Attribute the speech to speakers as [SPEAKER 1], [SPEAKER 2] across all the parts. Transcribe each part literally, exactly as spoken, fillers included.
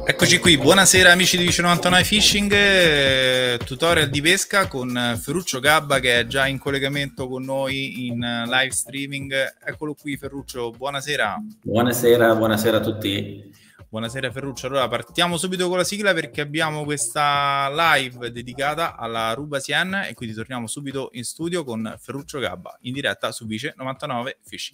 [SPEAKER 1] Eccoci qui, buonasera amici di Vice novantanove Fishing, eh, tutorial di pesca con Ferruccio Gabba che è già in collegamento con noi in live streaming. Eccolo qui Ferruccio, buonasera.
[SPEAKER 2] Buonasera, buonasera a tutti.
[SPEAKER 1] Buonasera Ferruccio, allora partiamo subito con la sigla perché abbiamo questa live dedicata alla Roubaix e quindi torniamo subito in studio con Ferruccio Gabba in diretta su Vice novantanove Fishing.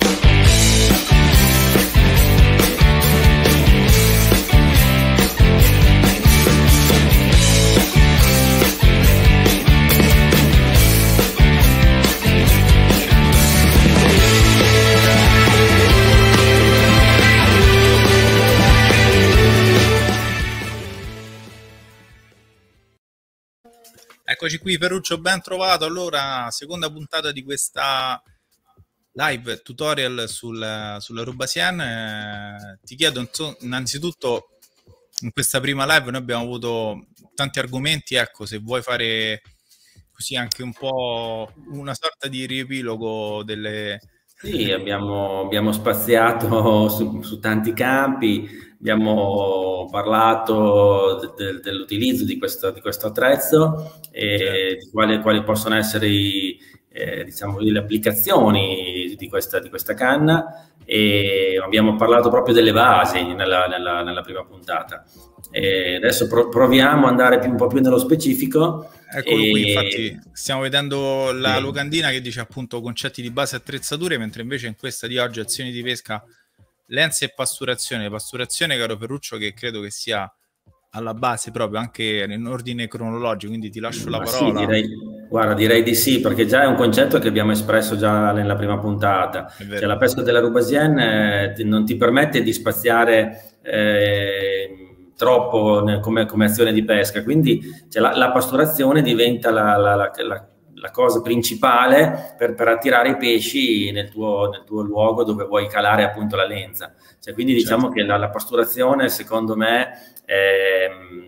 [SPEAKER 1] Eccoci qui Ferruccio, ben trovato. Allora, seconda puntata di questa live tutorial sul, sulla Roubaix. Eh, ti chiedo innanzitutto, in questa prima live noi abbiamo avuto tanti argomenti, ecco, se vuoi fare così anche un po' una sorta di riepilogo delle...
[SPEAKER 2] Sì, abbiamo, abbiamo spaziato su, su tanti campi, abbiamo parlato de, de, dell'utilizzo di questo, di questo attrezzo e certo. di quali, quali possono essere i, eh, diciamo, le applicazioni di questa, di questa canna, e abbiamo parlato proprio delle basi nella, nella, nella prima puntata. E adesso pro, proviamo ad andare più, un po' più nello specifico.
[SPEAKER 1] Eccolo e... qui, infatti stiamo vedendo la locandina che dice appunto concetti di base e attrezzature, mentre invece in questa di oggi azioni di pesca, lenze e pasturazione. Pasturazione, caro Ferruccio, che credo che sia alla base proprio anche in ordine cronologico, quindi ti lascio la
[SPEAKER 2] Ma
[SPEAKER 1] parola.
[SPEAKER 2] Sì, direi, guarda, direi di sì, perché già è un concetto che abbiamo espresso già nella prima puntata. Cioè, la pesca della Roubaix eh, non ti permette di spaziare eh, troppo come, come azione di pesca, quindi cioè, la, la pasturazione diventa la, la, la, la, la cosa principale per, per attirare i pesci nel tuo, nel tuo luogo dove vuoi calare appunto la lenza. Cioè, quindi diciamo certo. che la, la pasturazione secondo me è,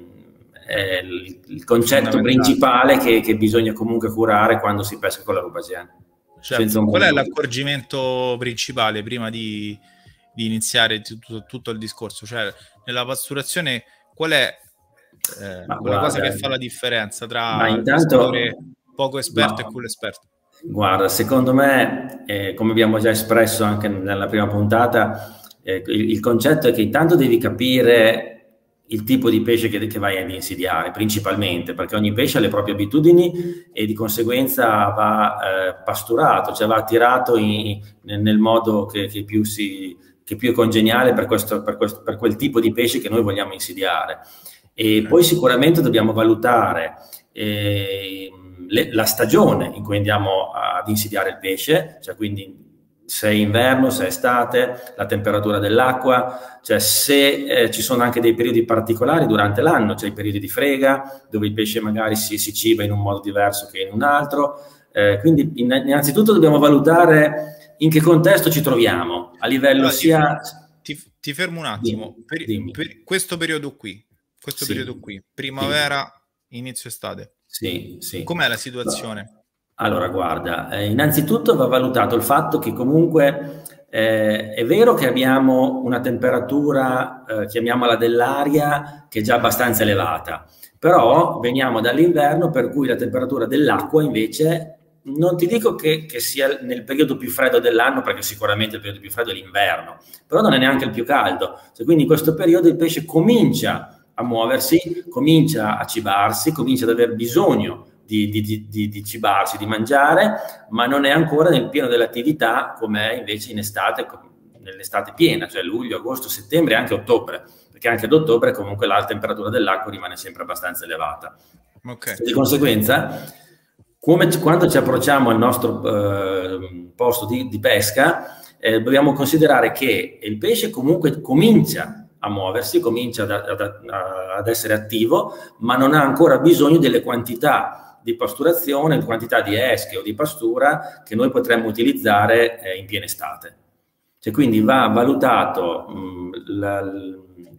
[SPEAKER 2] è il, il concetto principale che, che bisogna comunque curare quando si pesca con la Roubaix.
[SPEAKER 1] Certo. Qual è l'accorgimento principale prima di, di iniziare tutto, tutto il discorso? Cioè, nella pasturazione qual è eh, quella guarda, cosa che fa la differenza tra il pescatore poco esperto ma, e quello esperto?
[SPEAKER 2] Guarda, secondo me, eh, come abbiamo già espresso anche nella prima puntata, eh, il, il concetto è che intanto devi capire il tipo di pesce che, che vai ad insidiare, principalmente, perché ogni pesce ha le proprie abitudini e di conseguenza va eh, pasturato, cioè va attirato in, nel modo che, che più si... che più è congeniale per, questo, per, questo, per quel tipo di pesce che noi vogliamo insidiare. E poi sicuramente dobbiamo valutare eh, le, la stagione in cui andiamo ad insidiare il pesce, cioè quindi se è inverno, se è estate, la temperatura dell'acqua, cioè se eh, ci sono anche dei periodi particolari durante l'anno, cioè i periodi di frega, dove il pesce magari si, si ciba in un modo diverso che in un altro. Eh, quindi innanzitutto dobbiamo valutare in che contesto ci troviamo, a livello allora, sia...
[SPEAKER 1] Ti, ti fermo un attimo,
[SPEAKER 2] dimmi,
[SPEAKER 1] per, per questo periodo qui, questo
[SPEAKER 2] sì,
[SPEAKER 1] periodo qui, primavera,
[SPEAKER 2] sì.
[SPEAKER 1] inizio estate,
[SPEAKER 2] sì, sì.
[SPEAKER 1] Com'è la situazione?
[SPEAKER 2] Allora, guarda, eh, innanzitutto va valutato il fatto che comunque eh, è vero che abbiamo una temperatura, eh, chiamiamola dell'aria, che è già abbastanza elevata, però veniamo dall'inverno per cui la temperatura dell'acqua invece... Non ti dico che, che sia nel periodo più freddo dell'anno, perché sicuramente il periodo più freddo è l'inverno, però non è neanche il più caldo. Cioè, quindi in questo periodo il pesce comincia a muoversi, comincia a cibarsi, comincia ad aver bisogno di, di, di, di, di cibarsi, di mangiare, ma non è ancora nel pieno dell'attività come è invece in estate, nell'estate piena, cioè luglio, agosto, settembre e anche ottobre, perché anche ad ottobre comunque la temperatura dell'acqua rimane sempre abbastanza elevata.
[SPEAKER 1] Okay.
[SPEAKER 2] Di conseguenza... Come, quando ci approcciamo al nostro eh, posto di, di pesca, eh, dobbiamo considerare che il pesce comunque comincia a muoversi, comincia ad, ad, ad essere attivo, ma non ha ancora bisogno delle quantità di pasturazione, quantità di esche o di pastura che noi potremmo utilizzare eh, in piena estate. Cioè, quindi va valutato mh, la,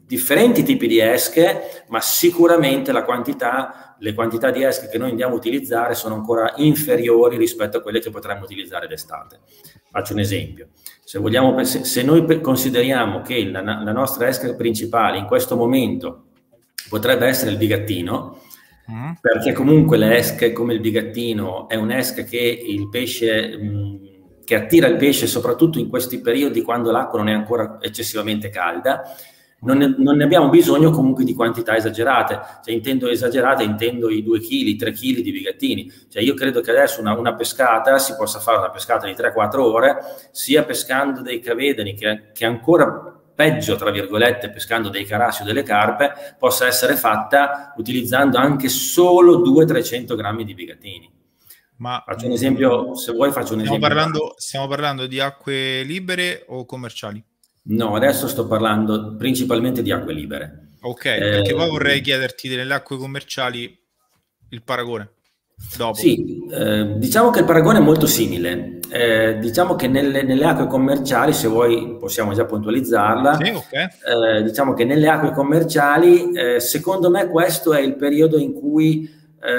[SPEAKER 2] differenti tipi di esche, ma sicuramente la quantità, le quantità di esche che noi andiamo a utilizzare sono ancora inferiori rispetto a quelle che potremmo utilizzare d'estate. Faccio un esempio. Se, vogliamo, se, se noi consideriamo che la, la nostra esca principale in questo momento potrebbe essere il bigattino, mm. perché comunque le esche come il bigattino è un'esca che il pesce... Mh, che attira il pesce soprattutto in questi periodi quando l'acqua non è ancora eccessivamente calda, non ne, non ne abbiamo bisogno comunque di quantità esagerate. Cioè, intendo esagerate, intendo i due chili, tre chili di bigattini. Cioè, io credo che adesso una, una pescata, si possa fare una pescata di tre quattro ore, sia pescando dei cavedani, che, che ancora peggio, tra virgolette, pescando dei carassi o delle carpe, possa essere fatta utilizzando anche solo duecento trecento grammi di bigattini. Ma faccio un esempio, se vuoi faccio un
[SPEAKER 1] stiamo
[SPEAKER 2] esempio.
[SPEAKER 1] Parlando, stiamo parlando di acque libere o commerciali?
[SPEAKER 2] No, adesso sto parlando principalmente di acque libere.
[SPEAKER 1] Ok, eh, perché poi vorrei chiederti delle acque commerciali il paragone. Dopo.
[SPEAKER 2] Sì, eh, diciamo che il paragone è molto simile. Eh, diciamo che nelle, nelle acque commerciali, se vuoi possiamo già puntualizzarla,
[SPEAKER 1] sì, okay.
[SPEAKER 2] eh, diciamo che nelle acque commerciali, eh, secondo me questo è il periodo in cui...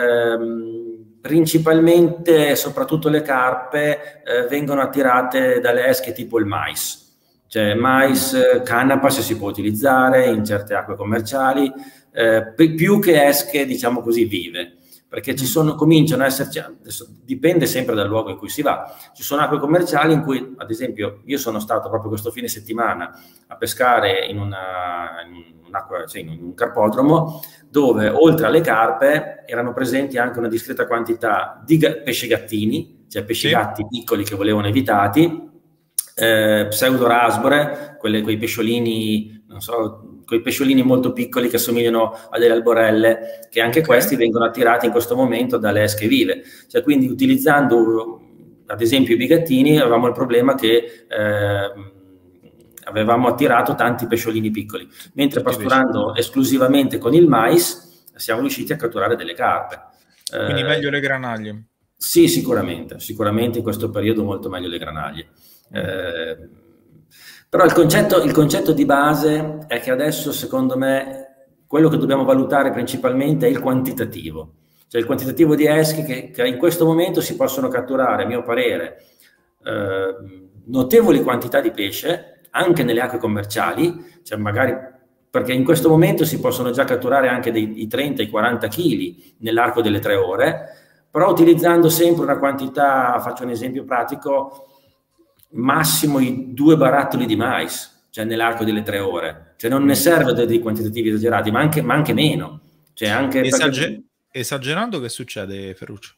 [SPEAKER 2] Ehm, principalmente, soprattutto le carpe, eh, vengono attirate dalle esche tipo il mais, cioè mais, eh, canapa se si può utilizzare in certe acque commerciali, eh, più che esche, diciamo così, vive, perché ci sono, cominciano a esserci, adesso dipende sempre dal luogo in cui si va, ci sono acque commerciali in cui, ad esempio, io sono stato proprio questo fine settimana a pescare in, una, in, un'acqua, cioè in un carpodromo, dove oltre alle carpe erano presenti anche una discreta quantità di pesci gattini, cioè pesci sì. gatti piccoli che volevano evitati, eh, pseudorasbore, quelle, quei pesciolini, non so, quei pesciolini molto piccoli che assomigliano a delle alborelle, che anche okay. questi vengono attirati in questo momento dalle esche vive. Cioè, quindi utilizzando, ad esempio, i bigattini, avevamo il problema che... Eh, avevamo attirato tanti pesciolini piccoli, mentre pasturando esclusivamente con il mais siamo riusciti a catturare delle carpe.
[SPEAKER 1] Quindi eh, meglio le granaglie?
[SPEAKER 2] Sì, sicuramente, sicuramente in questo periodo molto meglio le granaglie. Eh, però il concetto, il concetto di base è che adesso, secondo me, quello che dobbiamo valutare principalmente è il quantitativo, cioè il quantitativo di esche che, che in questo momento si possono catturare, a mio parere, eh, notevoli quantità di pesce, anche nelle acque commerciali, cioè magari perché in questo momento si possono già catturare anche dei, i trenta i quaranta chili nell'arco delle tre ore, però utilizzando sempre una quantità, faccio un esempio pratico, massimo i due barattoli di mais, cioè nell'arco delle tre ore, cioè non ne serve dei quantitativi esagerati, ma anche, ma anche meno. Cioè anche
[SPEAKER 1] Esager
[SPEAKER 2] perché...
[SPEAKER 1] Esagerando che succede, Ferruccio?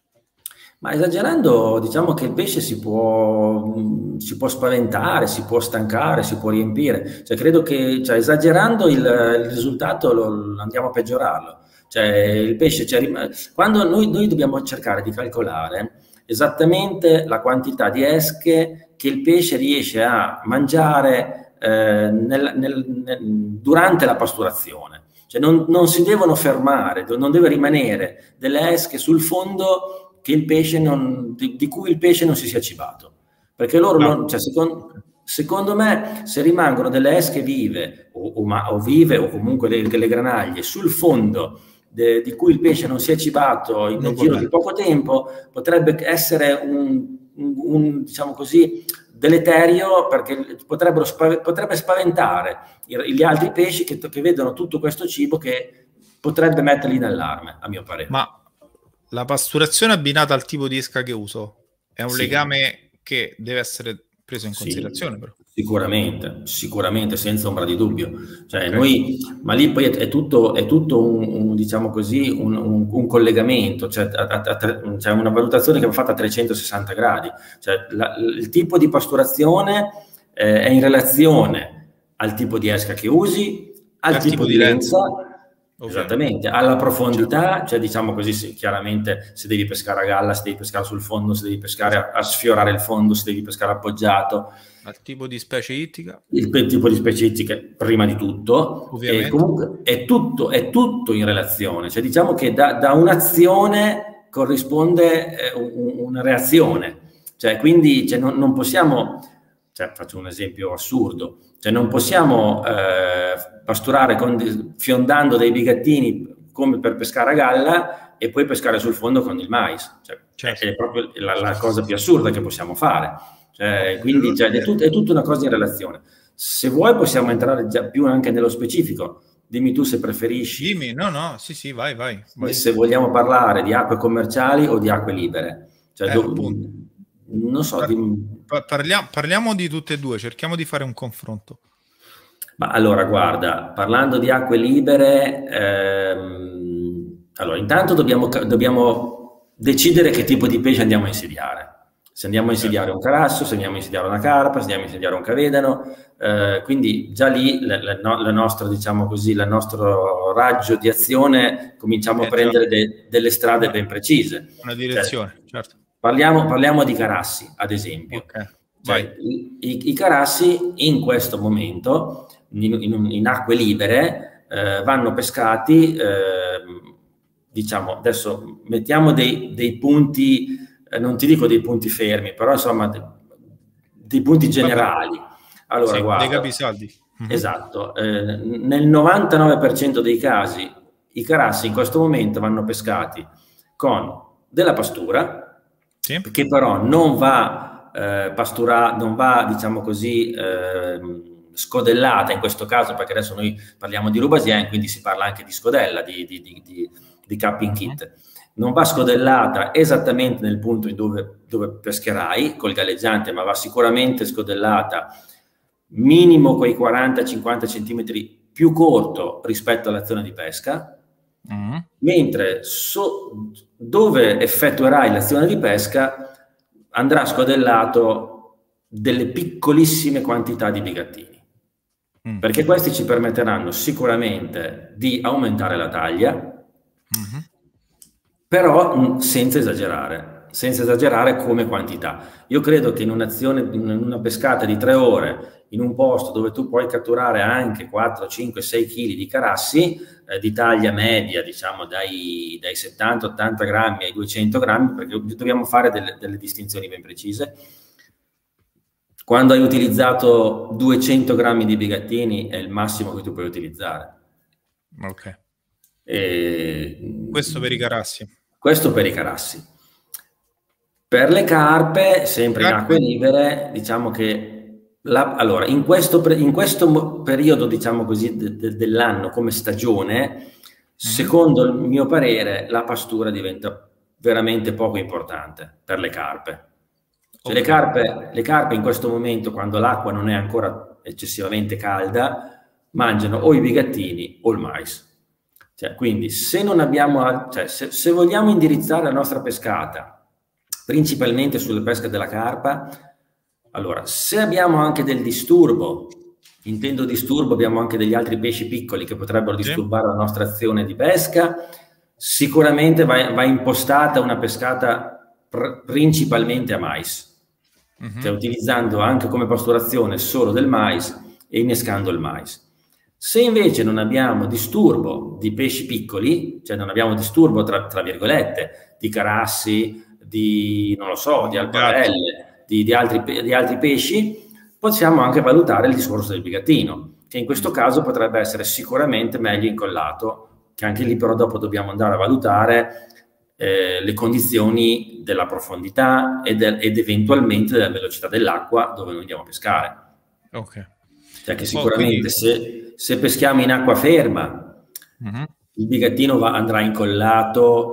[SPEAKER 2] Ma esagerando, diciamo che il pesce si può, si può spaventare, si può stancare, si può riempire. Cioè, credo che, cioè, esagerando il, il risultato lo, lo andiamo a peggiorarlo. Cioè, il pesce, cioè, quando noi, noi dobbiamo cercare di calcolare esattamente la quantità di esche che il pesce riesce a mangiare eh, nel, nel, nel, durante la pasturazione. Cioè, non, non si devono fermare, non deve rimanere delle esche sul fondo che il pesce non, di, di cui il pesce non si sia cibato, perché loro no. non, cioè secondo, secondo me se rimangono delle esche vive o, o, ma, o vive o comunque delle, delle granaglie sul fondo de, di cui il pesce non si è cibato in un giro di poco tempo, potrebbe essere un, un, un diciamo così deleterio, perché potrebbero spav potrebbe spaventare gli altri pesci che, che vedono tutto questo cibo, che potrebbe metterli in allarme, a mio parere.
[SPEAKER 1] Ma la pasturazione abbinata al tipo di esca che uso è un sì. legame che deve essere preso in considerazione, sì, però.
[SPEAKER 2] Sicuramente, sicuramente, senza ombra di dubbio. Cioè, okay. noi, ma lì poi è, è tutto, è tutto un, un, diciamo così, un, un, un collegamento, cioè, a, a, a, cioè una valutazione che va fatta a trecentosessanta gradi. Cioè, la, il tipo di pasturazione eh, è in relazione al tipo di esca che usi, al, al tipo, tipo di lenza. lenza Esattamente, alla profondità, cioè diciamo così, se, chiaramente se devi pescare a galla, se devi pescare sul fondo, se devi pescare a, a sfiorare il fondo, se devi pescare appoggiato.
[SPEAKER 1] Al tipo di specie ittica?
[SPEAKER 2] Il, il tipo di specie ittica prima di tutto.
[SPEAKER 1] Ovviamente.
[SPEAKER 2] E comunque è tutto, è tutto in relazione, cioè diciamo che da, da un'azione corrisponde eh, un, una reazione, cioè quindi cioè, non, non possiamo, cioè, faccio un esempio assurdo, cioè non possiamo... Eh, pasturare con, fiondando dei bigattini come per pescare a galla e poi pescare sul fondo con il mais. Cioè, certo. È proprio la, la cosa più assurda che possiamo fare. Cioè, quindi cioè, è, tut, è tutta una cosa in relazione. Se vuoi possiamo entrare già più anche nello specifico. Dimmi tu se preferisci.
[SPEAKER 1] Dimmi, no, no, sì, sì, vai, vai. vai.
[SPEAKER 2] Se vogliamo parlare di acque commerciali o di acque libere. Cioè,
[SPEAKER 1] eh,
[SPEAKER 2] do, non so.
[SPEAKER 1] Par
[SPEAKER 2] di...
[SPEAKER 1] parliamo, parliamo di tutte e due, cerchiamo di fare un confronto.
[SPEAKER 2] Ma allora, guarda, parlando di acque libere, ehm, allora, intanto dobbiamo, dobbiamo decidere che tipo di pesce andiamo a insediare. Se andiamo a insediare un carasso, se andiamo a insediare una carpa, se andiamo a insediare un cavedano, eh, quindi già lì la, la, la nostra, diciamo così, il nostro raggio di azione cominciamo eh, a prendere de, delle strade ben precise.
[SPEAKER 1] Una direzione, cioè, certo.
[SPEAKER 2] Parliamo, parliamo di carassi, ad esempio.
[SPEAKER 1] Okay.
[SPEAKER 2] Cioè, i, i, I carassi in questo momento, in, in, in acque libere, eh, vanno pescati, eh, diciamo, adesso mettiamo dei, dei punti... non ti dico dei punti fermi, però insomma de, dei punti generali. Allora,
[SPEAKER 1] sì,
[SPEAKER 2] guarda,
[SPEAKER 1] dei capisaldi.
[SPEAKER 2] Mm-hmm. Esatto, eh, nel novantanove per cento dei casi i carassi in questo momento vanno pescati con della pastura, sì. Che però non va eh, pastura, non va, diciamo così, eh, scodellata in questo caso, perché adesso noi parliamo di Roubaisien, quindi si parla anche di scodella, di, di, di, di, di capping kit. Mm-hmm. Non va scodellata esattamente nel punto in dove, dove pescherai col galleggiante, ma va sicuramente scodellata minimo quei quaranta cinquanta centimetri più corto rispetto all'azione di pesca, mm. mentre so, dove effettuerai l'azione di pesca andrà scodellato delle piccolissime quantità di bigattini, mm. perché questi ci permetteranno sicuramente di aumentare la taglia, mm-hmm. però senza esagerare, senza esagerare come quantità. Io credo che in un'azione, in una pescata di tre ore, in un posto dove tu puoi catturare anche quattro, cinque, sei chili di carassi, eh, di taglia media, diciamo dai, dai settanta ottanta grammi ai duecento grammi, perché dobbiamo fare delle, delle distinzioni ben precise. Quando hai utilizzato duecento grammi di bigattini è il massimo che tu puoi utilizzare.
[SPEAKER 1] Ok.
[SPEAKER 2] E...
[SPEAKER 1] questo per i carassi.
[SPEAKER 2] Questo per i carassi. Per le carpe, sempre carpe. In acque libere, diciamo che la, allora, in questo, in questo periodo, diciamo così, de, de, dell'anno come stagione, mm-hmm. secondo il mio parere, la pastura diventa veramente poco importante per le carpe. Cioè, okay. le, carpe le carpe in questo momento, quando l'acqua non è ancora eccessivamente calda, mangiano o i bigattini o il mais. Cioè, quindi se non abbiamo, cioè, se, se vogliamo indirizzare la nostra pescata principalmente sulla pesca della carpa, allora se abbiamo anche del disturbo, intendo disturbo, abbiamo anche degli altri pesci piccoli che potrebbero disturbare la nostra azione di pesca, sicuramente va, va impostata una pescata pr principalmente a mais, mm-hmm. cioè utilizzando anche come pasturazione solo del mais e innescando il mais. Se invece non abbiamo disturbo di pesci piccoli, cioè non abbiamo disturbo tra, tra virgolette di carassi, di non lo so, di albarelle, di, di, altri, di altri pesci, possiamo anche valutare il discorso del bigattino, che in questo caso potrebbe essere sicuramente meglio incollato, che anche lì però dopo dobbiamo andare a valutare eh, le condizioni della profondità ed, ed eventualmente della velocità dell'acqua dove noi andiamo a pescare.
[SPEAKER 1] Ok.
[SPEAKER 2] Cioè che sicuramente oh, quindi... se, se peschiamo in acqua ferma, uh-huh. il bigattino va, andrà incollato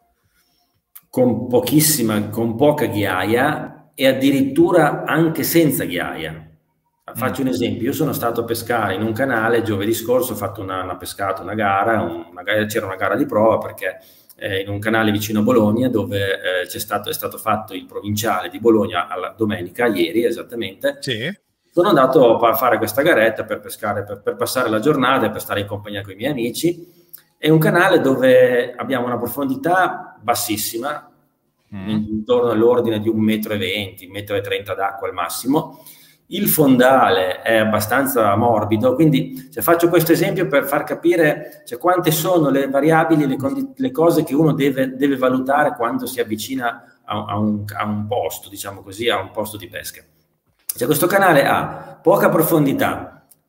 [SPEAKER 2] con pochissima, con poca ghiaia e addirittura anche senza ghiaia. Faccio un esempio, io sono stato a pescare in un canale giovedì scorso, ho fatto una, una pescata, una gara, una, c'era una gara di prova perché eh, in un canale vicino a Bologna dove eh, c'è stato, è stato fatto il provinciale di Bologna alla domenica, ieri esattamente.
[SPEAKER 1] Sì.
[SPEAKER 2] Sono andato a fare questa garetta per pescare, per, per passare la giornata e per stare in compagnia con i miei amici. È un canale dove abbiamo una profondità bassissima, mm. intorno all'ordine di un metro e venti, un metro e trenta d'acqua al massimo. Il fondale è abbastanza morbido, quindi cioè, faccio questo esempio per far capire cioè, quante sono le variabili, le, le cose che uno deve, deve valutare quando si avvicina a, a, un, a un posto, diciamo così, a un posto di pesca. Cioè, questo canale ha poca profondità,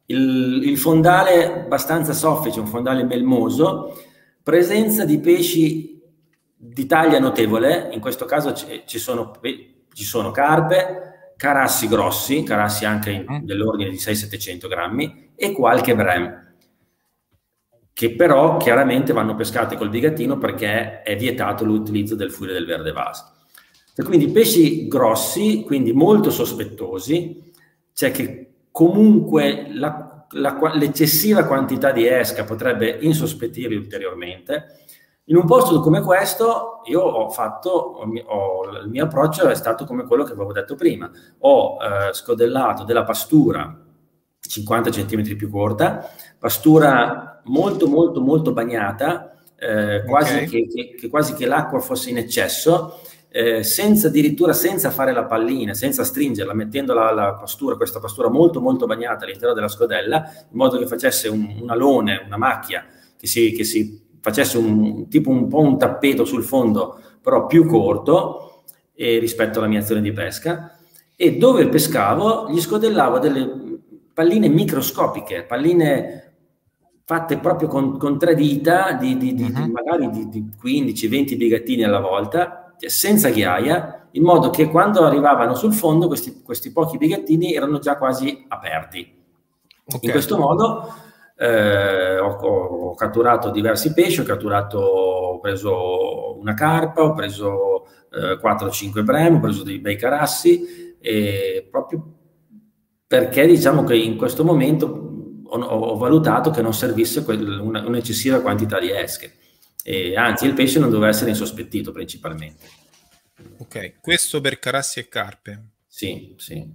[SPEAKER 2] il, il fondale abbastanza soffice, un fondale melmoso, presenza di pesci di taglia notevole, in questo caso ci sono, ci sono carpe, carassi grossi, carassi anche dell'ordine di seicento settecento grammi, e qualche brem, che però chiaramente vanno pescate col bigattino perché è vietato l'utilizzo del fluide del verde vaso. E quindi pesci grossi, quindi molto sospettosi, cioè che comunque l'eccessiva quantità di esca potrebbe insospettirli ulteriormente. In un posto come questo io ho fatto, ho, il mio approccio è stato come quello che avevo detto prima, ho eh, scodellato della pastura cinquanta centimetri più corta, pastura molto molto molto bagnata, eh, quasi okay. che, che, che quasi che l'acqua fosse in eccesso, eh, senza addirittura senza fare la pallina, senza stringerla, mettendo la, la pastura, questa pastura molto molto bagnata all'interno della scodella, in modo che facesse un, un alone, una macchia, che si, che si facesse un tipo un po' un tappeto sul fondo, però più corto eh, rispetto alla mia azione di pesca, e dove pescavo gli scodellavo delle palline microscopiche, palline fatte proprio con, con tre dita, di, di, di, uh-huh. di magari di, di quindici venti bigattini alla volta, cioè senza ghiaia, in modo che quando arrivavano sul fondo questi, questi pochi bigattini erano già quasi aperti. Okay. In questo modo eh, ho, ho catturato diversi pesci, ho catturato, ho preso una carpa, ho preso eh, quattro cinque brem, ho preso dei bei carassi, e proprio perché diciamo che in questo momento ho, ho valutato che non servisse una, un'eccessiva quantità di esche, e anzi il pesce non doveva essere insospettito principalmente.
[SPEAKER 1] Ok, questo per carassi e carpe.
[SPEAKER 2] Sì, sì.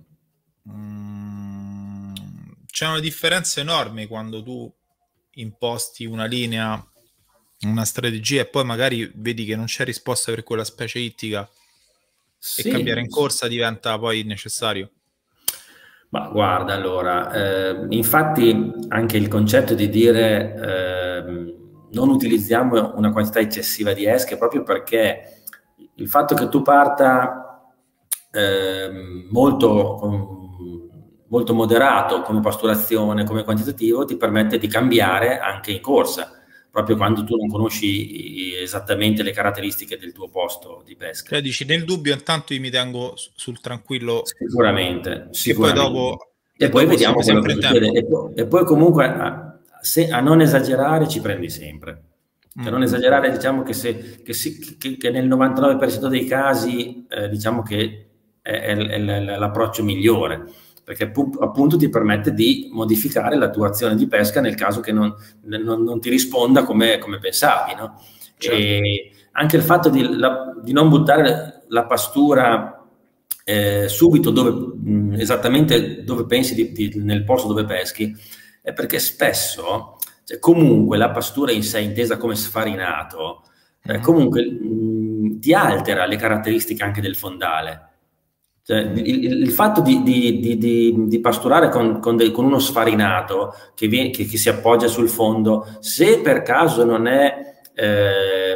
[SPEAKER 1] Mm, c'è una differenza enorme quando tu imposti una linea, una strategia, e poi magari vedi che non c'è risposta per quella specie ittica, sì, e cambiare in corsa diventa poi necessario.
[SPEAKER 2] Ma guarda, allora, eh, infatti anche il concetto di dire eh, non utilizziamo una quantità eccessiva di esche, proprio perché il fatto che tu parta eh, molto, molto moderato come pasturazione, come quantitativo, ti permette di cambiare anche in corsa, proprio quando tu non conosci esattamente le caratteristiche del tuo posto di pesca.
[SPEAKER 1] Cioè dici, nel dubbio intanto io mi tengo sul tranquillo.
[SPEAKER 2] Sicuramente, sicuramente.
[SPEAKER 1] E poi dopo,
[SPEAKER 2] e poi vediamo quello che succede. E poi, e poi comunque a, se, a non esagerare ci prendi sempre. Cioè, mm. non esagerare, diciamo che, se, che, si, che, che nel novantanove per cento dei casi eh, diciamo che è, è, è l'approccio migliore, perché appunto ti permette di modificare la tua azione di pesca nel caso che non, non, non ti risponda come, come pensavi, no? Certo. E anche il fatto di, la, di non buttare la pastura eh, subito dove, mh, esattamente dove pensi di, di, nel posto dove peschi, è perché spesso, cioè, comunque la pastura in sé, intesa come sfarinato, eh, comunque mh, ti altera le caratteristiche anche del fondale. Cioè, il, il fatto di, di, di, di, di pasturare con, con, del, con uno sfarinato che, viene, che, che si appoggia sul fondo, se per caso non è, eh,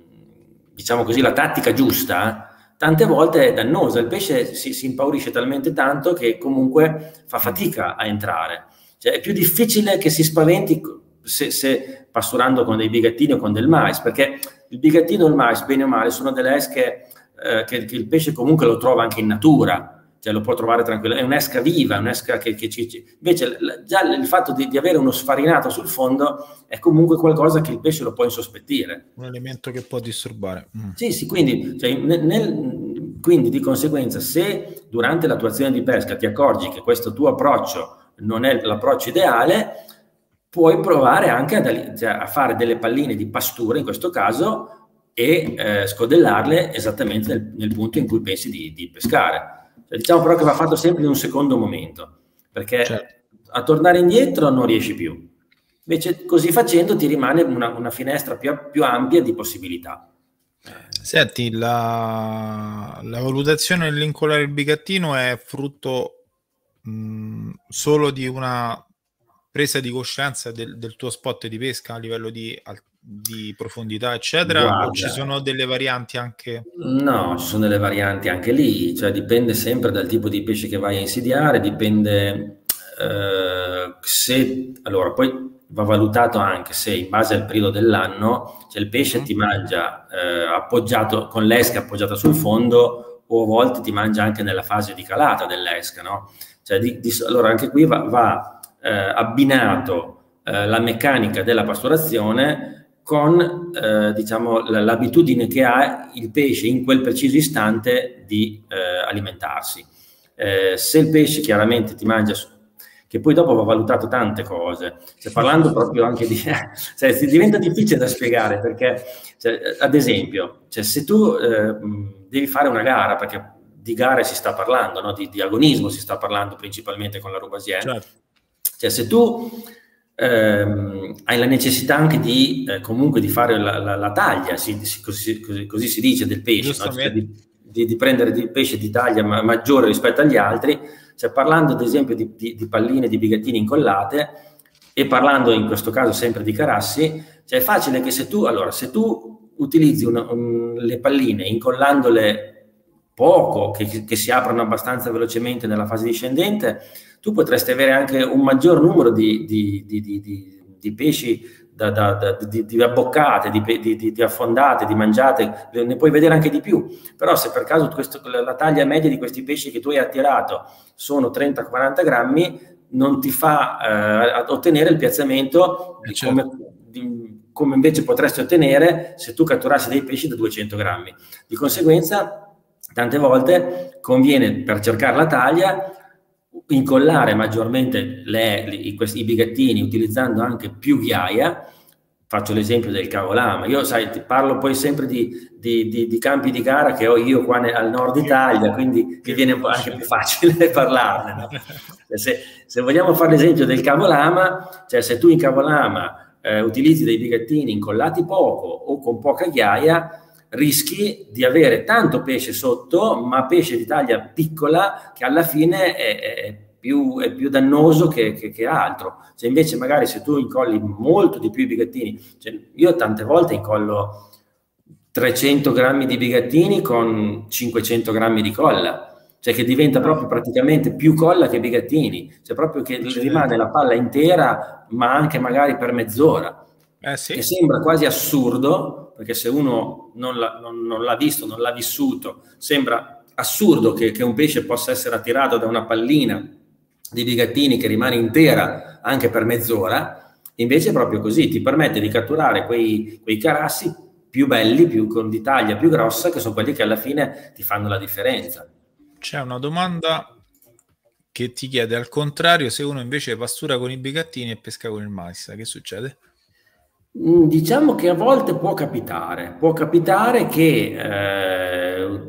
[SPEAKER 2] diciamo così, la tattica giusta, tante volte è dannosa. Il pesce si, si impaurisce talmente tanto che comunque fa fatica a entrare. Cioè, è più difficile che si spaventi se, se pasturando con dei bigattini o con del mais, perché il bigattino e il mais, bene o male, sono delle esche Eh, che, che il pesce comunque lo trova anche in natura, cioè lo può trovare tranquillo, è un'esca viva, un'esca che, che ci, invece già il fatto di, di avere uno sfarinato sul fondo è comunque qualcosa che il pesce lo può insospettire,
[SPEAKER 1] un elemento che può disturbare. mm.
[SPEAKER 2] Sì, sì, quindi, cioè, nel, nel, quindi di conseguenza, se durante la tua azione di pesca ti accorgi che questo tuo approccio non è l'approccio ideale, puoi provare anche a, cioè, a fare delle palline di pastura in questo caso e eh, scodellarle esattamente nel, nel punto in cui pensi di, di pescare. Cioè, diciamo però che va fatto sempre in un secondo momento, perché certo. a tornare indietro non riesci più. Invece così facendo ti rimane una, una finestra più, più ampia di possibilità.
[SPEAKER 1] Senti, la, la valutazione dell'incolare il bigattino è frutto mh, solo di una presa di coscienza del, del tuo spot di pesca a livello di di profondità eccetera. Guarda, o ci sono delle varianti anche?
[SPEAKER 2] No, ci sono delle varianti anche lì, cioè dipende sempre dal tipo di pesce che vai a insidiare, dipende eh, se, allora, poi va valutato anche se in base al periodo dell'anno, se il pesce ti mangia eh, appoggiato con l'esca appoggiata sul fondo, o a volte ti mangia anche nella fase di calata dell'esca, no? Cioè, di, di, allora anche qui va, va eh, abbinato eh, la meccanica della pasturazione con eh, diciamo, l'abitudine che ha il pesce in quel preciso istante di eh, alimentarsi. Eh, se il pesce chiaramente ti mangia, che poi dopo va valutato tante cose, cioè, parlando proprio anche di... cioè, si diventa difficile da spiegare perché, cioè, ad esempio, cioè, se tu eh, devi fare una gara, perché di gare si sta parlando, no? di, di agonismo si sta parlando principalmente con la Roubaxienne, certo. Cioè se tu ehm, hai la necessità anche di eh, comunque di fare la, la, la taglia, si, si, così, così, così si dice, del pesce, no? Cioè, di, di, di prendere il pesce di taglia ma, maggiore rispetto agli altri, cioè parlando ad esempio di, di, di palline, di bigattini incollate, e parlando in questo caso sempre di carassi, cioè è facile che se tu, allora, se tu utilizzi una, un, le palline incollandole poco, che, che si aprono abbastanza velocemente nella fase discendente, tu potresti avere anche un maggior numero di, di, di, di, di, di pesci da, da, da, di, di abboccate, di, di, di affondate, di mangiate, ne puoi vedere anche di più. Però se per caso questo, la taglia media di questi pesci che tu hai attirato sono trenta quaranta grammi, non ti fa eh, ottenere il piazzamento di come, di, come invece potresti ottenere se tu catturassi dei pesci da duecento grammi. Di conseguenza tante volte conviene, per cercare la taglia, incollare maggiormente le, le, i, questi, i bigattini utilizzando anche più ghiaia. Faccio l'esempio del cavolama. Io, sai, ti parlo poi sempre di, di, di, di campi di gara che ho io qua nel, al nord Italia, quindi mi viene anche più facile parlarne. No? Se, se vogliamo fare l'esempio del cavolama, cioè se tu in cavolama eh, utilizzi dei bigattini incollati poco o con poca ghiaia, rischi di avere tanto pesce sotto, ma pesce di taglia piccola che alla fine è, è, più, è più dannoso che, che, che altro. Se invece magari se tu incolli molto di più i bigattini, cioè io tante volte incollo trecento grammi di bigattini con cinquecento grammi di colla, cioè che diventa proprio praticamente più colla che bigattini, cioè proprio che rimane la palla intera, ma anche magari per mezz'ora. Eh sì. Che sembra quasi assurdo, perché se uno non l'ha, non, non l'ha visto, non l'ha vissuto, sembra assurdo che, che un pesce possa essere attirato da una pallina di bigattini che rimane intera anche per mezz'ora. Invece è proprio così, ti permette di catturare quei, quei carassi più belli, più, con di taglia più grossa, che sono quelli che alla fine ti fanno la differenza.
[SPEAKER 1] C'è una domanda che ti chiede al contrario, se uno invece pastura con i bigattini e pesca con il mais, che succede?
[SPEAKER 2] Diciamo che a volte può capitare, può capitare che eh,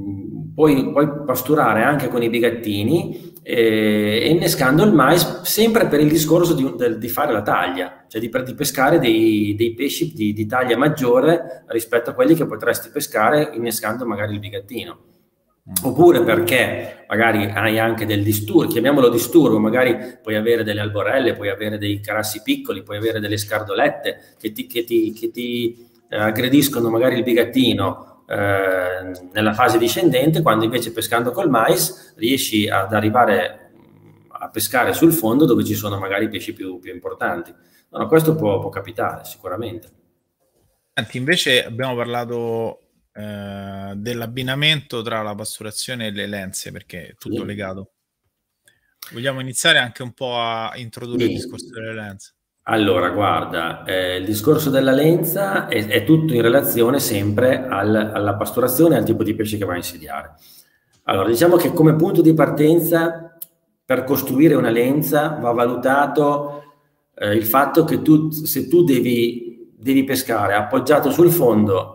[SPEAKER 2] puoi, puoi pasturare anche con i bigattini eh, innescando il mais, sempre per il discorso di, di fare la taglia, cioè di, di pescare dei, dei pesci di, di taglia maggiore rispetto a quelli che potresti pescare innescando magari il bigattino. Oppure perché magari hai anche del disturbo, chiamiamolo disturbo, magari puoi avere delle alborelle, puoi avere dei carassi piccoli, puoi avere delle scardolette che ti, che ti, che ti eh, aggrediscono magari il bigattino eh, nella fase discendente, quando invece pescando col mais riesci ad arrivare a pescare sul fondo dove ci sono magari pesci più, più importanti. No, no, questo può, può capitare sicuramente.
[SPEAKER 1] Senti, invece abbiamo parlato Eh, dell'abbinamento tra la pasturazione e le lenze, perché è tutto sì. legato. Vogliamo iniziare anche un po' a introdurre sì. il discorso delle lenze?
[SPEAKER 2] Allora, guarda, eh, il discorso della lenza è, è tutto in relazione sempre al, alla pasturazione e al tipo di pesce che va a insediare. Allora, diciamo che come punto di partenza per costruire una lenza va valutato eh, il fatto che tu, se tu devi, devi pescare appoggiato sul fondo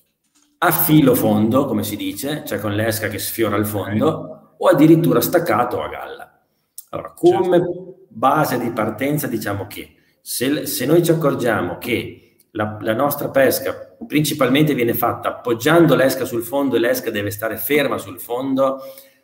[SPEAKER 2] a filo fondo, come si dice, cioè con l'esca che sfiora il fondo, o addirittura staccato a galla. Allora, come certo. base di partenza diciamo che se, se noi ci accorgiamo che la, la nostra pesca principalmente viene fatta appoggiando l'esca sul fondo e l'esca deve stare ferma sul fondo,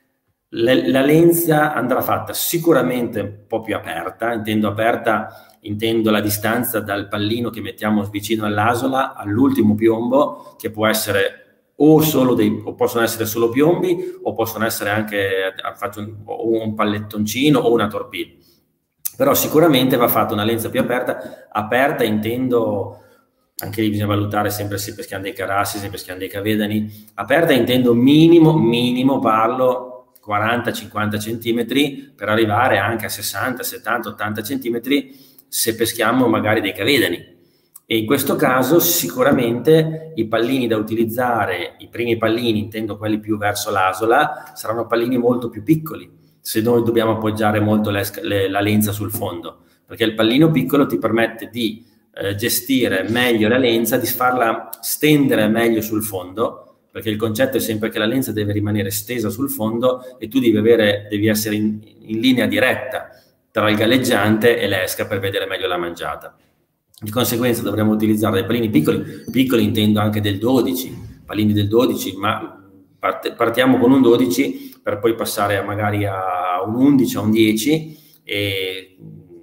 [SPEAKER 2] le, la lenza andrà fatta sicuramente un po' più aperta, intendo aperta intendo la distanza dal pallino che mettiamo vicino all'asola all'ultimo piombo, che può essere o solo dei, o possono essere solo piombi, o possono essere anche faccio un, o un pallettoncino o una torpilla. Però sicuramente va fatta una lenza più aperta, aperta intendo, anche lì bisogna valutare sempre se peschiamo dei carassi, se peschiamo dei cavedani, aperta intendo minimo, minimo parlo quaranta cinquanta centimetri per arrivare anche a sessanta, settanta, ottanta centimetri se peschiamo magari dei cavedani. E in questo caso sicuramente i pallini da utilizzare, i primi pallini, intendo quelli più verso l'asola, saranno pallini molto più piccoli, se noi dobbiamo appoggiare molto le, le, la lenza sul fondo, perché il pallino piccolo ti permette di eh, gestire meglio la lenza, di farla stendere meglio sul fondo, perché il concetto è sempre che la lenza deve rimanere stesa sul fondo e tu devi, avere, devi essere in, in linea diretta tra il galleggiante e l'esca per vedere meglio la mangiata. Di conseguenza dovremmo utilizzare dei pallini piccoli, piccoli intendo anche del dodici, pallini del dodici, ma part- partiamo con un dodici per poi passare a magari a un undici, a un dieci e,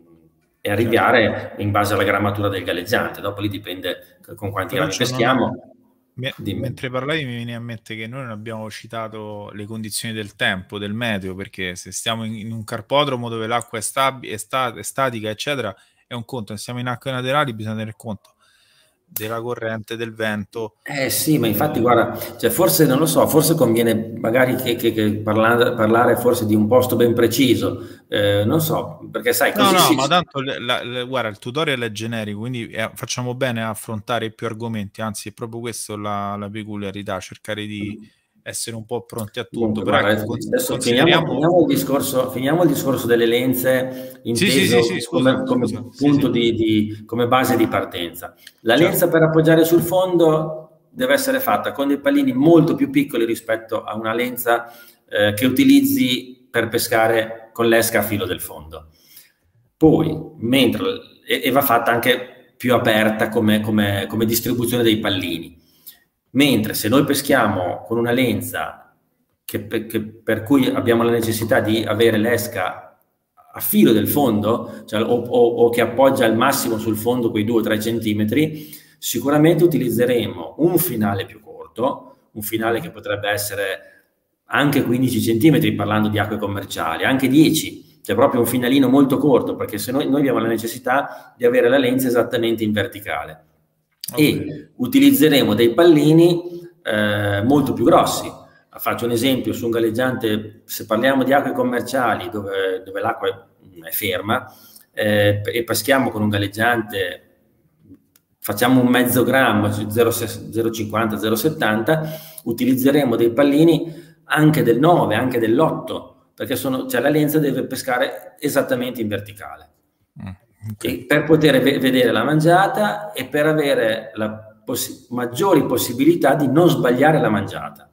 [SPEAKER 2] e arrivare in base alla grammatura del galleggiante. Dopo lì dipende con quanti grammi peschiamo.
[SPEAKER 1] Me, mentre parlavi mi viene a mente che noi non abbiamo citato le condizioni del tempo, del meteo, perché se stiamo in, in un carpodromo dove l'acqua è, stab- è, sta- è statica, eccetera, è un conto, se siamo in acque laterali bisogna tener conto della corrente, del vento.
[SPEAKER 2] Eh sì, ma infatti guarda, cioè forse non lo so, forse conviene magari che, che, che parlare, parlare forse di un posto ben preciso, eh, non so, perché sai così...
[SPEAKER 1] No, no,
[SPEAKER 2] si...
[SPEAKER 1] ma tanto, la, la, guarda, il tutorial è generico, quindi eh, facciamo bene a affrontare più argomenti, anzi è proprio questo la, la peculiarità, cercare di essere un po' pronti a tutto.
[SPEAKER 2] Comunque,
[SPEAKER 1] Però
[SPEAKER 2] guarda,
[SPEAKER 1] ecco,
[SPEAKER 2] adesso
[SPEAKER 1] consideriamo...
[SPEAKER 2] finiamo, finiamo, il discorso, finiamo il discorso delle lenze inteso
[SPEAKER 1] sì, sì, sì, sì, scusa,
[SPEAKER 2] come, come
[SPEAKER 1] scusa,
[SPEAKER 2] punto
[SPEAKER 1] sì, sì.
[SPEAKER 2] Di, di, come base di partenza. La
[SPEAKER 1] Certo.
[SPEAKER 2] lenza per appoggiare sul fondo deve essere fatta con dei pallini molto più piccoli rispetto a una lenza eh, che utilizzi per pescare con l'esca a filo del fondo. Poi, mentre, e, e va fatta anche più aperta come, come, come distribuzione dei pallini. Mentre se noi peschiamo con una lenza che, che, per cui abbiamo la necessità di avere l'esca a filo del fondo, cioè, o, o, o che appoggia al massimo sul fondo quei due o tre centimetri, sicuramente utilizzeremo un finale più corto, un finale che potrebbe essere anche quindici centimetri parlando di acque commerciali, anche dieci, cioè proprio un finalino molto corto, perché se noi, noi abbiamo la necessità di avere la lenza esattamente in verticale. Okay. E utilizzeremo dei pallini eh, molto più grossi. Faccio un esempio su un galleggiante, se parliamo di acque commerciali dove, dove l'acqua è ferma eh, e peschiamo con un galleggiante, facciamo un mezzo grammo, zero virgola cinquanta zero virgola settanta, utilizzeremo dei pallini anche del nove, anche dell'otto, perché sono, cioè la lenza deve pescare esattamente in verticale. Okay. Per poter ve- vedere la mangiata e per avere la poss- maggiori possibilità di non sbagliare la mangiata,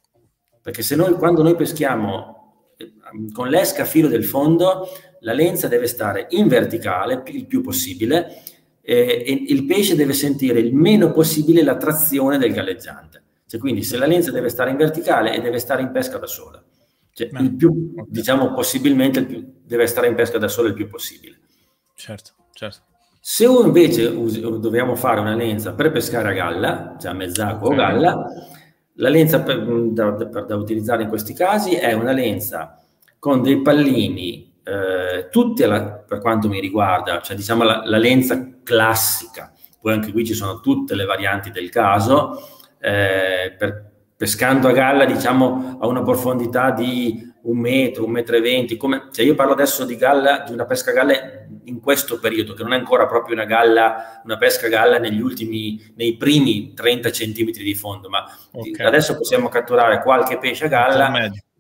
[SPEAKER 2] perché se noi quando noi peschiamo eh, con l'esca a filo del fondo, la lenza deve stare in verticale il più possibile eh, e il pesce deve sentire il meno possibile la trazione del galleggiante, cioè, quindi se la lenza deve stare in verticale e deve stare in pesca da sola, cioè, il più, okay. diciamo possibilmente il più, deve stare in pesca da sola il più possibile.
[SPEAKER 1] Certo, certo.
[SPEAKER 2] Se invece us- dobbiamo fare una lenza per pescare a galla, cioè a mezzacqua okay. o galla, la lenza per, da, da, da utilizzare in questi casi è una lenza con dei pallini, eh, tutte la, per quanto mi riguarda, cioè diciamo la, la lenza classica, poi anche qui ci sono tutte le varianti del caso, eh, per, pescando a galla diciamo a una profondità di un metro, un metro e venti, come, cioè io parlo adesso di galla, di una pesca a galla in questo periodo, che non è ancora proprio una galla, una pesca a galla negli ultimi, nei primi trenta centimetri di fondo, ma okay. adesso possiamo catturare qualche pesce a galla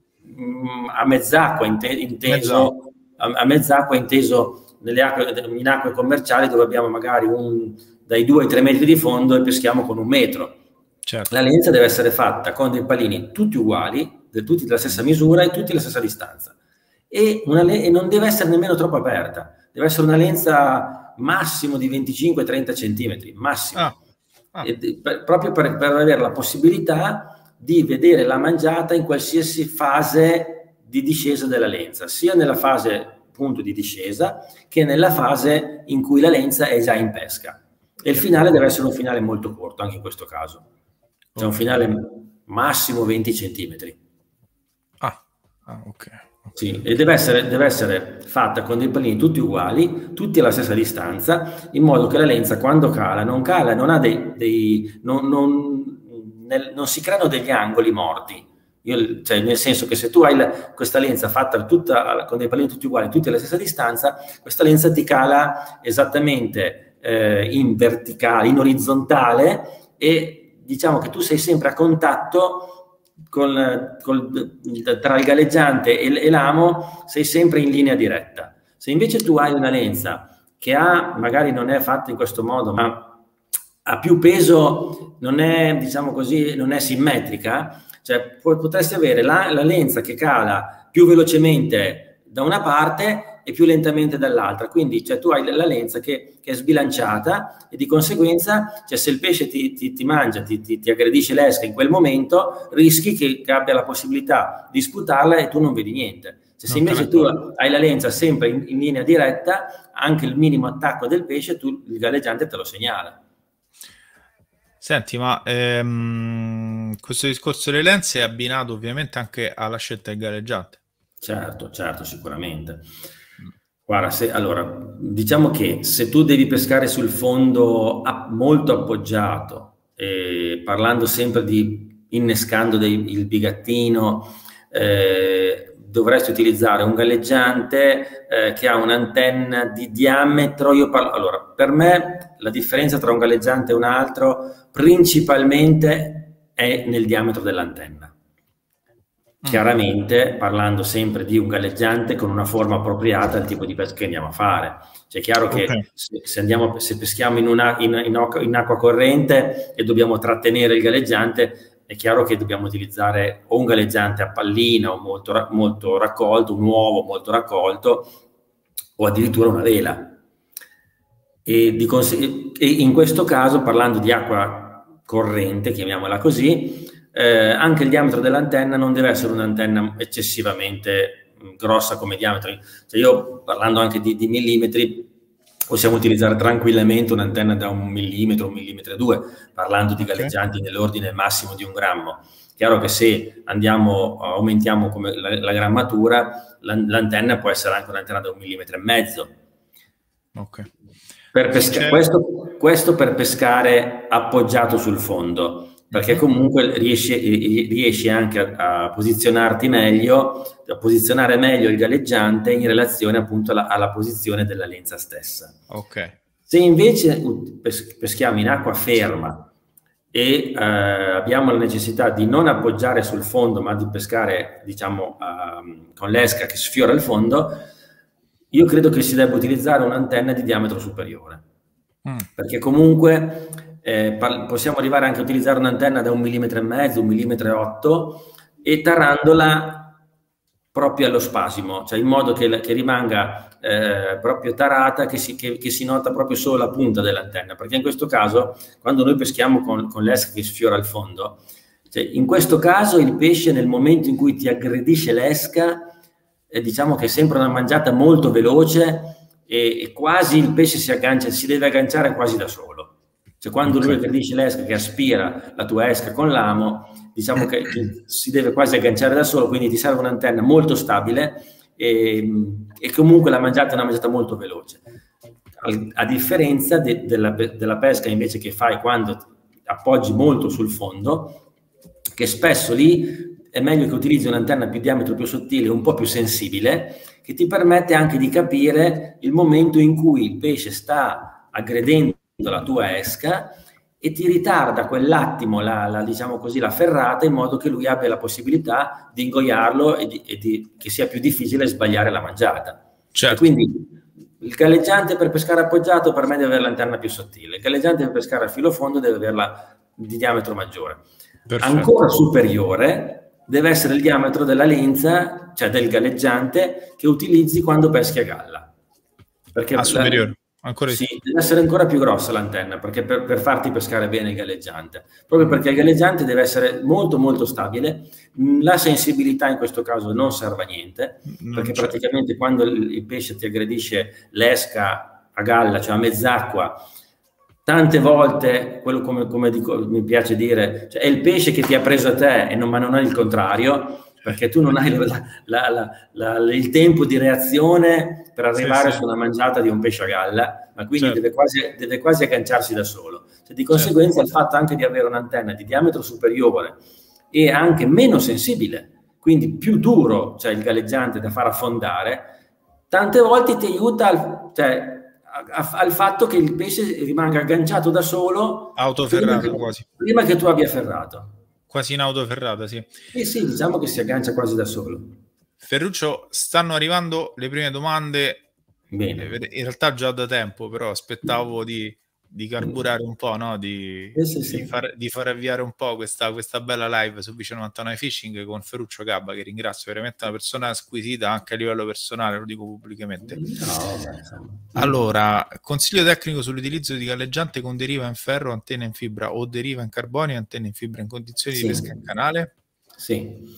[SPEAKER 2] mh, a mezz'acqua, inte, inteso, a, a mezz'acqua inteso nelle acque, in acque commerciali dove abbiamo magari un, dai due ai tre metri di fondo e peschiamo con un metro. Certo. La lenza deve essere fatta con dei pallini tutti uguali, tutti della stessa misura e tutti della stessa distanza. E, una le- e non deve essere nemmeno troppo aperta, deve essere una lenza massimo di venticinque trenta centimetri, massimo. Ah. Ah. E, per, proprio per, per avere la possibilità di vedere la mangiata in qualsiasi fase di discesa della lenza, sia nella fase appunto di discesa che nella fase in cui la lenza è già in pesca. E il finale deve essere un finale molto corto, anche in questo caso. C'è un finale massimo venti centimetri.
[SPEAKER 1] Ah, ah ok,
[SPEAKER 2] Sì, e deve essere, deve essere fatta con dei pallini tutti uguali, tutti alla stessa distanza, in modo che la lenza quando cala, non cala, non ha dei, dei non, non, nel, non si creano degli angoli morti. Io, cioè, nel senso che se tu hai la, questa lenza fatta tutta con dei pallini tutti uguali, tutti alla stessa distanza, questa lenza ti cala esattamente eh, in verticale, in orizzontale, e diciamo che tu sei sempre a contatto Col, col, tra il galleggiante e, e l'amo, sei sempre in linea diretta. Se invece tu hai una lenza che ha, magari non è fatta in questo modo, ma ha più peso, non è, diciamo così, non è simmetrica, cioè potresti avere la, la lenza che cala più velocemente da una parte e più lentamente dall'altra, quindi cioè, tu hai la lenza che, che è sbilanciata, e di conseguenza cioè, se il pesce ti, ti, ti mangia, ti, ti, ti aggredisce l'esca in quel momento, rischi che, che abbia la possibilità di sputarla e tu non vedi niente. Cioè, se invece tu hai la lenza sempre in, in linea diretta, anche il minimo attacco del pesce, tu, il galleggiante te lo segnala.
[SPEAKER 1] Senti, ma ehm, questo discorso delle lenze è abbinato ovviamente anche alla scelta del galleggiante.
[SPEAKER 2] Certo, certo, sicuramente. Guarda, se, allora, diciamo che se tu devi pescare sul fondo a, molto appoggiato, eh, parlando sempre di innescando dei, il bigattino, eh, dovresti utilizzare un galleggiante eh, che ha un'antenna di diametro. Io parlo, allora, per me la differenza tra un galleggiante e un altro principalmente è nel diametro dell'antenna. Chiaramente parlando sempre di un galleggiante con una forma appropriata al tipo di pesca che andiamo a fare. Cioè è chiaro che okay. se, se, andiamo, se peschiamo in, una, in, in, in acqua corrente e dobbiamo trattenere il galleggiante, è chiaro che dobbiamo utilizzare o un galleggiante a pallina o molto, molto raccolto, un uovo molto raccolto, o addirittura una vela. E, di e in questo caso, parlando di acqua corrente, chiamiamola così, Eh, anche il diametro dell'antenna non deve essere un'antenna eccessivamente grossa come diametro. Cioè io, parlando anche di, di millimetri, possiamo utilizzare tranquillamente un'antenna da un millimetro, un millimetro e due, parlando di galleggianti okay. nell'ordine massimo di un grammo. Chiaro che se andiamo, aumentiamo come la, la grammatura, l'antenna può essere anche un'antenna da un millimetro e mezzo.
[SPEAKER 1] Ok.
[SPEAKER 2] Per pesca- questo, questo per pescare appoggiato sul fondo, perché comunque riesci, riesci anche a, a posizionarti meglio, a posizionare meglio il galleggiante in relazione appunto alla, alla posizione della lenza stessa.
[SPEAKER 1] Ok.
[SPEAKER 2] Se invece pes- peschiamo in acqua ferma e eh, abbiamo la necessità di non appoggiare sul fondo, ma di pescare, diciamo, uh, con l'esca che sfiora il fondo, io credo che si debba utilizzare un'antenna di diametro superiore, mm. perché comunque Eh, possiamo arrivare anche a utilizzare un'antenna da un millimetro e mezzo, un millimetro e otto, e tarandola proprio allo spasimo, cioè in modo che, che rimanga eh, proprio tarata, che si, che, che si nota proprio solo la punta dell'antenna, perché in questo caso, quando noi peschiamo con, con l'esca che sfiora il fondo, cioè in questo caso il pesce, nel momento in cui ti aggredisce l'esca, eh, diciamo che è sempre una mangiata molto veloce, e, e quasi il pesce si aggancia, si deve agganciare quasi da solo. Cioè quando okay. lui aggredisce l'esca, che aspira la tua esca con l'amo, diciamo che si deve quasi agganciare da solo, quindi ti serve un'antenna molto stabile e, e comunque la mangiata è una mangiata molto veloce. A differenza de, della, della pesca invece che fai quando appoggi molto sul fondo, che spesso lì è meglio che utilizzi un'antenna più diametro più sottile, un po' più sensibile, che ti permette anche di capire il momento in cui il pesce sta aggredendo la tua esca e ti ritarda quell'attimo la, la, diciamo così, la ferrata, in modo che lui abbia la possibilità di ingoiarlo e, di, e di, che sia più difficile sbagliare la mangiata. Certo. E quindi il galleggiante per pescare appoggiato per me deve avere l'antenna più sottile, il galleggiante per pescare a filo fondo deve averla di diametro maggiore. Perfetto. Ancora superiore deve essere il diametro della lenza, cioè del galleggiante, che utilizzi quando peschi a galla. Perché
[SPEAKER 1] ah, superiore. Ancora
[SPEAKER 2] sì, deve essere ancora più grossa l'antenna, perché per, per farti pescare bene il galleggiante, proprio perché il galleggiante deve essere molto molto stabile. La sensibilità in questo caso non serve a niente, non perché c'è. Praticamente quando il, il pesce ti aggredisce l'esca a galla, cioè a mezz'acqua, tante volte, quello come, come dico, mi piace dire, cioè è il pesce che ti ha preso a te, e non, ma non è il contrario, perché tu non hai la, la, la, la, il tempo di reazione per arrivare
[SPEAKER 1] sì,
[SPEAKER 2] su una mangiata di un pesce a galla, ma quindi
[SPEAKER 1] certo.
[SPEAKER 2] deve, quasi, deve quasi agganciarsi da solo. Cioè, di conseguenza certo. Il fatto anche di avere un'antenna di diametro superiore e anche meno sensibile, quindi più duro, cioè il galleggiante da far affondare, tante volte ti aiuta al, cioè, al fatto che il pesce rimanga agganciato da solo
[SPEAKER 1] autoferrato
[SPEAKER 2] prima che,
[SPEAKER 1] quasi
[SPEAKER 2] prima che tu abbia ferrato,
[SPEAKER 1] quasi in autoferrata, sì.
[SPEAKER 2] Sì, sì, diciamo che si aggancia quasi da solo.
[SPEAKER 1] Ferruccio, stanno arrivando le prime domande.
[SPEAKER 2] Bene.
[SPEAKER 1] In realtà già da tempo, però aspettavo di, di carburare un po', no? di,
[SPEAKER 2] sì, sì, sì.
[SPEAKER 1] Di, far, di far avviare un po' questa, questa bella live su Vice novantanove Fishing con Ferruccio Gabba, che ringrazio, veramente una persona squisita anche a livello personale, lo dico pubblicamente.
[SPEAKER 2] No, beh,
[SPEAKER 1] allora, consiglio tecnico sull'utilizzo di galleggiante con deriva in ferro, antenna in fibra o deriva in carbonio, antenna in fibra in condizioni
[SPEAKER 2] sì.
[SPEAKER 1] di pesca in canale?
[SPEAKER 2] Sì.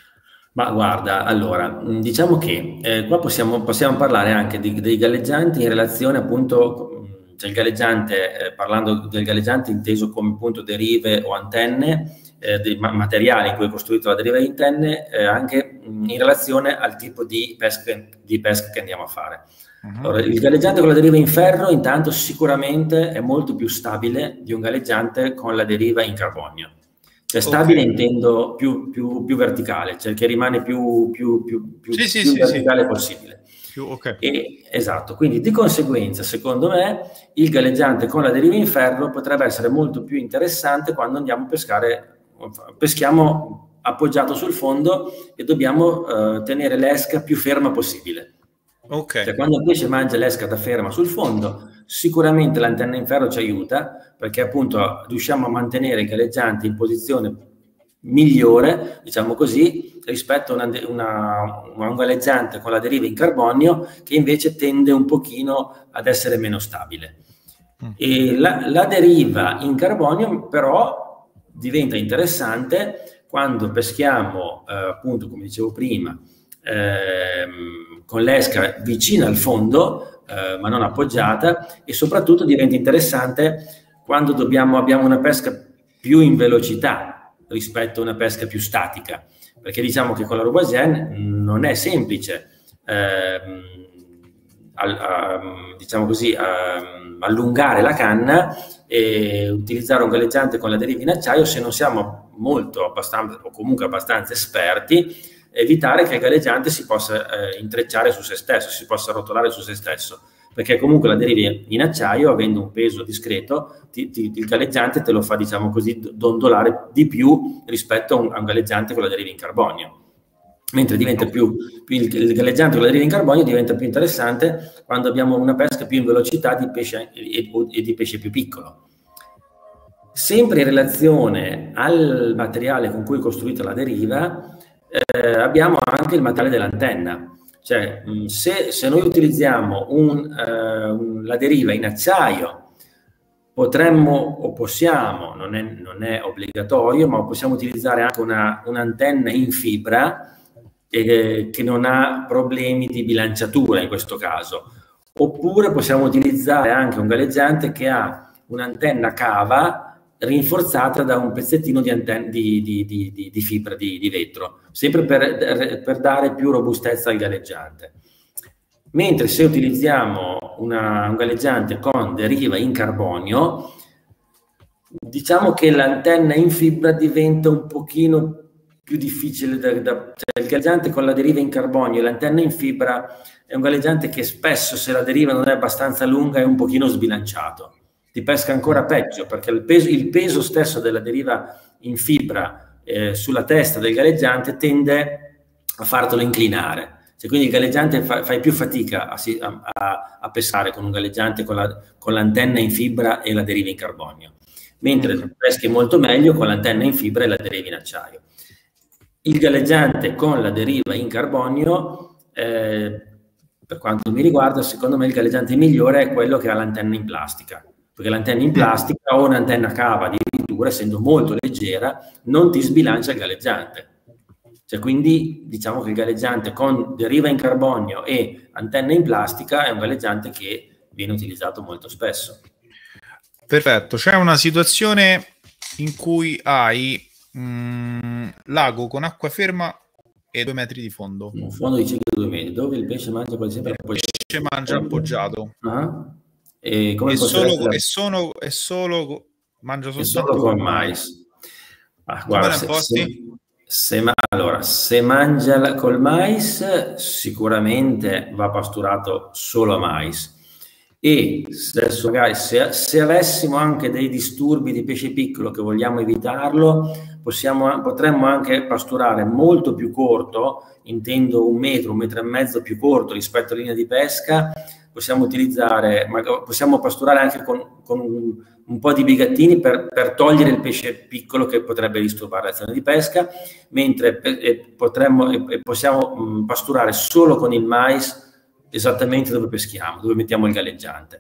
[SPEAKER 2] Ma guarda, allora, diciamo che eh, qua possiamo, possiamo parlare anche di, dei galleggianti in relazione appunto, cioè il galleggiante, eh, parlando del galleggiante inteso come appunto derive o antenne, eh, dei ma- materiali in cui è costruito la deriva di antenne, eh, anche mh, in relazione al tipo di pesca, di pesca che andiamo a fare. Uh-huh. Allora, il galleggiante con la deriva in ferro intanto sicuramente è molto più stabile di un galleggiante con la deriva in carbonio. Cioè stabile okay. Intendo più, più, più verticale, cioè che rimane più, più, più, più,
[SPEAKER 1] sì,
[SPEAKER 2] più
[SPEAKER 1] sì,
[SPEAKER 2] verticale
[SPEAKER 1] sì.
[SPEAKER 2] possibile.
[SPEAKER 1] Più, okay.
[SPEAKER 2] E, esatto, quindi di conseguenza, secondo me, il galleggiante con la deriva in ferro potrebbe essere molto più interessante quando andiamo a pescare, peschiamo appoggiato sul fondo e dobbiamo uh, tenere l'esca più ferma possibile.
[SPEAKER 1] Okay.
[SPEAKER 2] Cioè, quando il pesce mangia l'esca da ferma sul fondo, sicuramente l'antenna in ferro ci aiuta, perché appunto riusciamo a mantenere il galleggiante in posizione migliore, diciamo così, rispetto a, una, una, un galleggiante con la deriva in carbonio che invece tende un pochino ad essere meno stabile. Mm. E la, la deriva in carbonio però diventa interessante quando peschiamo, eh, appunto, come dicevo prima, ehm, con l'esca vicina al fondo, eh, ma non appoggiata, e soprattutto diventa interessante quando dobbiamo, abbiamo una pesca più in velocità rispetto a una pesca più statica, perché diciamo che con la Roubaisienne non è semplice ehm, al, a, diciamo così, a, allungare la canna e utilizzare un galleggiante con la deriva in acciaio se non siamo molto abbastanza o comunque abbastanza esperti, evitare che il galleggiante si possa eh, intrecciare su se stesso, si possa rotolare su se stesso, perché comunque la deriva in acciaio, avendo un peso discreto, ti, ti, il galleggiante te lo fa, diciamo così, dondolare di più rispetto a un, a un galleggiante con la deriva in carbonio. Mentre diventa più, più il, il galleggiante con la deriva in carbonio diventa più interessante quando abbiamo una pesca più in velocità di pesce e, e di pesce più piccolo. Sempre in relazione al materiale con cui è costruita la deriva, eh, abbiamo anche il materiale dell'antenna. Cioè, se, se noi utilizziamo un, eh, un, la deriva in acciaio, potremmo o possiamo, non è, non è obbligatorio, ma possiamo utilizzare anche una, un'antenna in fibra eh, che non ha problemi di bilanciatura in questo caso. Oppure possiamo utilizzare anche un galleggiante che ha un'antenna cava rinforzata da un pezzettino di, anten- di, di, di, di, di fibra di, di vetro, sempre per, per dare più robustezza al galleggiante. Mentre se utilizziamo una, un galleggiante con deriva in carbonio, diciamo che l'antenna in fibra diventa un pochino più difficile da, da, cioè il galleggiante con la deriva in carbonio e l'antenna in fibra è un galleggiante che spesso, se la deriva non è abbastanza lunga, è un pochino sbilanciato. Ti pesca ancora peggio, perché il peso, il peso stesso della deriva in fibra eh, sulla testa del galleggiante tende a fartelo inclinare. Cioè, quindi il galleggiante fa, fai più fatica a, a, a pescare con un galleggiante con, la, con l'antenna in fibra e la deriva in carbonio, mentre okay. peschi molto meglio con l'antenna in fibra e la deriva in acciaio. Il galleggiante con la deriva in carbonio, eh, per quanto mi riguarda, secondo me il galleggiante migliore è quello che ha l'antenna in plastica, perché l'antenna in plastica o un'antenna cava addirittura, essendo molto leggera, non ti sbilancia il galleggiante. Cioè, quindi diciamo che il galleggiante con deriva in carbonio e antenna in plastica è un galleggiante che viene utilizzato molto spesso.
[SPEAKER 1] Perfetto, c'è una situazione in cui hai mh, lago con acqua ferma e due metri di fondo.
[SPEAKER 2] Un fondo di circa due metri, dove il pesce mangia quasi sempre appoggiato.
[SPEAKER 1] Il pesce mangia appoggiato.
[SPEAKER 2] Ah? E come
[SPEAKER 1] e, solo,
[SPEAKER 2] la...
[SPEAKER 1] e, solo, e solo mangia soltanto
[SPEAKER 2] solo con mais. Ah,
[SPEAKER 1] Come
[SPEAKER 2] guarda, se, se, se, allora, se mangia col mais, sicuramente va pasturato solo a mais. E adesso magari se, se avessimo anche dei disturbi di pesce piccolo che vogliamo evitarlo, possiamo, potremmo anche pasturare molto più corto, intendo un metro, un metro e mezzo più corto rispetto alla linea di pesca. Possiamo utilizzare, possiamo pasturare anche con, con un, un po' di bigattini per, per togliere il pesce piccolo che potrebbe disturbare l'azione di pesca, mentre eh, potremmo, eh, possiamo mh, pasturare solo con il mais esattamente dove peschiamo, dove mettiamo il galleggiante.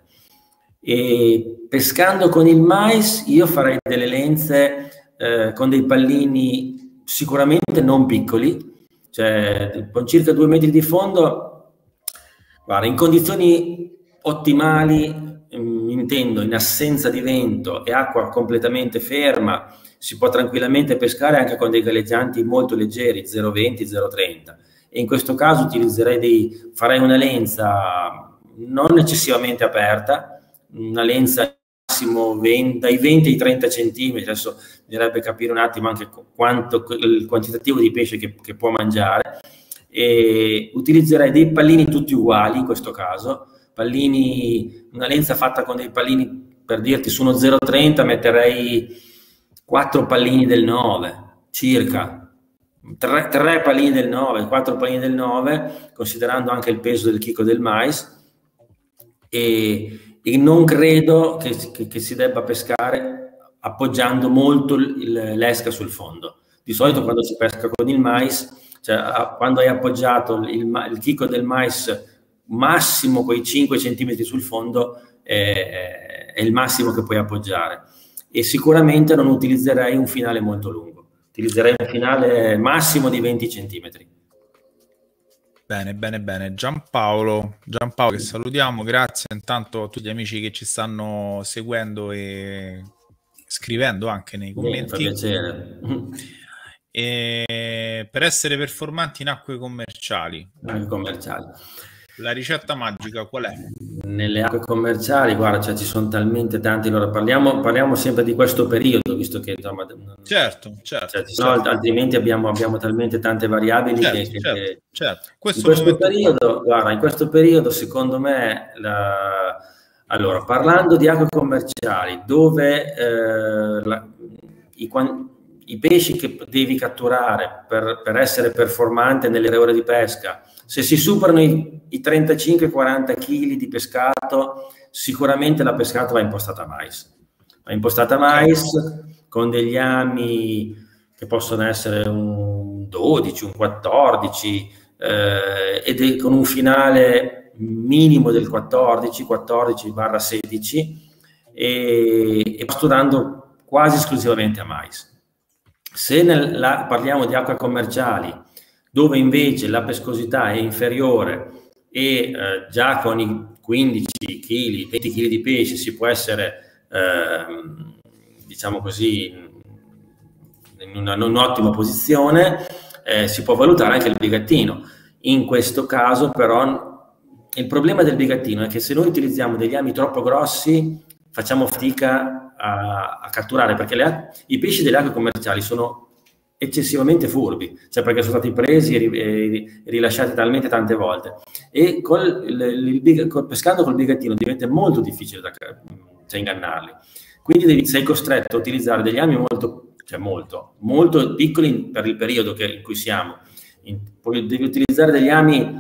[SPEAKER 2] E pescando con il mais io farei delle lenze eh, con dei pallini sicuramente non piccoli, cioè con circa due metri di fondo. Guarda, in condizioni ottimali, mh, intendo in assenza di vento e acqua completamente ferma, si può tranquillamente pescare anche con dei galleggianti molto leggeri, zero virgola venti zero virgola trenta. E in questo caso utilizzerei dei, farei una lenza non eccessivamente aperta, una lenza massimo venti, dai venti ai trenta centimetri, adesso bisognerebbe capire un attimo anche quanto, il quantitativo di pesce che, che può mangiare, e utilizzerei dei pallini tutti uguali in questo caso, pallini, una lenza fatta con dei pallini, per dirti su uno zero virgola trenta metterei quattro pallini del nove circa. Tre, tre pallini del nove, quattro pallini del nove, considerando anche il peso del chicco del mais, e, e non credo che, che, che si debba pescare appoggiando molto l'esca sul fondo. Di solito quando si pesca con il mais, cioè quando hai appoggiato il, il chicco del mais massimo quei cinque centimetri sul fondo è, è il massimo che puoi appoggiare, e sicuramente non utilizzerei un finale molto lungo. Utilizzerei un finale massimo di venti centimetri.
[SPEAKER 1] Bene, bene, bene. Giampaolo, Giampaolo che salutiamo, grazie intanto a tutti gli amici che ci stanno seguendo e scrivendo anche nei commenti.
[SPEAKER 2] Bene, fa piacere.
[SPEAKER 1] E per essere performanti in acque commerciali,
[SPEAKER 2] acque commerciali,
[SPEAKER 1] la ricetta magica qual è?
[SPEAKER 2] Nelle acque commerciali, guarda, cioè, ci sono talmente tanti. Allora, parliamo, parliamo sempre di questo periodo, visto che insomma,
[SPEAKER 1] certo, certo,
[SPEAKER 2] cioè,
[SPEAKER 1] certo.
[SPEAKER 2] No, altrimenti abbiamo, abbiamo talmente tante variabili,
[SPEAKER 1] certo,
[SPEAKER 2] che,
[SPEAKER 1] certo,
[SPEAKER 2] che
[SPEAKER 1] certo. Questo
[SPEAKER 2] in questo periodo, guarda, in questo periodo secondo me la, allora, parlando di acque commerciali dove eh, la, i, i pesci che devi catturare per, per essere performante nelle ore di pesca, se si superano i, i trentacinque quaranta chili di pescato, sicuramente la pescata va impostata a mais. Va impostata a mais con degli ami che possono essere un dodici, un quattordici, eh, ed è con un finale minimo del quattordici, quattordici sedici, e, e pasturando quasi esclusivamente a mais. Se nel, la, parliamo di acque commerciali, dove invece la pescosità è inferiore e eh, già con i quindici chili, venti chili di pesce si può essere, eh, diciamo così, in una non ottima posizione, eh, si può valutare anche il bigattino. In questo caso però il problema del bigattino è che se noi utilizziamo degli ami troppo grossi facciamo fatica a, a catturare, perché le, i pesci delle acque commerciali sono eccessivamente furbi, cioè perché sono stati presi e, e rilasciati talmente tante volte, e col, il, il, col, pescando col bigattino diventa molto difficile da cioè, ingannarli, quindi devi, sei costretto a utilizzare degli ami molto, cioè molto, molto piccoli per il periodo che, in cui siamo. In, devi utilizzare degli ami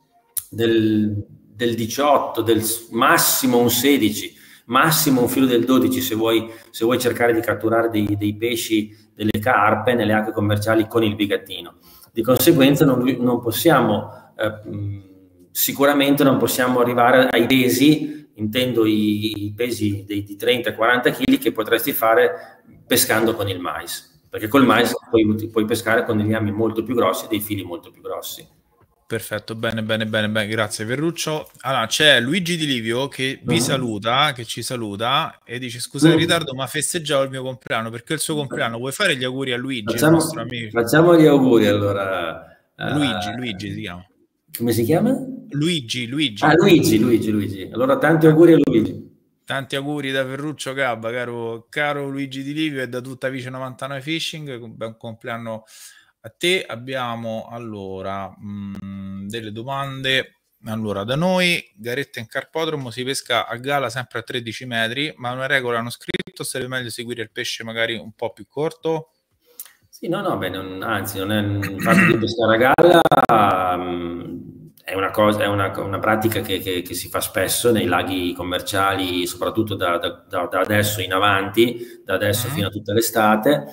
[SPEAKER 2] del, del diciotto, del massimo un sedici, massimo un filo del dodici se vuoi, se vuoi cercare di catturare dei, dei pesci, delle carpe nelle acque commerciali con il bigattino. Di conseguenza non, non possiamo, eh, sicuramente non possiamo arrivare ai pesi, intendo i, i pesi dei, di trenta quaranta chili che potresti fare pescando con il mais, perché col mais puoi, puoi pescare con degli ami molto più grossi e dei fili molto più grossi.
[SPEAKER 1] Perfetto, bene, bene, bene, bene, grazie Ferruccio. Allora, c'è Luigi Di Livio che vi saluta, che ci saluta e dice: scusa il ritardo, ma festeggiavo il mio compleanno, perché è il suo compleanno. Vuoi fare gli auguri a Luigi,
[SPEAKER 2] facciamo,
[SPEAKER 1] il nostro amico?
[SPEAKER 2] Facciamo gli auguri allora
[SPEAKER 1] Luigi,
[SPEAKER 2] uh,
[SPEAKER 1] Luigi si chiama.
[SPEAKER 2] Come si chiama?
[SPEAKER 1] Luigi, Luigi.
[SPEAKER 2] Ah, Luigi, Luigi, Luigi. Allora tanti auguri a Luigi.
[SPEAKER 1] Tanti auguri da Ferruccio Gabba, caro, caro Luigi Di Livio e da tutta Vice novantanove Fishing, buon compleanno a te. Abbiamo allora mh, delle domande. Allora, da noi garetta in carpodromo si pesca a gala sempre a tredici metri, ma una regola hanno scritto, sarebbe meglio seguire il pesce magari un po' più corto?
[SPEAKER 2] Sì, no, no, beh, non, anzi, non è il fatto di pescare a galla, um, è una cosa, è una, una pratica che, che, che si fa spesso nei laghi commerciali, soprattutto da, da, da adesso in avanti, da adesso uh-huh. fino a tutta l'estate,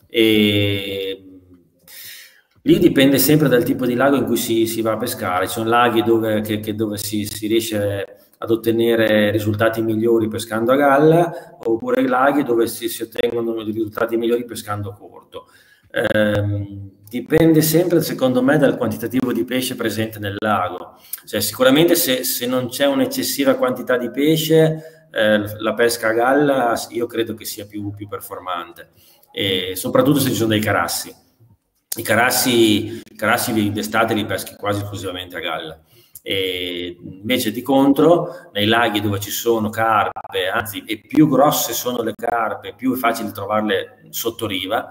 [SPEAKER 2] e lì dipende sempre dal tipo di lago in cui si, si va a pescare. Ci sono laghi dove, che, che dove si, si riesce ad ottenere risultati migliori pescando a galla, oppure laghi dove si, si ottengono risultati migliori pescando corto. Eh, dipende sempre, secondo me, dal quantitativo di pesce presente nel lago. Cioè, sicuramente se, se non c'è un'eccessiva quantità di pesce, eh, la pesca a galla io credo che sia più, più performante, e soprattutto se ci sono dei carassi. I carassi, i carassi d'estate li peschi quasi esclusivamente a galla. E invece di contro, nei laghi dove ci sono carpe, anzi, e più grosse sono le carpe, più è facile trovarle sotto riva.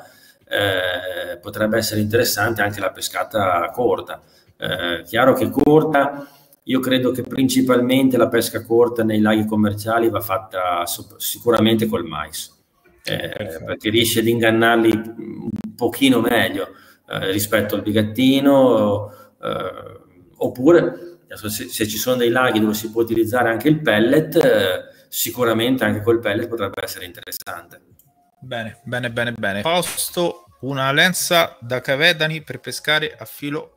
[SPEAKER 2] Eh, potrebbe essere interessante anche la pescata corta. Eh, chiaro che corta, io credo che principalmente la pesca corta nei laghi commerciali va fatta so- sicuramente col mais, eh, perché riesce ad ingannarli un pochino meglio eh, rispetto al bigattino, eh, oppure se, se ci sono dei laghi dove si può utilizzare anche il pellet, eh, sicuramente anche col pellet potrebbe essere interessante.
[SPEAKER 1] Bene, bene, bene, bene. Fausto, una lenza da cavedani per pescare a filo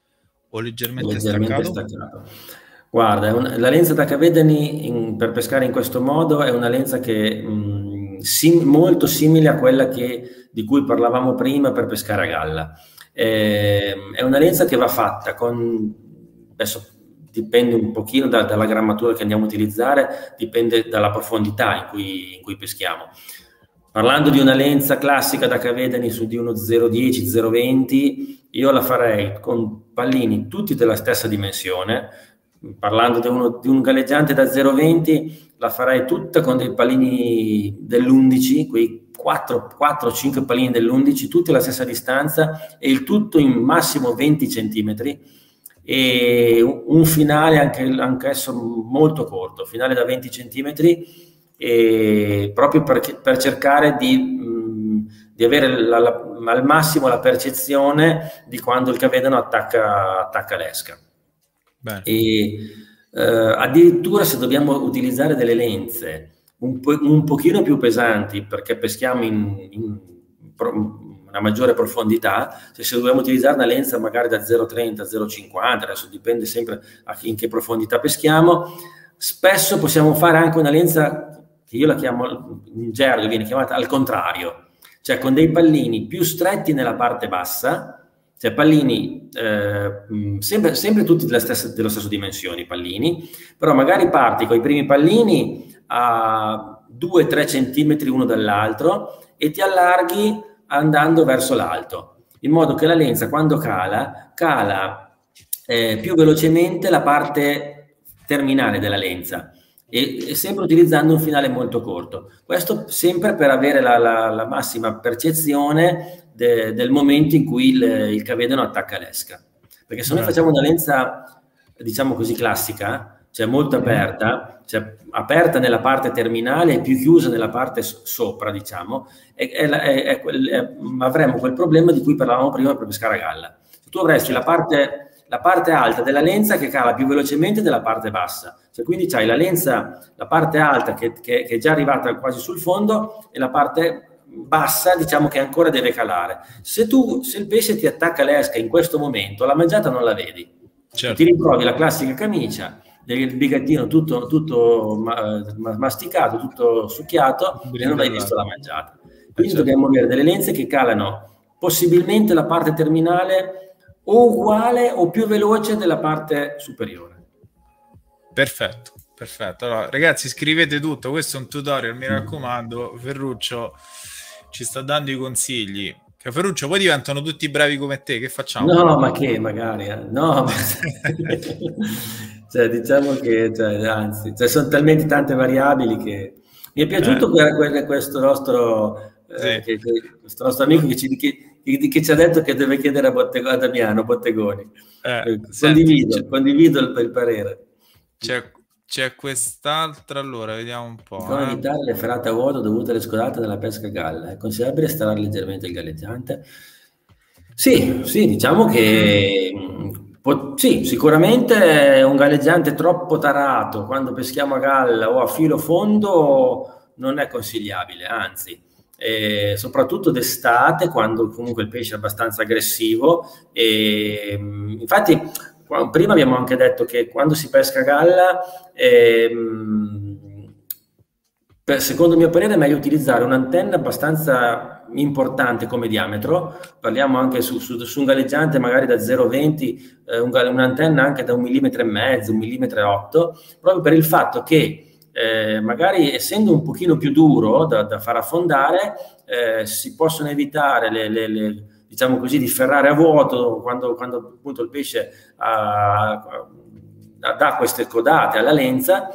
[SPEAKER 1] o leggermente, leggermente staccato? staccato.
[SPEAKER 2] Guarda, una, la lenza da cavedani in, per pescare in questo modo è una lenza che mh, sim, molto simile a quella che, di cui parlavamo prima per pescare a galla. Eh, è una lenza che va fatta con, adesso dipende un pochino da, dalla grammatura che andiamo a utilizzare, dipende dalla profondità in cui, in cui peschiamo. Parlando di una lenza classica da cavedani su di uno zero virgola dieci zero virgola venti, io la farei con pallini tutti della stessa dimensione. Parlando di, uno, di un galleggiante da zero virgola venti, la farei tutta con dei pallini dell'undici, quei quattro cinque pallini dell'undici, tutti alla stessa distanza, e il tutto in massimo venti centimetri, e un finale anche, anch'esso molto corto, finale da venti centimetri, e proprio per, per cercare di, mh, di avere la, la, al massimo la percezione di quando il cavedano attacca, attacca l'esca. Bene. E eh, addirittura se dobbiamo utilizzare delle lenze un, po', un pochino più pesanti perché peschiamo in, in pro, una maggiore profondità, se, se dobbiamo utilizzare una lenza magari da zero virgola trenta zero virgola cinquanta, adesso dipende sempre a in che profondità peschiamo, spesso possiamo fare anche una lenza che io la chiamo, in gergo viene chiamata al contrario, cioè con dei pallini più stretti nella parte bassa, cioè pallini eh, sempre, sempre tutti della stessa, dello stesso dimensione, i pallini, però magari parti con i primi pallini a due tre centimetri uno dall'altro e ti allarghi andando verso l'alto, in modo che la lenza quando cala, cala eh, più velocemente la parte terminale della lenza, e, e sempre utilizzando un finale molto corto. Questo sempre per avere la, la, la massima percezione de, del momento in cui il, il cavedano attacca l'esca. Perché se noi facciamo una lenza, diciamo così, classica, cioè molto aperta, cioè aperta nella parte terminale e più chiusa nella parte so- sopra, diciamo, è, è, è, è quel, è, avremo quel problema di cui parlavamo prima per pescare a galla. Se tu avresti la parte... la parte alta della lenza che cala più velocemente della parte bassa, cioè quindi c'hai la lenza, la parte alta che, che, che è già arrivata quasi sul fondo e la parte bassa, diciamo, che ancora deve calare. Se tu, se il pesce ti attacca l'esca in questo momento, la mangiata non la vedi, certo. Ti ritrovi la classica camicia del bigattino tutto, tutto ma, masticato, tutto succhiato, e non hai visto la mangiata. Quindi certo. Dobbiamo avere delle lenze che calano possibilmente la parte terminale o uguale o più veloce della parte superiore.
[SPEAKER 1] Perfetto, perfetto. Allora, ragazzi, scrivete tutto, questo è un tutorial, mi raccomando. Ferruccio ci sta dando i consigli. Caferuccio, poi diventano tutti bravi come te, che facciamo?
[SPEAKER 2] No, ma che magari, eh. No, ma cioè, diciamo che, cioè, anzi, cioè, sono talmente tante variabili che mi è
[SPEAKER 1] Eh,
[SPEAKER 2] piaciuto que- que- questo nostro, eh,
[SPEAKER 1] sì.
[SPEAKER 2] che- che- questo nostro amico che ci, che- che- che ci ha detto che deve chiedere a, Bottego- a Damiano Bottegoni.
[SPEAKER 1] Eh,
[SPEAKER 2] Eh,
[SPEAKER 1] senti, c'è
[SPEAKER 2] condivido, condivido il, il parere.
[SPEAKER 1] c'è- c'è quest'altra, allora, vediamo un po'.
[SPEAKER 2] Come
[SPEAKER 1] Eh.
[SPEAKER 2] evitare le ferate a vuoto dovute alle scodate della pesca a galla? È consigliabile starare leggermente il galleggiante? Sì, sì, diciamo
[SPEAKER 1] Mm,
[SPEAKER 2] che mh, po- sì, sicuramente un galleggiante troppo tarato quando peschiamo a galla o a filo fondo non è consigliabile, anzi, eh, soprattutto d'estate quando comunque il pesce è abbastanza aggressivo. E, mh, infatti, qua- prima abbiamo anche detto che quando si pesca a galla, ehm, per- secondo il mio parere è meglio utilizzare un'antenna abbastanza importante come diametro, parliamo anche su, su- su un galleggiante magari da zero virgola venti, eh, un ga- un'antenna anche da un millimetro e mezzo, un millimetro e otto, proprio per il fatto che eh, magari essendo un pochino più duro da, da far affondare, eh, si possono evitare le, le- le- diciamo così, di ferrare a vuoto quando, quando appunto il pesce ha, ha- dà queste codate alla lenza,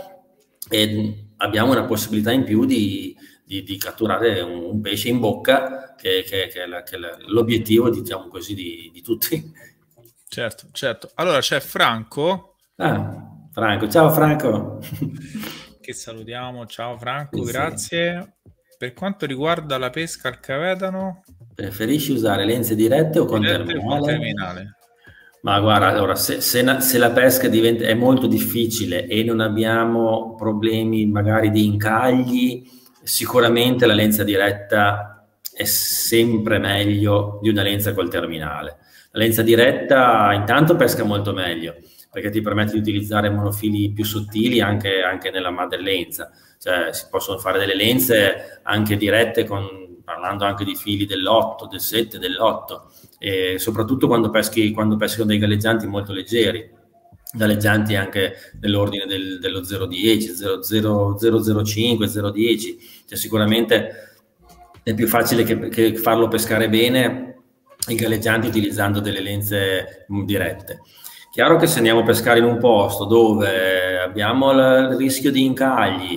[SPEAKER 2] e abbiamo una possibilità in più di, di- di catturare un, un pesce in bocca, che, che- che è, la- che è la- l'obiettivo, diciamo così, di, di tutti.
[SPEAKER 1] certo, certo. Allora c'è Franco,
[SPEAKER 2] Ah, Franco, ciao Franco.
[SPEAKER 1] che salutiamo. Ciao Franco,
[SPEAKER 2] Sì, sì.
[SPEAKER 1] grazie. Per quanto riguarda la pesca al cavedano,
[SPEAKER 2] Preferisci usare lenze dirette o con
[SPEAKER 1] dirette o con
[SPEAKER 2] terminale?
[SPEAKER 1] terminale?
[SPEAKER 2] Ma guarda, allora, se, se na- se la pesca diventa, è molto difficile e non abbiamo problemi magari di incagli, sicuramente la lenza diretta è sempre meglio di una lenza col terminale. La lenza diretta intanto pesca molto meglio, perché ti permette di utilizzare monofili più sottili anche, anche nella madrelenza. Cioè, si possono fare delle lenze anche dirette, con, parlando anche di fili dell'otto, del sette, dell'otto, e soprattutto quando peschi, quando peschi con dei galleggianti molto leggeri, galleggianti anche nell'ordine del, dello zero virgola dieci, zero virgola zero cinque, zero virgola dieci, cioè sicuramente è più facile che, che farlo pescare bene i galleggianti utilizzando delle lenze mh, dirette. Chiaro che se andiamo a pescare in un posto dove abbiamo il, il rischio di incagli,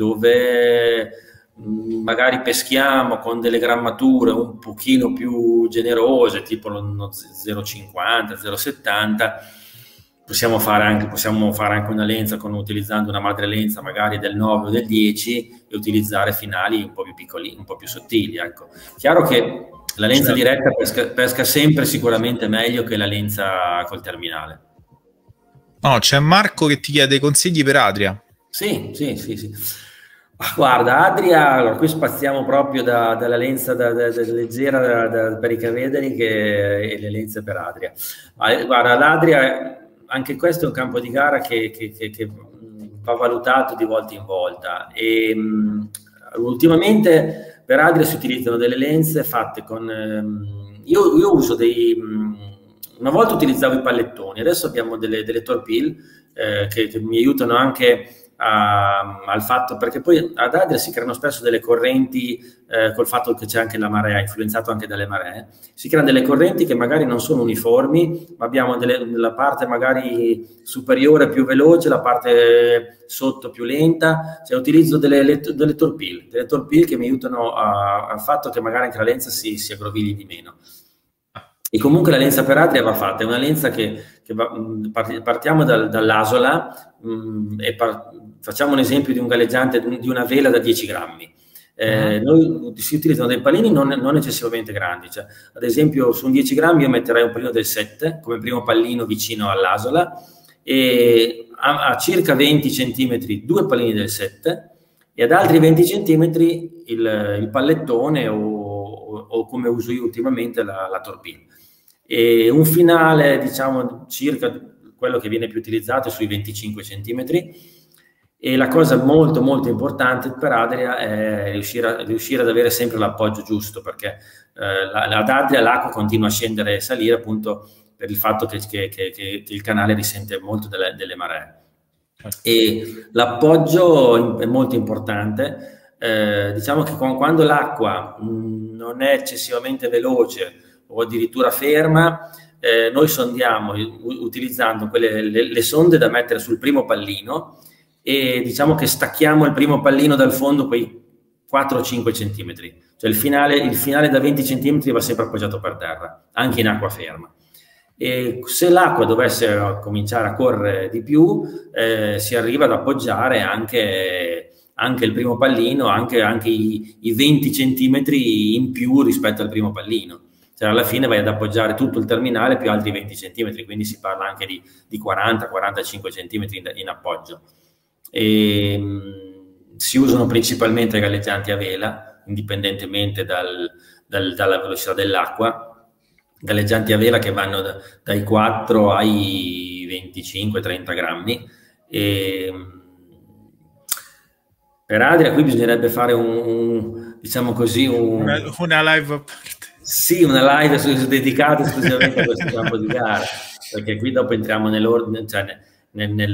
[SPEAKER 2] dove mh, magari peschiamo con delle grammature un pochino più generose, tipo lo zero virgola cinquanta, zero virgola settanta, possiamo fare anche, possiamo fare anche una lenza con, utilizzando una madre lenza magari del nove o del dieci, e utilizzare finali un po' più piccoli, un po' più sottili. Ecco. Chiaro che la lenza
[SPEAKER 1] Certo.
[SPEAKER 2] diretta pesca, pesca sempre sicuramente meglio che la lenza col terminale.
[SPEAKER 1] No, c'è Marco che ti chiede consigli per Adria.
[SPEAKER 2] Sì, sì, sì, sì. Ah, guarda, Adria, allora qui spaziamo proprio da, dalla lenza da, da, da leggera da, per i cavederi che, e le lenze per Adria. Ma, guarda, l'Adria, anche questo è un campo di gara che, che, che, che va valutato di volta in volta. E, mh, ultimamente per Adria si utilizzano delle lenze fatte con... Ehm, io, io uso dei... Mh, una volta utilizzavo i pallettoni, adesso abbiamo delle, delle torpille eh, che, che mi aiutano anche a, al fatto, perché poi ad Adria si creano spesso delle correnti eh, col fatto che c'è anche la marea, influenzato anche dalle maree, si creano delle correnti che magari non sono uniformi, ma abbiamo delle, la parte magari superiore più veloce, la parte sotto più lenta, cioè utilizzo delle, le, delle torpille, delle torpille che mi aiutano a, al fatto che magari anche la lenza si, si aggrovigli di meno. E comunque la lenza per Adria va fatta, è una lenza che, che va, partiamo dal, dall'Asola mh, e par, facciamo un esempio di un galleggiante di una vela da dieci grammi. Eh, uh-huh. Noi si utilizzano dei palini non, non eccessivamente grandi, cioè, ad esempio su un dieci grammi io metterei un palino del sette come primo pallino vicino all'Asola, e a, a circa venti centimetri due pallini del sette, e ad altri venti centimetri il, il pallettone o, o, o come uso io ultimamente la, la torpille. E un finale, diciamo, circa quello che viene più utilizzato è sui venticinque centimetri, e la cosa molto molto importante per Adria è riuscire, a, riuscire ad avere sempre l'appoggio giusto, perché eh, la, ad Adria l'acqua continua a scendere e salire appunto per il fatto che, che, che, che il canale risente molto delle, delle maree, e l'appoggio è molto importante. eh, diciamo che con, quando l'acqua mh, non è eccessivamente veloce o addirittura ferma, eh, noi sondiamo u- utilizzando quelle, le, le sonde da mettere sul primo pallino, e diciamo che stacchiamo il primo pallino dal fondo quei quattro cinque centimetri, cioè il finale, il finale da venti centimetri va sempre appoggiato per terra, anche in acqua ferma. E se l'acqua dovesse cominciare a correre di più, eh, si arriva ad appoggiare anche, anche il primo pallino, anche, anche i, i venti centimetri in più rispetto al primo pallino. Cioè alla fine vai ad appoggiare tutto il terminale più altri venti centimetri, quindi si parla anche di, di quaranta quarantacinque centimetri in, in appoggio. E, mh, si usano principalmente galleggianti a vela, indipendentemente dal, dal, dalla velocità dell'acqua, galleggianti a vela che vanno da, dai quattro ai venticinque trenta grammi. E, per Adria qui bisognerebbe fare un, un diciamo così un,
[SPEAKER 1] una, una live a parte.
[SPEAKER 2] Sì, una live su, dedicata esclusivamente a questo campo di gara, perché qui dopo entriamo nell'ordine, cioè nel, nel,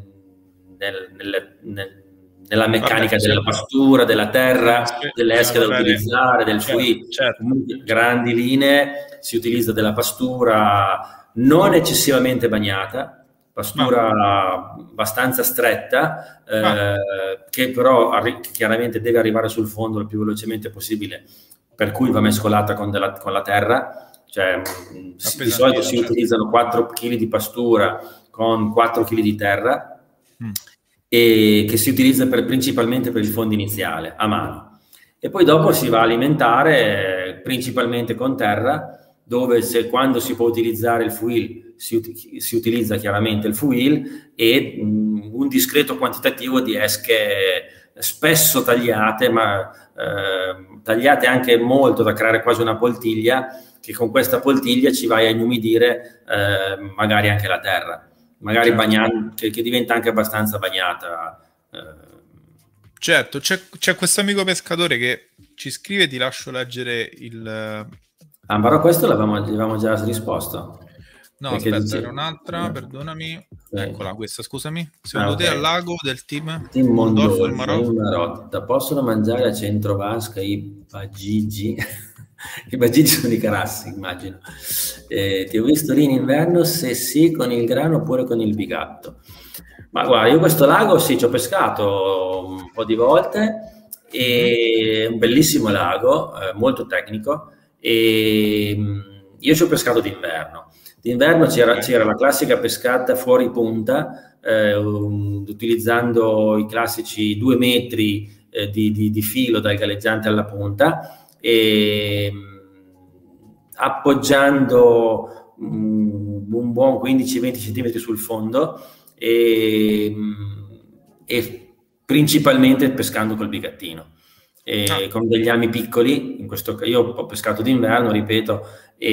[SPEAKER 2] nel, nel, nel, nella meccanica Vabbè, della pastura, della terra, delle esche da utilizzare, del
[SPEAKER 1] certo,
[SPEAKER 2] fluido.
[SPEAKER 1] certo.
[SPEAKER 2] Grandi linee, si utilizza della pastura non eccessivamente bagnata, pastura no. abbastanza stretta, eh, che però arri- chiaramente deve arrivare sul fondo il più velocemente possibile, per cui va mescolata con, della, con la terra, cioè si, di solito si certo. utilizzano quattro chili di pastura con quattro chili di terra, mm. e che si utilizza per, principalmente per il fondo iniziale, a mano. E poi dopo si va a alimentare principalmente con terra, dove se, quando si può utilizzare il fuel, si, si utilizza chiaramente il fuel e mh, un discreto quantitativo di esche spesso tagliate, ma eh, tagliate anche molto da creare quasi una poltiglia, che con questa poltiglia ci vai a inumidire eh, magari anche la terra, magari certo. bagnata, che, che diventa anche abbastanza bagnata. Eh.
[SPEAKER 1] Certo, c'è, c'è questo amico pescatore che ci scrive, ti lascio leggere il...
[SPEAKER 2] Ah, però questo l'avevamo, l'avevamo già risposto.
[SPEAKER 1] No, aspetta, dice... era un'altra, perdonami. Sì. Eccola, questa, scusami. Secondo ah, okay. te al lago del team,
[SPEAKER 2] team Mondolfo e Marotta possono mangiare a Centrovasca i bagigi? I bagigi sono i carassi, immagino. Eh, ti ho visto lì in inverno, se sì, con il grano oppure con il bigatto. Ma guarda, io questo lago sì, ci ho pescato un po' di volte, è un bellissimo lago, eh, molto tecnico, e io ci ho pescato d'inverno. D'inverno c'era, c'era la classica pescata fuori punta, eh, um, utilizzando i classici due metri eh, di, di, di filo dal galleggiante alla punta, e um, appoggiando um, un buon quindici venti centimetri sul fondo, e, um, e principalmente pescando col bigattino. E ah. con degli ami piccoli, in questo caso io ho pescato d'inverno, ripeto,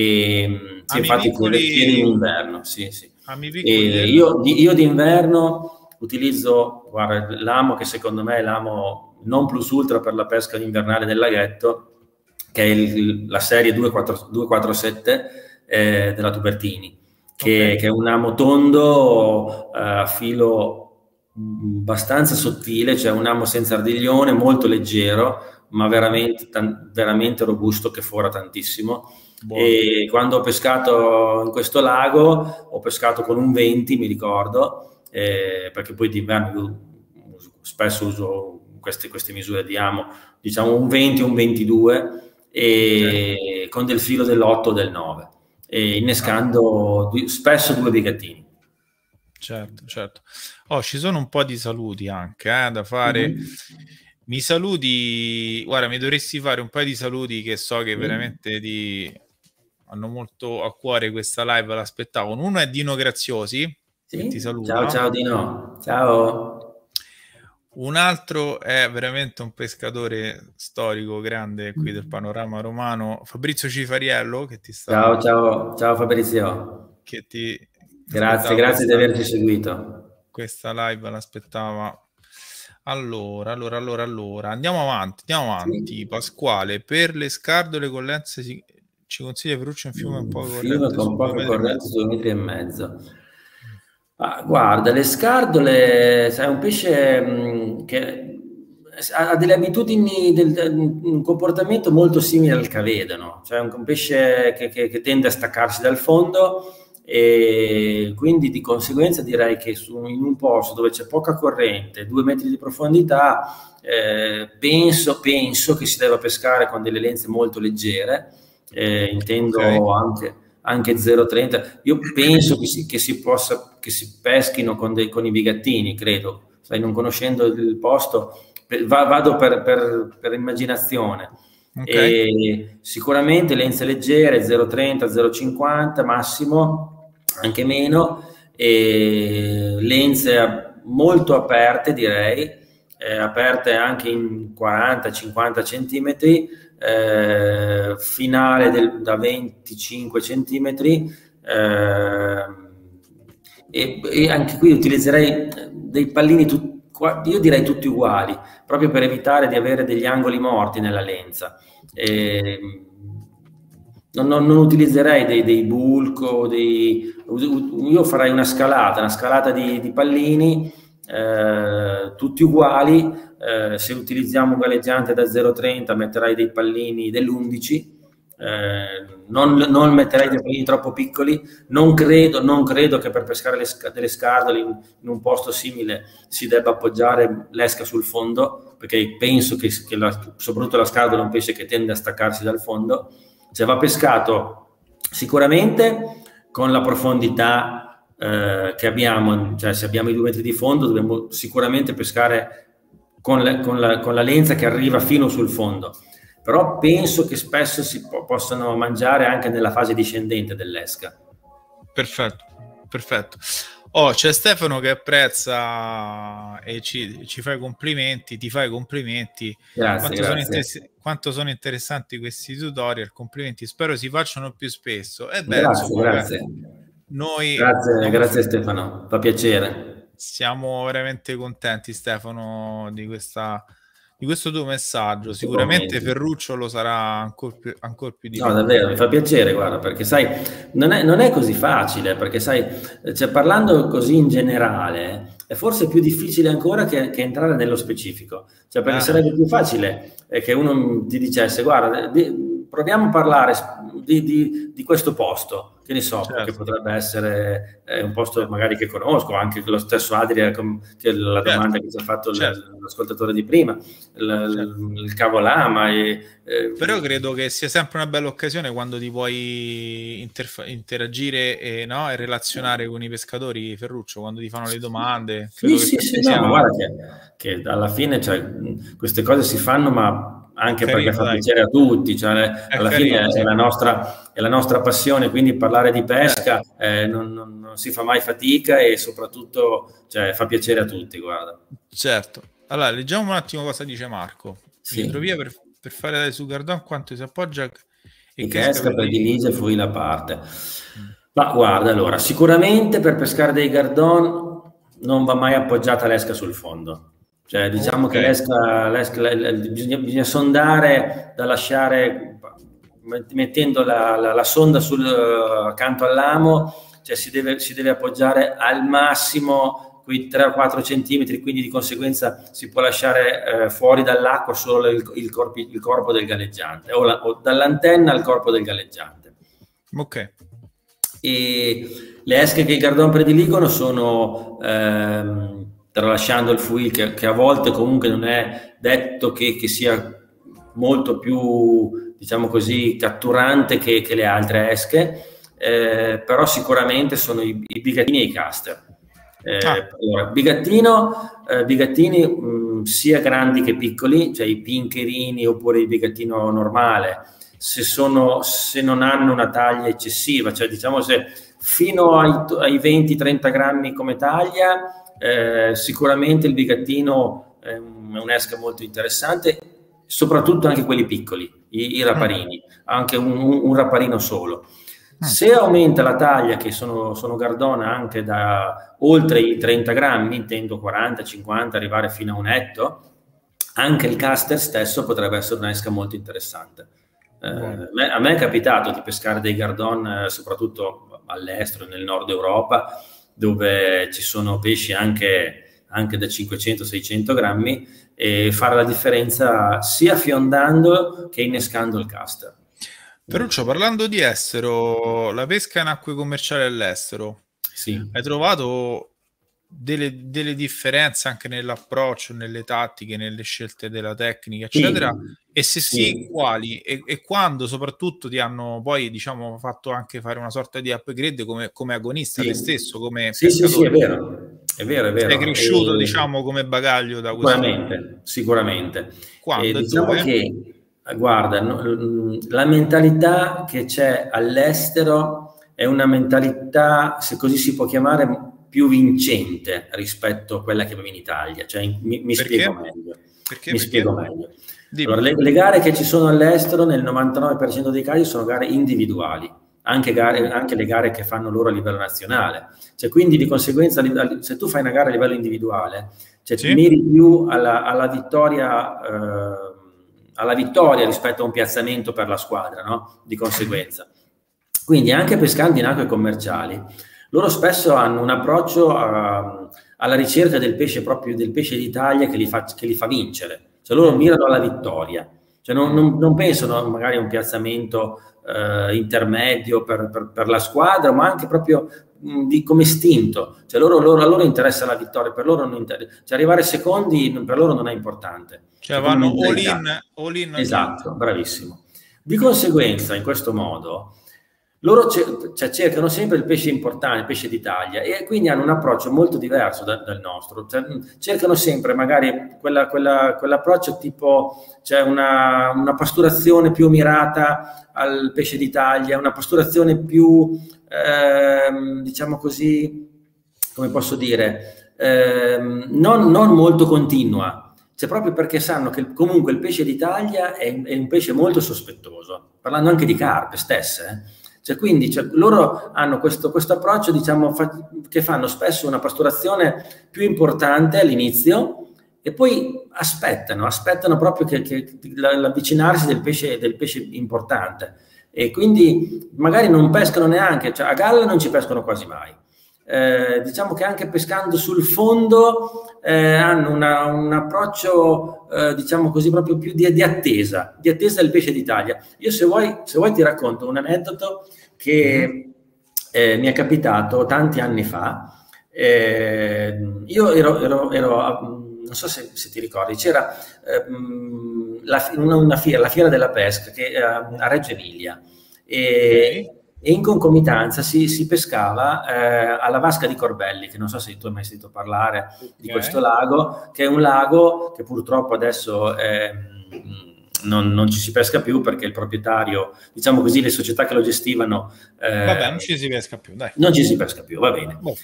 [SPEAKER 2] e sì, infatti piccoli... in inverno, sì, sì. E io, io d'inverno utilizzo, guarda, l'amo che secondo me è l'amo non plus ultra per la pesca invernale del laghetto, che è il, la serie due quattro sette eh, della Tubertini, che, okay. che è un amo tondo a uh, filo abbastanza sottile, cioè un amo senza ardiglione, molto leggero, ma veramente, tan- veramente robusto, che fora tantissimo. Buono. E quando ho pescato in questo lago ho pescato con un venti, mi ricordo, eh, perché poi d'inverno spesso uso queste, queste misure di amo, diciamo un venti, un ventidue, e okay. con del filo dell'otto o del nove, e innescando ah. spesso due bigattini.
[SPEAKER 1] Certo, certo. Oh, ci sono un po' di saluti anche eh, da fare. Mm-hmm. Mi saluti, guarda, mi dovresti fare un paio di saluti, che so che mm-hmm. veramente ti hanno molto a cuore questa live, l'aspettavano. Uno è Dino Graziosi, sì? Che ti saluta.
[SPEAKER 2] Ciao, ciao Dino, ciao.
[SPEAKER 1] Un altro è veramente un pescatore storico grande qui del panorama romano, Fabrizio Cifariello, che ti sta...
[SPEAKER 2] Ciao, ciao, ciao Fabrizio.
[SPEAKER 1] Che ti...
[SPEAKER 2] Grazie, grazie questa, di averci seguito.
[SPEAKER 1] Questa live l'aspettava. Allora, allora, allora, allora, andiamo avanti, andiamo avanti. Sì. Pasquale, per le scardole con lenze si, ci consiglia Ferruccio un fiume un po' corrente?
[SPEAKER 2] Fiume con poco corrente su due metri e mezzo. Ah, guarda, le scardole, sai, è un pesce mh, che ha delle abitudini, del, un comportamento molto simile al cavedano, cioè un, un pesce che, che, che tende a staccarsi dal fondo, e quindi di conseguenza direi che su, in un posto dove c'è poca corrente, due metri di profondità, eh, penso, penso che si debba pescare con delle lenze molto leggere, eh, intendo okay. anche, anche zero virgola trenta. Io penso che si, che si possa, che si peschino con, dei, con i bigattini, credo, sai, non conoscendo il posto, va, vado per, per, per immaginazione. Okay. E sicuramente lenze leggere, zero virgola trenta, zero virgola cinquanta massimo, anche meno, e lenze molto aperte, direi, eh, aperte anche in quaranta cinquanta centimetri, eh, finale del, da venticinque centimetri, eh, e, e anche qui utilizzerei dei pallini, tu, io direi tutti uguali, proprio per evitare di avere degli angoli morti nella lenza. E, non, non, non utilizzerei dei, dei bulk, dei, io farei una scalata, una scalata di, di pallini, eh, tutti uguali. Eh, se utilizziamo un galleggiante da zero virgola trenta metterei dei pallini dell'undici, eh, non, non metterei dei pallini troppo piccoli. Non credo, non credo che per pescare le, delle scardole in, in un posto simile si debba appoggiare l'esca sul fondo, perché penso che, che la, soprattutto la scardola è un pesce che tende a staccarsi dal fondo. Cioè va pescato sicuramente con la profondità eh, che abbiamo, cioè se abbiamo i due metri di fondo dobbiamo sicuramente pescare con la, con la, con la lenza che arriva fino sul fondo, però penso che spesso si po- possano mangiare anche nella fase discendente dell'esca.
[SPEAKER 1] Perfetto, perfetto. Oh, c'è Stefano che apprezza e ci, ci fa i complimenti, ti fa i complimenti.
[SPEAKER 2] Grazie,
[SPEAKER 1] quanto,
[SPEAKER 2] grazie.
[SPEAKER 1] Sono interess- quanto sono interessanti questi tutorial, complimenti, spero si facciano più spesso. E beh,
[SPEAKER 2] grazie,
[SPEAKER 1] insomma,
[SPEAKER 2] grazie.
[SPEAKER 1] Beh, noi
[SPEAKER 2] grazie, grazie Stefano, fa piacere.
[SPEAKER 1] Siamo veramente contenti, Stefano, di questa... di questo tuo messaggio. Sicuramente Ferruccio lo sarà ancora più, ancor più di
[SPEAKER 2] no, più. Davvero, mi fa piacere, guarda, perché sai, non è, non è così facile, perché sai, cioè, parlando così in generale, è forse più difficile ancora che, che entrare nello specifico, cioè perché ah. sarebbe più facile eh, che uno ti dicesse, guarda, di, proviamo a parlare di, di, di questo posto, che ne so, certo. Che potrebbe essere eh, un posto magari che conosco, anche lo stesso Adria, che la domanda certo. che ci ha fatto certo. l'ascoltatore di prima, il, certo. il cavolama. E, eh,
[SPEAKER 1] però credo che sia sempre una bella occasione quando ti puoi interfa- interagire e, no, e relazionare con i pescatori, Ferruccio, quando ti fanno le domande.
[SPEAKER 2] Sì, sì, sì, sia... no, guarda che, che alla fine cioè, queste cose si fanno, ma anche carino, perché fa dai. piacere a tutti, cioè, alla carino, fine sì. è, la nostra, è la nostra passione, quindi parlare di pesca eh, non, non, non si fa mai fatica e soprattutto cioè, fa piacere a tutti, guarda.
[SPEAKER 1] Certo. Allora, leggiamo un attimo cosa dice Marco. Sì. L'idrovia per, per fare su Gardon quanto si appoggia e,
[SPEAKER 2] e che esca per dilige fuori la parte. Mm. Ma guarda, allora, sicuramente per pescare dei Gardon non va mai appoggiata l'esca sul fondo. Cioè, diciamo okay. che l'esca, l'esca, l'esca, bisogna, bisogna sondare da lasciare, mettendo la, la, la sonda sul, accanto all'amo, cioè si deve, si deve appoggiare al massimo quei tre o quattro centimetri, quindi di conseguenza si può lasciare eh, fuori dall'acqua solo il, il, corpi, il corpo del galleggiante, o, la, o dall'antenna al corpo del galleggiante.
[SPEAKER 1] Ok.
[SPEAKER 2] E le esche che i Gardon prediligono sono... Ehm, tralasciando il fuil che, che a volte comunque non è detto che, che sia molto più, diciamo così, catturante che, che le altre esche, eh, però sicuramente sono i, i bigattini e i caster. Eh, ah. Allora, bigattino, eh, bigattini mh, sia grandi che piccoli, cioè i pincherini oppure il bigattino normale, se, sono, se non hanno una taglia eccessiva, cioè diciamo se fino ai, ai venti trenta grammi come taglia, Eh, sicuramente il bigattino è un'esca molto interessante, soprattutto anche quelli piccoli, i, i raparini, anche un, un raparino solo. Se aumenta la taglia, che sono, sono Gardona anche da oltre i trenta grammi, intendo quaranta cinquanta, arrivare fino a un etto, anche il caster stesso potrebbe essere un'esca molto interessante. Eh, a, me, a me è capitato di pescare dei Gardon, eh, soprattutto all'estero, nel nord Europa, dove ci sono pesci anche, anche da cinquecento seicento grammi, e fare la differenza sia fiondando che innescando il caster.
[SPEAKER 1] Ferruccio, parlando di estero, la pesca in acque commerciali all'estero,
[SPEAKER 2] sì.
[SPEAKER 1] hai trovato delle, delle differenze anche nell'approccio, nelle tattiche, nelle scelte della tecnica, eccetera? Sì. E se sì, sì quali? E, e quando soprattutto ti hanno poi, diciamo, fatto anche fare una sorta di upgrade come, come agonista sì. te stesso, come
[SPEAKER 2] sì, sì, sì, è vero, è vero, è vero.
[SPEAKER 1] Sei cresciuto, e... diciamo, come bagaglio da questo?
[SPEAKER 2] Sicuramente, sicuramente.
[SPEAKER 1] Quando,
[SPEAKER 2] e diciamo dove? Che, guarda, no, la mentalità che c'è all'estero è una mentalità, se così si può chiamare, più vincente rispetto a quella che avevi in Italia. Cioè, mi, mi spiego meglio.
[SPEAKER 1] Perché?
[SPEAKER 2] Mi
[SPEAKER 1] Perché?
[SPEAKER 2] spiego meglio. Allora, le, le gare che ci sono all'estero nel novantanove per cento dei casi sono gare individuali, anche, gare, anche le gare che fanno loro a livello nazionale. Cioè, quindi di conseguenza, se tu fai una gara a livello individuale, cioè, sì. ti miri più alla, alla vittoria eh, alla vittoria rispetto a un piazzamento per la squadra, no? Di conseguenza. Quindi anche pescando in acque commerciali, loro spesso hanno un approccio a, alla ricerca del pesce proprio del pesce d'Italia che li fa, che li fa vincere. Cioè loro mirano alla vittoria, cioè non, non, non pensano magari a un piazzamento eh, intermedio per, per, per la squadra, ma anche proprio mh, di, come istinto. Cioè loro, loro, a loro interessa la vittoria, per loro non interessa. Cioè arrivare secondi per loro non è importante.
[SPEAKER 1] Cioè vanno all in, all in.
[SPEAKER 2] Esatto, bravissimo. Di conseguenza, in questo modo, loro cioè, cercano sempre il pesce importante, il pesce d'Italia, e quindi hanno un approccio molto diverso da, dal nostro. Cioè, cercano sempre magari quella, quella, quell'approccio tipo cioè una, una pasturazione più mirata al pesce d'Italia, una pasturazione più, ehm, diciamo così, come posso dire, ehm, non, non molto continua. Cioè proprio perché sanno che comunque il pesce d'Italia è, è un pesce molto sospettoso, parlando anche di carpe stesse, eh. Cioè, quindi cioè, loro hanno questo, questo approccio, diciamo, fa, che fanno spesso una pasturazione più importante all'inizio e poi aspettano, aspettano proprio che, che l'avvicinarsi del pesce, del pesce importante, e quindi magari non pescano neanche, cioè a galla non ci pescano quasi mai. Eh, diciamo che anche pescando sul fondo eh, hanno una, un approccio eh, diciamo così proprio più di, di attesa di attesa del pesce d'Italia. Io se vuoi, se vuoi ti racconto un aneddoto che eh, mi è capitato tanti anni fa. Eh, io ero, ero, ero non so se, se ti ricordi, c'era eh, la, una, una fiera, la fiera della pesca che, eh, a Reggio Emilia, e okay. E in concomitanza si, si pescava eh, alla Vasca di Corbelli, che non so se tu hai mai sentito parlare okay. di questo lago, che è un lago che purtroppo adesso eh, non, non ci si pesca più perché il proprietario, diciamo così, le società che lo gestivano...
[SPEAKER 1] Eh, Vabbè, non ci si pesca più, dai.
[SPEAKER 2] Non ci si pesca più, va bene. Boh,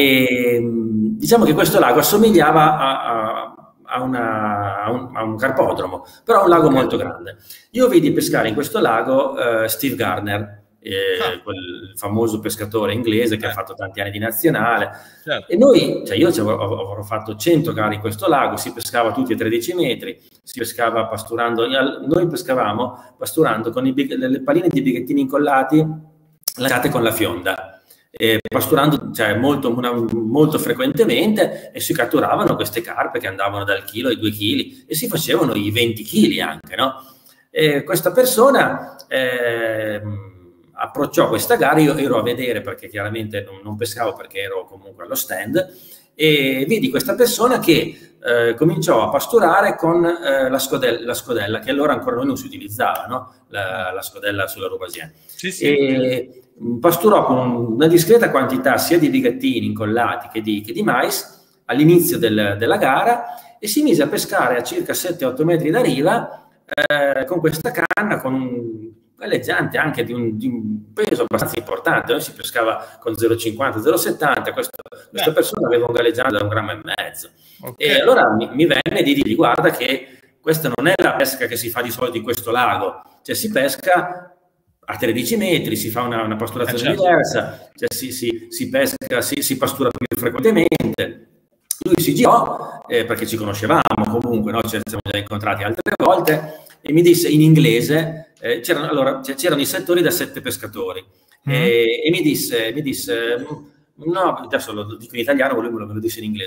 [SPEAKER 2] e boh. Diciamo che questo lago assomigliava a... a A, una, a, un, a un carpodromo, però un lago okay. molto grande. Io vidi pescare in questo lago uh, Steve Garner, eh, ah. quel famoso pescatore inglese che eh. ha fatto tanti anni di nazionale, certo. E noi, cioè io avrò fatto cento gare in questo lago, si pescava tutti a tredici metri, si pescava pasturando, noi pescavamo pasturando con i, le palline di bighettini incollati lanciate con la fionda. Eh, pasturando cioè, molto, una, molto frequentemente, e si catturavano queste carpe che andavano dal chilo ai due chili e si facevano i venti chili anche, no? E questa persona eh, approcciò questa gara, io ero a vedere perché chiaramente non, non pescavo perché ero comunque allo stand, e vidi questa persona che eh, cominciò a pasturare con eh, la, scodella, la scodella che allora ancora non si utilizzava, no? la, la scodella sulla Roubazienne.
[SPEAKER 1] Sì, sì.
[SPEAKER 2] E pasturò con una discreta quantità sia di bigattini incollati che di, che di mais all'inizio del, della gara, e si mise a pescare a circa sette otto metri da riva eh, con questa canna, con un galleggiante anche di un, di un peso abbastanza importante. Noi si pescava con zero virgola cinquanta zero virgola settanta, questa, questa persona aveva un galleggiante da un grammo e mezzo. Okay. E allora mi, mi venne di dire: guarda che questa non è la pesca che si fa di solito in questo lago, cioè si pesca a tredici metri, si fa una, una pasturazione eh certo. diversa, cioè si, si, si pesca, si, si pastura più frequentemente. Lui si girò, eh, perché ci conoscevamo comunque, no? Ci siamo già incontrati altre volte, e mi disse in inglese, eh, c'erano, allora, c'erano i settori da sette pescatori, mm. e, e mi disse, mi disse, no, adesso lo dico in italiano, lui me lo disse in inglese,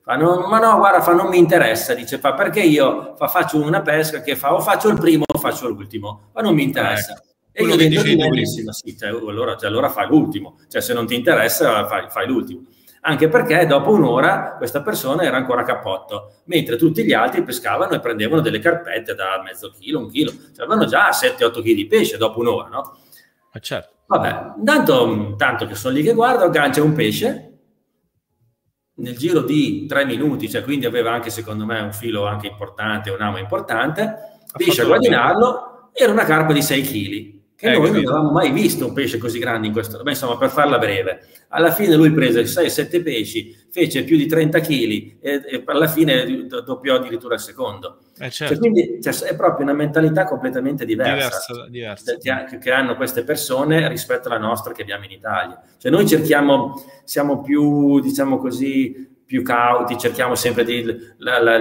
[SPEAKER 2] Fa, no, ma no, guarda, fa, non mi interessa, dice, fa, perché io fa, faccio una pesca che fa, o faccio il primo o faccio l'ultimo, ma non mi interessa.
[SPEAKER 1] Ah, ecco.
[SPEAKER 2] E
[SPEAKER 1] Quello
[SPEAKER 2] io
[SPEAKER 1] che
[SPEAKER 2] dentro di
[SPEAKER 1] dicevi
[SPEAKER 2] me
[SPEAKER 1] tu
[SPEAKER 2] dissi,
[SPEAKER 1] prima.
[SPEAKER 2] ma sì, cioè, allora, cioè, allora fai l'ultimo, cioè se non ti interessa fai, fai l'ultimo. Anche perché dopo un'ora questa persona era ancora a cappotto, mentre tutti gli altri pescavano e prendevano delle carpette da mezzo chilo, un chilo, cioè avevano già sette otto kg di pesce dopo un'ora, no?
[SPEAKER 1] Ma certo.
[SPEAKER 2] Vabbè, intanto, tanto che sono lì che guardo, aggancia un pesce nel giro di tre minuti, cioè quindi aveva anche secondo me un filo anche importante, un amo importante,
[SPEAKER 1] Ha
[SPEAKER 2] riesce a
[SPEAKER 1] fatto la pena.
[SPEAKER 2] guadagnarlo, era una carpa di sei chili, che
[SPEAKER 1] Eh,
[SPEAKER 2] noi non
[SPEAKER 1] capito?
[SPEAKER 2] avevamo mai visto un pesce così grande in questo, beh, insomma, per farla breve. Alla fine lui prese sei sette pesci, fece più di trenta chili e, e alla fine doppiò addirittura il secondo.
[SPEAKER 1] Eh,
[SPEAKER 2] Cioè,
[SPEAKER 1] certo.
[SPEAKER 2] quindi cioè, è proprio una mentalità completamente diversa
[SPEAKER 1] Diversa, diversa.
[SPEAKER 2] che, che hanno queste persone rispetto alla nostra che abbiamo in Italia. Cioè noi cerchiamo, siamo più, diciamo così, più cauti, cerchiamo sempre di, la, la,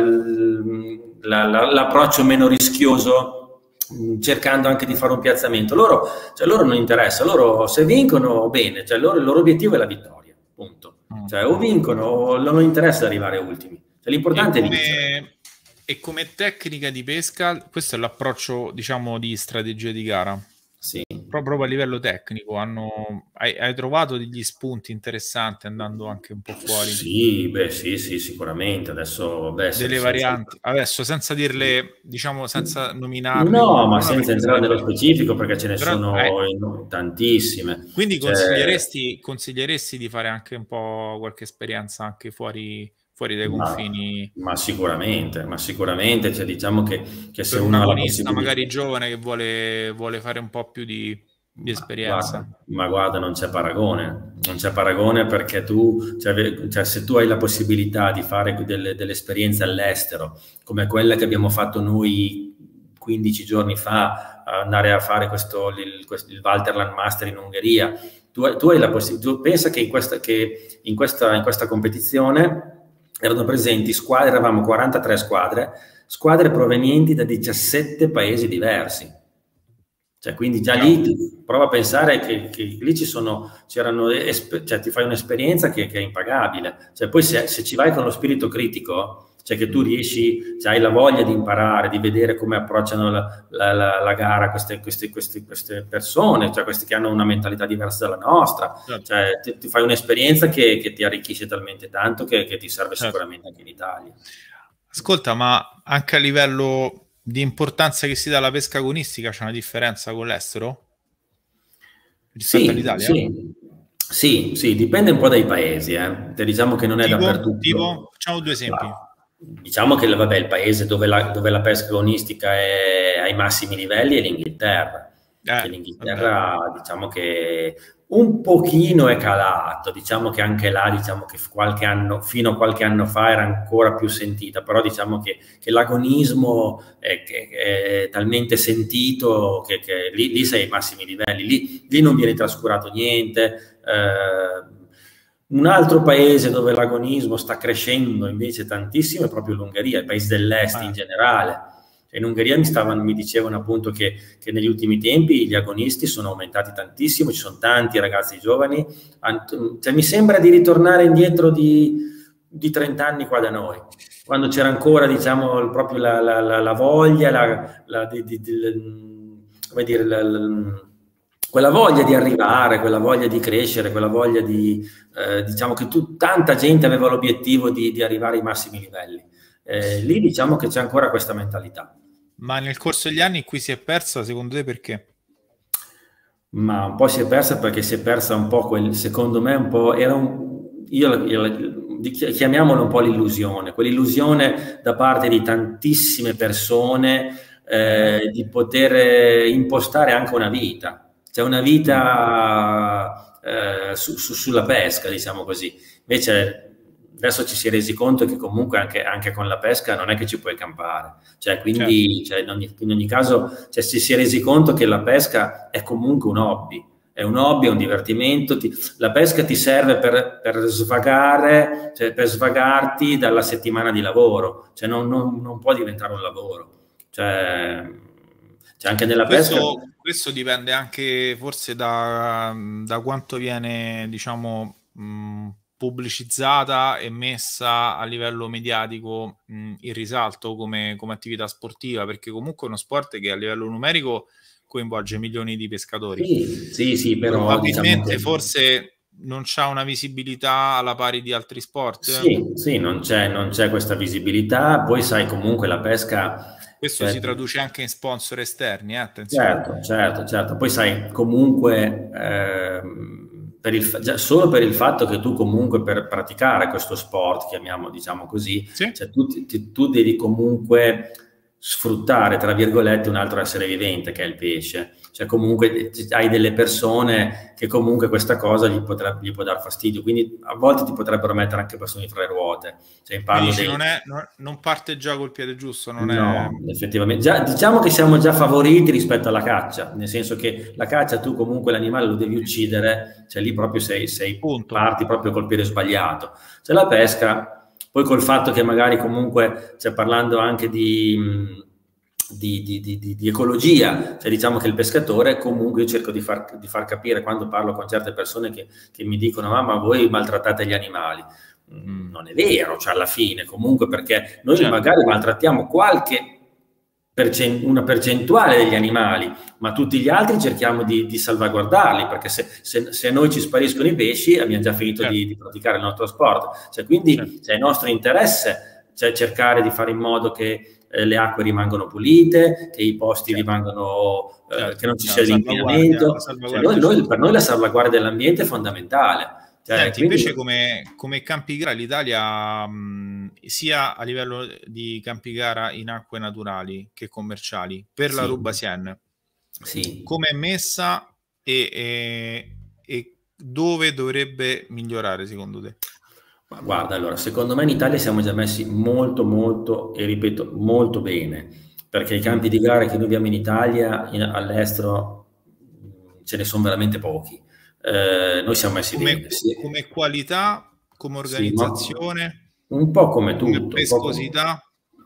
[SPEAKER 2] la, la, l'approccio meno rischioso, cercando anche di fare un piazzamento. Loro, cioè, loro non interessa, loro se vincono bene, cioè loro, il loro obiettivo è la vittoria, punto. Cioè o vincono o non interessa arrivare ultimi. Cioè, l'importante
[SPEAKER 1] E
[SPEAKER 2] è vincere.
[SPEAKER 1] come, e come tecnica di pesca, questo è l'approccio, diciamo, di strategia di gara.
[SPEAKER 2] Sì.
[SPEAKER 1] Proprio a livello tecnico, hanno, hai, hai trovato degli spunti interessanti andando anche un po' fuori?
[SPEAKER 2] Sì, beh, sì, sì, sicuramente. Adesso, beh,
[SPEAKER 1] Delle
[SPEAKER 2] senza,
[SPEAKER 1] varianti. Adesso, senza dirle, diciamo, senza nominarle
[SPEAKER 2] no,
[SPEAKER 1] una per
[SPEAKER 2] ma
[SPEAKER 1] una,
[SPEAKER 2] senza
[SPEAKER 1] perché
[SPEAKER 2] entrare nello
[SPEAKER 1] sarebbe...
[SPEAKER 2] specifico, perché ce ne
[SPEAKER 1] Però,
[SPEAKER 2] sono
[SPEAKER 1] ecco.
[SPEAKER 2] in- tantissime.
[SPEAKER 1] Quindi
[SPEAKER 2] Cioè,
[SPEAKER 1] consiglieresti, consiglieresti di fare anche un po' qualche esperienza anche fuori, fuori dai
[SPEAKER 2] ma,
[SPEAKER 1] confini
[SPEAKER 2] ma sicuramente, ma sicuramente, cioè, diciamo che, che se
[SPEAKER 1] per un
[SPEAKER 2] uno ha la
[SPEAKER 1] agonista
[SPEAKER 2] possibilità.
[SPEAKER 1] magari giovane che vuole, vuole fare un po' più di, di
[SPEAKER 2] Ma guarda,
[SPEAKER 1] esperienza?
[SPEAKER 2] ma guarda, non c'è paragone, non c'è paragone perché tu, cioè, cioè, se tu hai la possibilità di fare delle, delle esperienze all'estero, come quella che abbiamo fatto noi quindici giorni fa, andare a fare questo, il, questo, il Valterland Master in Ungheria, tu, tu hai la possibilità, tu pensa che in questa, che in questa, in questa competizione erano presenti squadre, eravamo quarantatré squadre, squadre provenienti da diciassette paesi diversi. Cioè, quindi già lì ti, prova a pensare che, che lì ci sono, c'erano, esp- cioè ti fai un'esperienza che, che è impagabile. Cioè, poi se, se ci vai con lo spirito critico, cioè che tu riesci, cioè hai la voglia di imparare, di vedere come approcciano la, la, la, la gara queste, queste, queste, queste persone, cioè queste che hanno una mentalità diversa dalla nostra,
[SPEAKER 1] Certo.
[SPEAKER 2] cioè ti, ti fai un'esperienza che, che ti arricchisce talmente tanto che, che ti serve
[SPEAKER 1] Certo.
[SPEAKER 2] sicuramente anche in Italia.
[SPEAKER 1] Ascolta, ma anche a livello di importanza che si dà alla pesca agonistica c'è una differenza con l'estero rispetto
[SPEAKER 2] Sì,
[SPEAKER 1] all'Italia?
[SPEAKER 2] sì, sì, sì, dipende un po' dai paesi, eh. Te Diciamo che non è
[SPEAKER 1] Tipo, tipo,
[SPEAKER 2] dappertutto.
[SPEAKER 1] facciamo due esempi.
[SPEAKER 2] Ma diciamo che vabbè, il paese dove la, dove la pesca agonistica è ai massimi livelli è l'Inghilterra. Che
[SPEAKER 1] Eh, vabbè.
[SPEAKER 2] l'Inghilterra, diciamo che un pochino è calato, diciamo che anche là, diciamo che qualche anno, fino a qualche anno fa era ancora più sentita, però diciamo che, che l'agonismo è, che è talmente sentito che, che lì, lì sei ai massimi livelli, lì, lì non viene trascurato niente. Eh, un altro paese dove l'agonismo sta crescendo invece tantissimo è proprio l'Ungheria, i paesi dell'est
[SPEAKER 1] Eh.
[SPEAKER 2] in generale. In Ungheria mi, stavano, mi dicevano appunto che, che negli ultimi tempi gli agonisti sono aumentati tantissimo, ci sono tanti ragazzi giovani, cioè, mi sembra di ritornare indietro di, di trenta anni qua da noi, quando c'era ancora diciamo proprio la, la, la, la voglia, la, la, di, di, di, come dire, la, la, quella voglia di arrivare, quella voglia di crescere, quella voglia di, eh, diciamo che tu, tanta gente aveva l'obiettivo di, di arrivare ai massimi livelli. Eh, lì diciamo che c'è ancora questa mentalità.
[SPEAKER 1] Ma nel corso degli anni in cui si è persa, secondo te perché?
[SPEAKER 2] Ma un po' si è persa perché si è persa un po' quel, secondo me un po', era un, io, io chiamiamolo un po' l'illusione, quell'illusione da parte di tantissime persone eh, di poter impostare anche una vita, cioè una vita eh, su, su, sulla pesca, diciamo così. Invece adesso ci si è resi conto che comunque anche, anche con la pesca non è che ci puoi campare, cioè quindi certo. Cioè, in, ogni, in ogni caso cioè, si, si è resi conto che la pesca è comunque un hobby, è un hobby, è un divertimento, ti, la pesca ti serve per, per svagare, cioè per svagarti dalla settimana di lavoro, cioè non, non, non può diventare un lavoro, cioè, cioè anche nella
[SPEAKER 1] questo,
[SPEAKER 2] pesca...
[SPEAKER 1] Questo dipende anche forse da, da quanto viene, diciamo... Mh, pubblicizzata e messa a livello mediatico mh, in risalto come, come attività sportiva, perché comunque è uno sport che a livello numerico coinvolge milioni di pescatori.
[SPEAKER 2] Sì, sì, sì, però
[SPEAKER 1] probabilmente
[SPEAKER 2] diciamo che...
[SPEAKER 1] forse non c'ha una visibilità alla pari di altri sport.
[SPEAKER 2] Sì, sì, non c'è non c'è questa visibilità, poi sai comunque la pesca...
[SPEAKER 1] Questo
[SPEAKER 2] cioè,
[SPEAKER 1] si traduce anche in sponsor esterni, eh? Attenzione.
[SPEAKER 2] certo, certo, certo. Poi sai, comunque, ehm, per il, già solo per il fatto che tu comunque per praticare questo sport, chiamiamo, diciamo così,
[SPEAKER 1] Sì.
[SPEAKER 2] cioè, tu, ti, tu devi comunque sfruttare, tra virgolette, un altro essere vivente che è il pesce. Cioè comunque hai delle persone che comunque questa cosa gli, potrebbe, gli può dar fastidio, quindi a volte ti potrebbero mettere anche persone fra le ruote. Cioè, parlo
[SPEAKER 1] Dici,
[SPEAKER 2] dei...
[SPEAKER 1] non, è, non, non parte già col piede giusto, non
[SPEAKER 2] No,
[SPEAKER 1] è...
[SPEAKER 2] effettivamente. Già, diciamo che siamo già favoriti rispetto alla caccia, nel senso che la caccia tu comunque l'animale lo devi uccidere, cioè lì proprio sei, sei parti proprio col piede sbagliato. Cioè la pesca, poi col fatto che magari comunque, cioè parlando anche di... Di, di, di, di ecologia, cioè diciamo che il pescatore comunque io cerco di far, di far capire quando parlo con certe persone che, che mi dicono ah, ma voi maltrattate gli animali, mm, non è vero, cioè alla fine comunque perché noi certo. magari maltrattiamo qualche percent- una percentuale degli animali, ma tutti gli altri cerchiamo di, di salvaguardarli, perché se, se, se a noi ci spariscono i pesci abbiamo già finito certo. di, di praticare il nostro sport, cioè quindi certo. cioè, il nostro interesse cioè cercare di fare in modo che le acque rimangono pulite, che i posti certo. rimangano, certo. eh, che non ci sia l'inquinamento. Cioè noi, noi, per noi la salvaguardia dell'ambiente è fondamentale. Cioè,
[SPEAKER 1] Senti,
[SPEAKER 2] quindi...
[SPEAKER 1] invece come, come campi gara l'Italia mh, sia a livello di campi gara in acque naturali che commerciali per sì. la Ruba Sien,
[SPEAKER 2] sì.
[SPEAKER 1] come è messa e, e, e dove dovrebbe migliorare secondo te?
[SPEAKER 2] Ma guarda, allora, secondo me in Italia siamo già messi molto, molto, e ripeto, molto bene, perché i campi di gara che noi abbiamo in Italia, in, all'estero, ce ne sono veramente pochi. Eh, noi siamo messi
[SPEAKER 1] come,
[SPEAKER 2] bene. Sì.
[SPEAKER 1] Come qualità, come organizzazione?
[SPEAKER 2] Sì, un po' come tutto.
[SPEAKER 1] Come pescosità?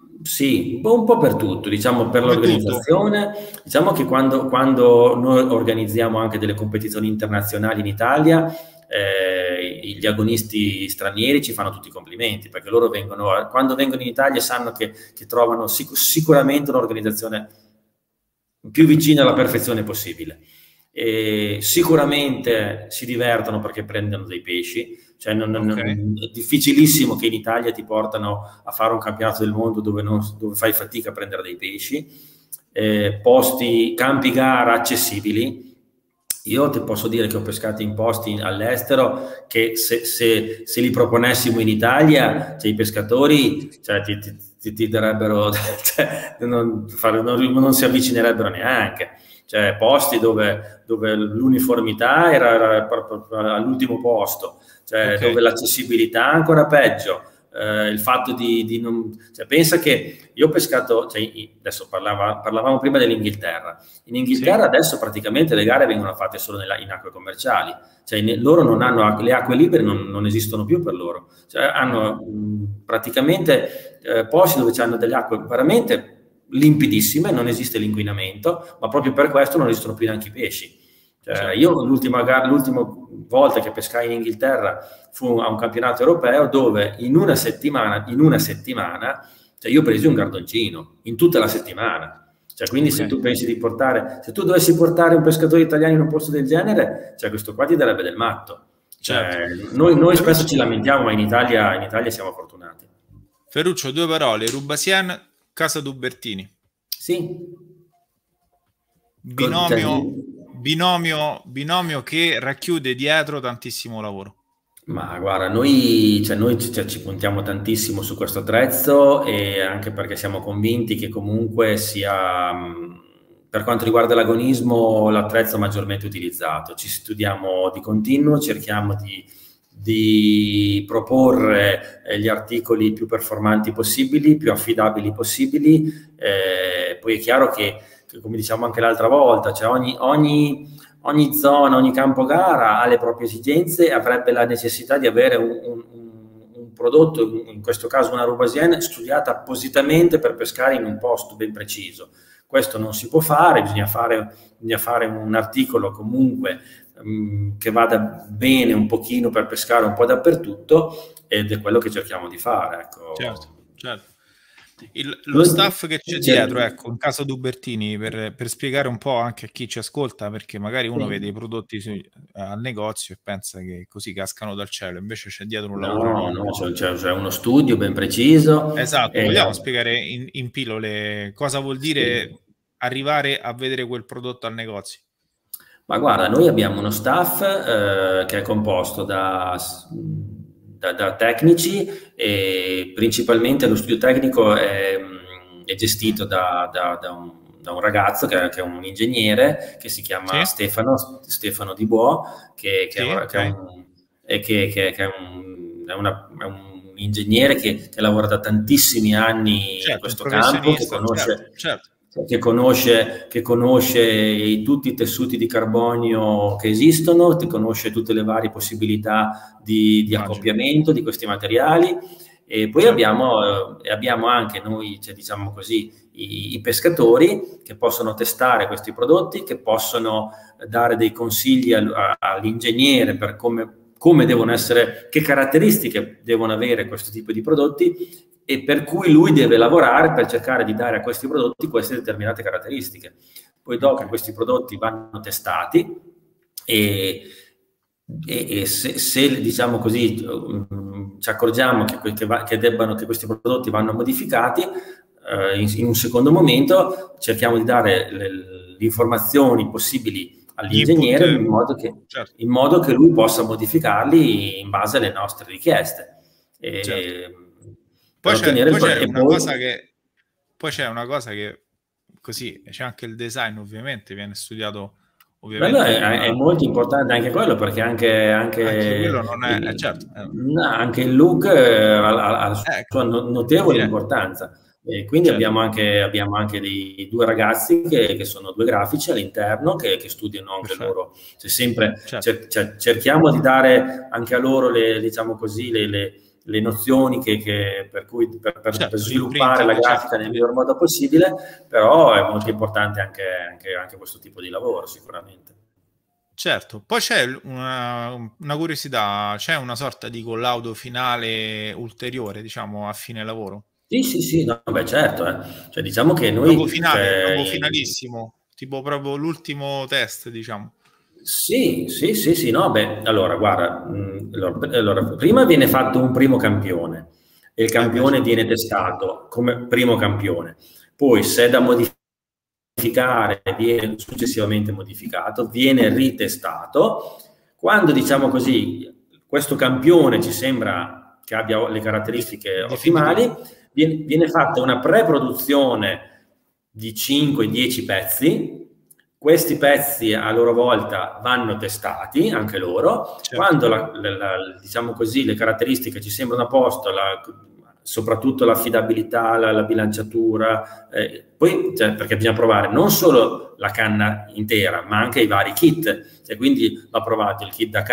[SPEAKER 2] Sì, un po' per tutto, diciamo per
[SPEAKER 1] come
[SPEAKER 2] l'organizzazione. Tutto. Diciamo che quando, quando noi organizziamo anche delle competizioni internazionali in Italia, Eh, gli agonisti stranieri ci fanno tutti i complimenti perché loro vengono, quando vengono in Italia sanno che, che trovano sic- sicuramente un'organizzazione più vicina alla perfezione possibile e sicuramente si divertono perché prendono dei pesci, cioè non, okay. non, è difficilissimo che in Italia ti portano a fare un campionato del mondo dove, non, dove fai fatica a prendere dei pesci, eh, posti, campi gara accessibili. Io ti posso dire che ho pescato in posti all'estero che se, se, se li proponessimo in Italia, cioè i pescatori cioè, ti, ti, ti darebbero, cioè, non, fare, non, non si avvicinerebbero neanche. Cioè posti dove, dove l'uniformità era, era proprio all'ultimo posto, cioè okay. dove l'accessibilità è ancora peggio. Eh, il fatto di, di non... Cioè, pensa che io ho pescato, cioè, adesso parlava, parlavamo prima dell'Inghilterra, in Inghilterra sì. adesso praticamente le gare vengono fatte solo nella, in acque commerciali, cioè ne, loro non hanno, le acque libere non, non esistono più per loro, cioè, hanno mh, praticamente eh, posti dove hanno delle acque veramente limpidissime, non esiste l'inquinamento, ma proprio per questo non esistono più neanche i pesci. Cioè, io l'ultima, gara, l'ultima volta che pescai in Inghilterra fu a un campionato europeo dove in una settimana, in una settimana cioè io ho preso un gardoncino, in tutta la settimana. Cioè, quindi okay. se tu pensi di portare, se tu dovessi portare un pescatore italiano in un posto del genere, cioè questo qua ti darebbe del matto. Cioè, certo. noi, noi spesso ci lamentiamo, ma in Italia, in Italia siamo fortunati.
[SPEAKER 1] Ferruccio, due parole, Ruba Sien, Casa Dubertini.
[SPEAKER 2] Sì.
[SPEAKER 1] Binomio... Binomio, binomio che racchiude dietro tantissimo lavoro.
[SPEAKER 2] Ma guarda, noi, cioè noi cioè, ci puntiamo tantissimo su questo attrezzo e anche perché siamo convinti che comunque sia, per quanto riguarda l'agonismo, l'attrezzo maggiormente utilizzato. Ci studiamo di continuo, cerchiamo di, di proporre eh, gli articoli più performanti possibili, più affidabili possibili. Eh, poi è chiaro che come diciamo anche l'altra volta, cioè ogni, ogni, ogni zona, ogni campo gara ha le proprie esigenze e avrebbe la necessità di avere un, un, un prodotto, in questo caso una Ruba Sien, studiata appositamente per pescare in un posto ben preciso. Questo non si può fare, bisogna fare, bisogna fare un articolo comunque mh, che vada bene un pochino per pescare un po' dappertutto, ed è quello che cerchiamo di fare, ecco.
[SPEAKER 1] Certo, certo. Il, lo staff che c'è dietro, ecco, in caso Dubertini, per, per spiegare un po' anche a chi ci ascolta, perché magari uno sì. vede i prodotti su, al negozio e pensa che così cascano dal cielo, invece c'è dietro un lavoro.
[SPEAKER 2] No, no, c'è, c'è uno studio ben preciso.
[SPEAKER 1] Esatto, e... vogliamo spiegare in, in pillole cosa vuol dire sì. arrivare a vedere quel prodotto al negozio?
[SPEAKER 2] Ma guarda, noi abbiamo uno staff eh, che è composto da... Da, da tecnici, e principalmente lo studio tecnico è, è gestito da, da, da, un, da un ragazzo che è, che è un ingegnere che si chiama sì. Stefano, Stefano Di Buo, che, che, sì, è, okay. che, è, un, che, che, che è, un, è, una, è un ingegnere che, che lavora da tantissimi anni certo, in questo campo, che conosce... Certo, certo. Che conosce, che conosce tutti i tessuti di carbonio che esistono, che conosce tutte le varie possibilità di, di accoppiamento di questi materiali, e poi certo. abbiamo, eh, abbiamo anche noi, cioè, diciamo così, i, i pescatori che possono testare questi prodotti, che possono dare dei consigli al, a, all'ingegnere per come, come devono essere, che caratteristiche devono avere questo tipo di prodotti, e per cui lui deve lavorare per cercare di dare a questi prodotti queste determinate caratteristiche. Poi dopo okay. questi prodotti vanno testati e, e, e se, se diciamo così um, ci accorgiamo che, che, va, che, debbano, che questi prodotti vanno modificati, uh, in, in un secondo momento cerchiamo di dare le, le informazioni possibili all'ingegnere in modo, che, certo. in modo che lui possa modificarli in base alle nostre richieste. E, certo.
[SPEAKER 1] Poi c'è, poi c'è una poi... cosa che poi c'è una cosa che così c'è anche il design, ovviamente viene studiato ovviamente
[SPEAKER 2] è, una... è molto importante anche quello, perché anche anche,
[SPEAKER 1] anche quello non è, è certo è...
[SPEAKER 2] No, anche il look ha, ha la ecco, sua notevole importanza, e quindi certo. abbiamo anche abbiamo anche dei due ragazzi che, che sono due grafici all'interno che, che studiano anche Perfetto. loro, cioè sempre certo. cer- cerchiamo di dare anche a loro le, diciamo così, le, le le nozioni che, che per cui per, per, certo, per sviluppare la grafica certo. nel miglior modo possibile, però è molto importante anche, anche, anche questo tipo di lavoro sicuramente.
[SPEAKER 1] Certo, poi c'è una, una curiosità, c'è una sorta di collaudo finale ulteriore, diciamo, a fine lavoro?
[SPEAKER 2] Sì, sì, sì, no, beh certo, eh. Cioè diciamo che noi...
[SPEAKER 1] Proprio finale, cioè, proprio finalissimo, tipo proprio l'ultimo test, diciamo.
[SPEAKER 2] Sì, sì, sì, sì, no, beh, allora, guarda, mh, allora, allora, prima viene fatto un primo campione, e il campione viene testato come primo campione, poi se è da modificare viene successivamente modificato, viene ritestato, quando diciamo così, questo campione ci sembra che abbia le caratteristiche ottimali, viene, viene fatta una pre-produzione di cinque dieci pezzi. Questi pezzi a loro volta vanno testati, anche loro, certo. quando la, la, la, diciamo così, le caratteristiche ci sembrano a posto, la, soprattutto l'affidabilità, la, la bilanciatura, eh, poi cioè, perché bisogna provare non solo la canna intera, ma anche i vari kit, cioè, quindi va provato il kit da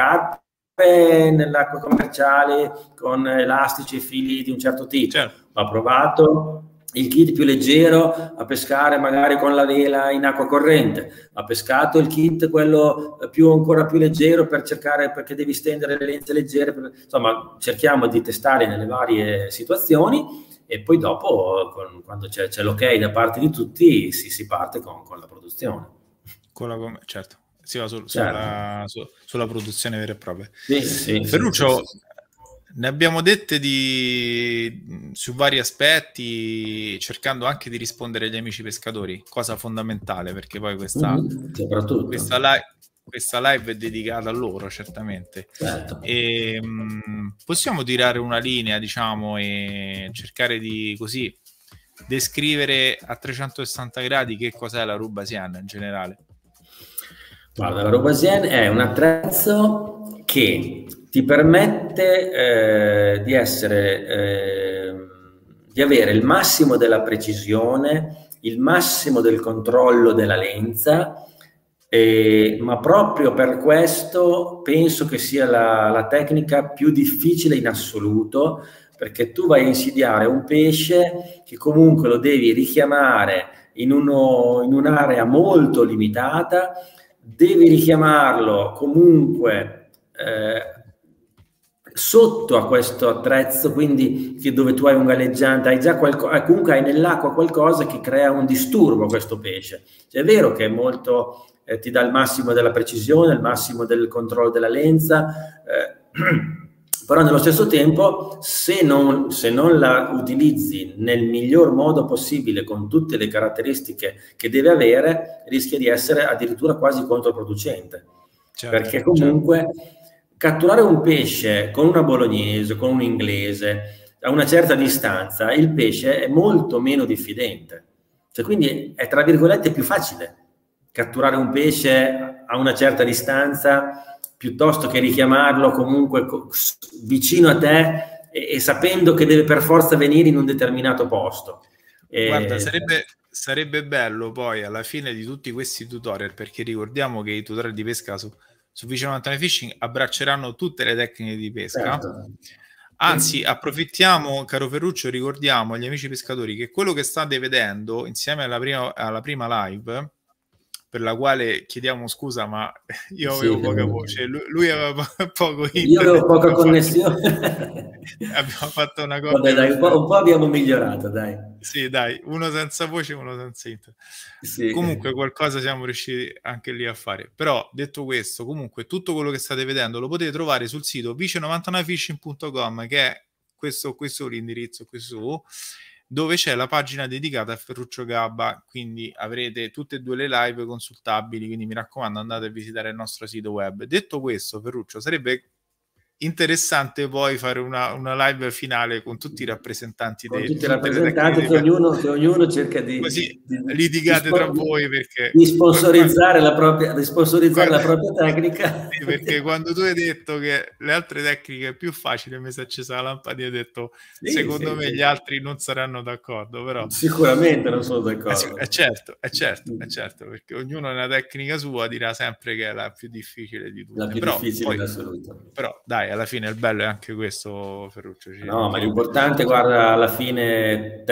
[SPEAKER 2] carpe nell'acqua commerciale con elastici e fili di un certo tipo, certo. va provato il kit più leggero a pescare magari con la vela in acqua corrente, ha pescato il kit quello più ancora più leggero per cercare, perché devi stendere le lenze leggere, per, insomma cerchiamo di testare nelle varie situazioni, e poi dopo con, quando c'è, c'è l'ok da parte di tutti si, si parte con, con la produzione.
[SPEAKER 1] Con la, certo, si va sul, certo. Sulla, su, sulla produzione vera e propria.
[SPEAKER 2] Sì, sì,
[SPEAKER 1] Ferruccio,
[SPEAKER 2] sì, sì, sì.
[SPEAKER 1] Ne abbiamo dette di, su vari aspetti, cercando anche di rispondere agli amici pescatori, cosa fondamentale, perché poi questa,
[SPEAKER 2] mm,
[SPEAKER 1] questa, live, questa live è dedicata a loro, certamente.
[SPEAKER 2] Certo.
[SPEAKER 1] E, mh, possiamo tirare una linea, diciamo, e cercare di così descrivere a trecentosessanta gradi che cos'è la Roubassienne in generale?
[SPEAKER 2] Guarda, la Roubassienne è un attrezzo che ti permette eh, di essere, eh, di avere il massimo della precisione, il massimo del controllo della lenza, eh, ma proprio per questo penso che sia la, la tecnica più difficile in assoluto, perché tu vai a insidiare un pesce che comunque lo devi richiamare in, uno, in un'area molto limitata, devi richiamarlo comunque eh, sotto a questo attrezzo, quindi che dove tu hai un galleggiante, hai già qualcosa, comunque hai nell'acqua qualcosa che crea un disturbo a questo pesce. Cioè, è vero che è molto, eh, ti dà il massimo della precisione, il massimo del controllo della lenza, eh, però nello stesso tempo, se non, se non la utilizzi nel miglior modo possibile, con tutte le caratteristiche che deve avere, rischia di essere addirittura quasi controproducente. Certo, perché comunque certo. catturare un pesce con una bolognese, con un inglese, a una certa distanza, il pesce è molto meno diffidente. Cioè, quindi è, tra virgolette, più facile catturare un pesce a una certa distanza piuttosto che richiamarlo comunque vicino a te e, e sapendo che deve per forza venire in un determinato posto.
[SPEAKER 1] Guarda, e... sarebbe, sarebbe bello poi alla fine di tutti questi tutorial, perché ricordiamo che i tutorial di pesca su, su Vice Mountain Fishing abbracceranno tutte le tecniche di pesca. Certo. Anzi, approfittiamo, caro Ferruccio, ricordiamo agli amici pescatori che quello che state vedendo insieme alla prima, alla prima live, per la quale chiediamo scusa, ma io avevo sì, poca voce, lui, lui aveva po poco internet.
[SPEAKER 2] Io avevo poca connessione.
[SPEAKER 1] Abbiamo fatto una cosa.
[SPEAKER 2] Vabbè, dai, un po', un po' abbiamo migliorato, dai.
[SPEAKER 1] Sì, dai, uno senza voce, uno senza internet. Sì. Comunque qualcosa siamo riusciti anche lì a fare. Però, detto questo, comunque tutto quello che state vedendo lo potete trovare sul sito vice novantanove fishing punto com, che è questo, questo l'indirizzo qui su, dove c'è la pagina dedicata a Ferruccio Gabba, quindi avrete tutte e due le live consultabili, quindi mi raccomando andate a visitare il nostro sito web. Detto questo, Ferruccio, sarebbe interessante poi fare una, una live finale con tutti i rappresentanti
[SPEAKER 2] con
[SPEAKER 1] dei,
[SPEAKER 2] tutti i rappresentanti che ognuno, che ognuno cerca di,
[SPEAKER 1] così
[SPEAKER 2] di
[SPEAKER 1] litigate
[SPEAKER 2] di,
[SPEAKER 1] tra voi perché
[SPEAKER 2] di sponsorizzare la propria di sponsorizzare la propria tecnica.
[SPEAKER 1] Sì, perché quando tu hai detto che le altre tecniche è più facile, mi si è accesa la lampadina e hai detto sì, secondo sì, me sì. Gli altri non saranno d'accordo, però
[SPEAKER 2] sicuramente non sono d'accordo.
[SPEAKER 1] È certo, è certo, è certo, perché ognuno nella tecnica sua dirà sempre che è la più difficile di tutte.
[SPEAKER 2] La più
[SPEAKER 1] però,
[SPEAKER 2] difficile
[SPEAKER 1] poi,
[SPEAKER 2] in assoluto.
[SPEAKER 1] Però dai, alla fine il bello è anche questo, Ferruccio.
[SPEAKER 2] No, ma l'importante, guarda, alla fine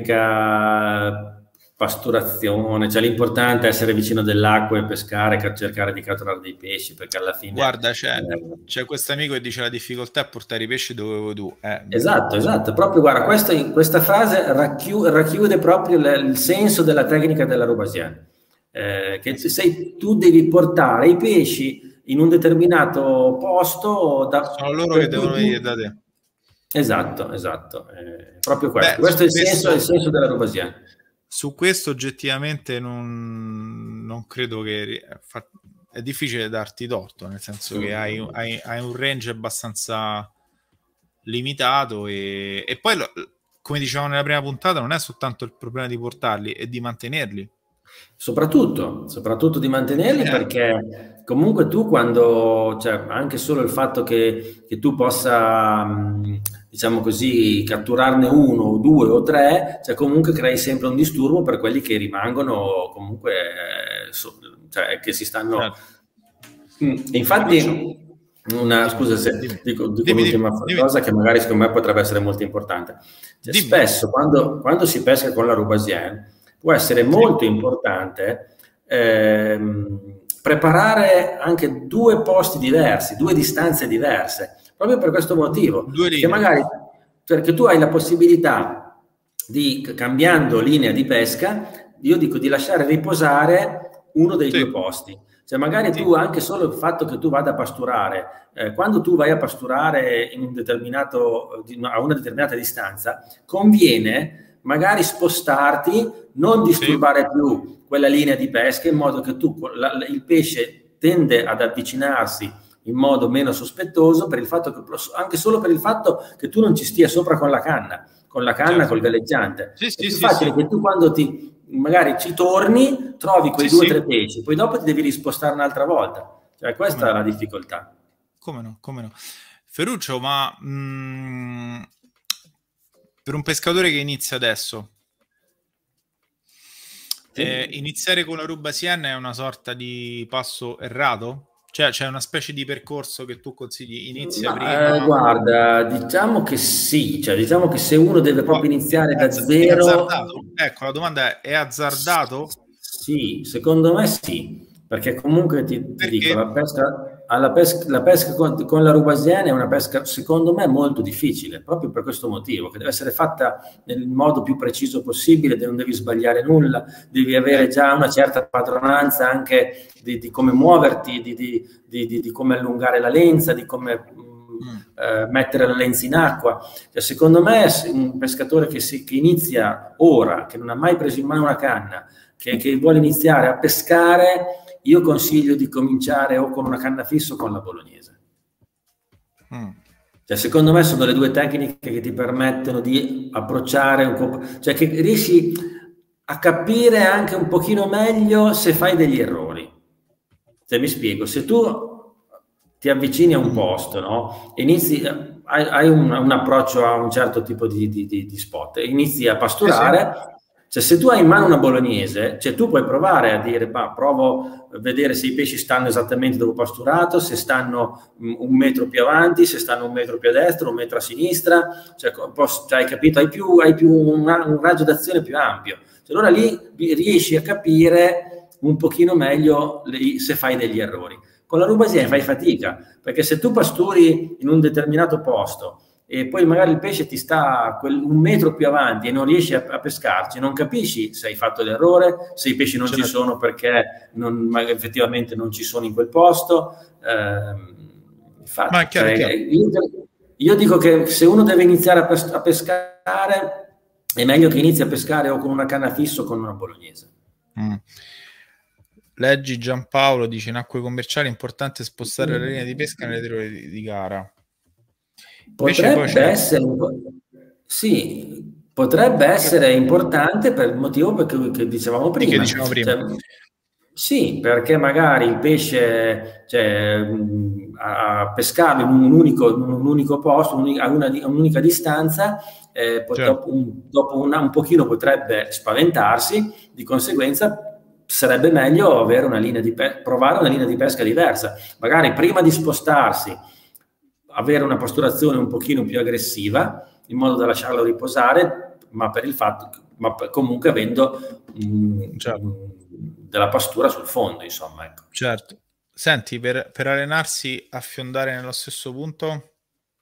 [SPEAKER 2] tecnica, pasturazione, cioè l'importante è essere vicino dell'acqua e pescare, cercare di catturare dei pesci, perché alla fine...
[SPEAKER 1] Guarda, c'è eh, questo amico che dice la difficoltà è portare i pesci dove vuoi tu. Eh,
[SPEAKER 2] esatto, esatto, proprio guarda, questa, questa frase racchiude, racchiude proprio il, il senso della tecnica della Roubaisienne, eh, che sei, tu devi portare i pesci in un determinato posto. Da,
[SPEAKER 1] sono loro che devono venire da te.
[SPEAKER 2] Esatto, esatto, eh, proprio questo. Beh, questo è il, questo, senso, il senso della Roubaisienne.
[SPEAKER 1] Su questo oggettivamente non, non credo che... Fa, è difficile darti torto, nel senso mm. che hai, hai, hai un range abbastanza limitato e, e poi, lo, come dicevamo nella prima puntata, non è soltanto il problema di portarli, è di mantenerli.
[SPEAKER 2] Soprattutto, soprattutto di mantenerli, eh. perché comunque tu quando, cioè anche solo il fatto che, che tu possa, diciamo così, catturarne uno o due o tre, cioè comunque crei sempre un disturbo per quelli che rimangono comunque, eh, so, cioè che si stanno... Certo. Mm, infatti, una, scusa se dimmi, dico, dico dimmi, un'ultima dimmi, cosa dimmi. Che magari secondo me potrebbe essere molto importante. Cioè, spesso quando, quando si pesca con la Roubaisienne, può essere molto importante ehm, preparare anche due posti diversi, due distanze diverse, proprio per questo motivo. Che magari, perché tu hai la possibilità di, cambiando linea di pesca, io dico di lasciare riposare uno dei sì. due posti. Cioè magari sì. tu, anche solo il fatto che tu vada a pasturare, eh, quando tu vai a pasturare in un determinato, a una determinata distanza, conviene magari spostarti, non disturbare sì. più quella linea di pesca, in modo che tu, la, il pesce tende ad avvicinarsi in modo meno sospettoso, per il fatto che, anche solo per il fatto che tu non ci stia sopra con la canna, con la canna, certo. col galleggiante. Sì, è sì, più sì, facile sì. che tu quando ti magari ci torni, trovi quei sì, due o sì. tre pesci, poi dopo ti devi rispostare un'altra volta. Cioè questa come è no. la difficoltà.
[SPEAKER 1] Come no, come no. Ferruccio, ma mh, per un pescatore che inizia adesso, sì. eh, iniziare con la Roubaisienne è una sorta di passo errato? Cioè c'è una specie di percorso che tu consigli, inizia
[SPEAKER 2] Ma,
[SPEAKER 1] prima?
[SPEAKER 2] Eh, guarda, diciamo che sì, cioè diciamo che se uno deve proprio Ma iniziare da zero...
[SPEAKER 1] Ecco, la domanda è, è azzardato?
[SPEAKER 2] Sì, secondo me sì, perché comunque ti, ti dico, la pesca, alla pesca, la pesca con, con la rubasiana è una pesca secondo me molto difficile, proprio per questo motivo, che deve essere fatta nel modo più preciso possibile, non devi sbagliare nulla, devi avere già una certa padronanza anche di, di come muoverti, di, di, di, di come allungare la lenza, di come mh, eh, mettere la lenza in acqua. Cioè, secondo me un pescatore che, si, che inizia ora, che non ha mai preso in mano una canna, che, che vuole iniziare a pescare, io consiglio di cominciare o con una canna fissa o con la bolognese. Mm. Cioè, secondo me sono le due tecniche che ti permettono di approcciare un po', cioè che riesci a capire anche un pochino meglio se fai degli errori. Cioè, mi spiego, se tu ti avvicini a un posto, no? Inizi, hai, hai un, un approccio a un certo tipo di, di, di, di spot, inizi a pasturare. Eh sì. Cioè, se tu hai in mano una bolognese, cioè tu puoi provare a dire, bah, provo a vedere se i pesci stanno esattamente dove ho pasturato, se stanno un metro più avanti, se stanno un metro più a destra, un metro a sinistra, cioè, cioè hai capito, hai più, hai più una, un raggio d'azione più ampio. Cioè, allora lì riesci a capire un pochino meglio le, se fai degli errori. Con la rubasiana fai fatica, perché se tu pasturi in un determinato posto e poi magari il pesce ti sta quel, un metro più avanti e non riesci a, a pescarci, non capisci se hai fatto l'errore, se i pesci non certo. ci sono perché non, effettivamente non ci sono in quel posto. Eh, infatti, Ma chiaro, cioè, chiaro. Io, io dico che se uno deve iniziare a, pes- a pescare, è meglio che inizi a pescare o con una canna fissa o con una bolognese.
[SPEAKER 1] Mm. Leggi Giampaolo, dice in acque commerciali è importante spostare mm. la linea di pesca nelle terre di, di gara.
[SPEAKER 2] Potrebbe essere, sì, potrebbe essere importante per il motivo perché, che dicevamo prima.
[SPEAKER 1] Che dicevamo prima.
[SPEAKER 2] Cioè, sì, perché magari il pesce, cioè, a pescarlo in un unico, in un unico posto, a una, un'unica distanza, eh, certo. dopo, un, dopo una, un pochino potrebbe spaventarsi, di conseguenza sarebbe meglio avere una linea di pe- provare una linea di pesca diversa. Magari prima di spostarsi, avere una posturazione un pochino più aggressiva in modo da lasciarlo riposare, ma per il fatto, ma comunque avendo mh, certo. mh, della pastura sul fondo, insomma. Ecco.
[SPEAKER 1] Certo. Senti, per, per allenarsi a fiondare nello stesso punto?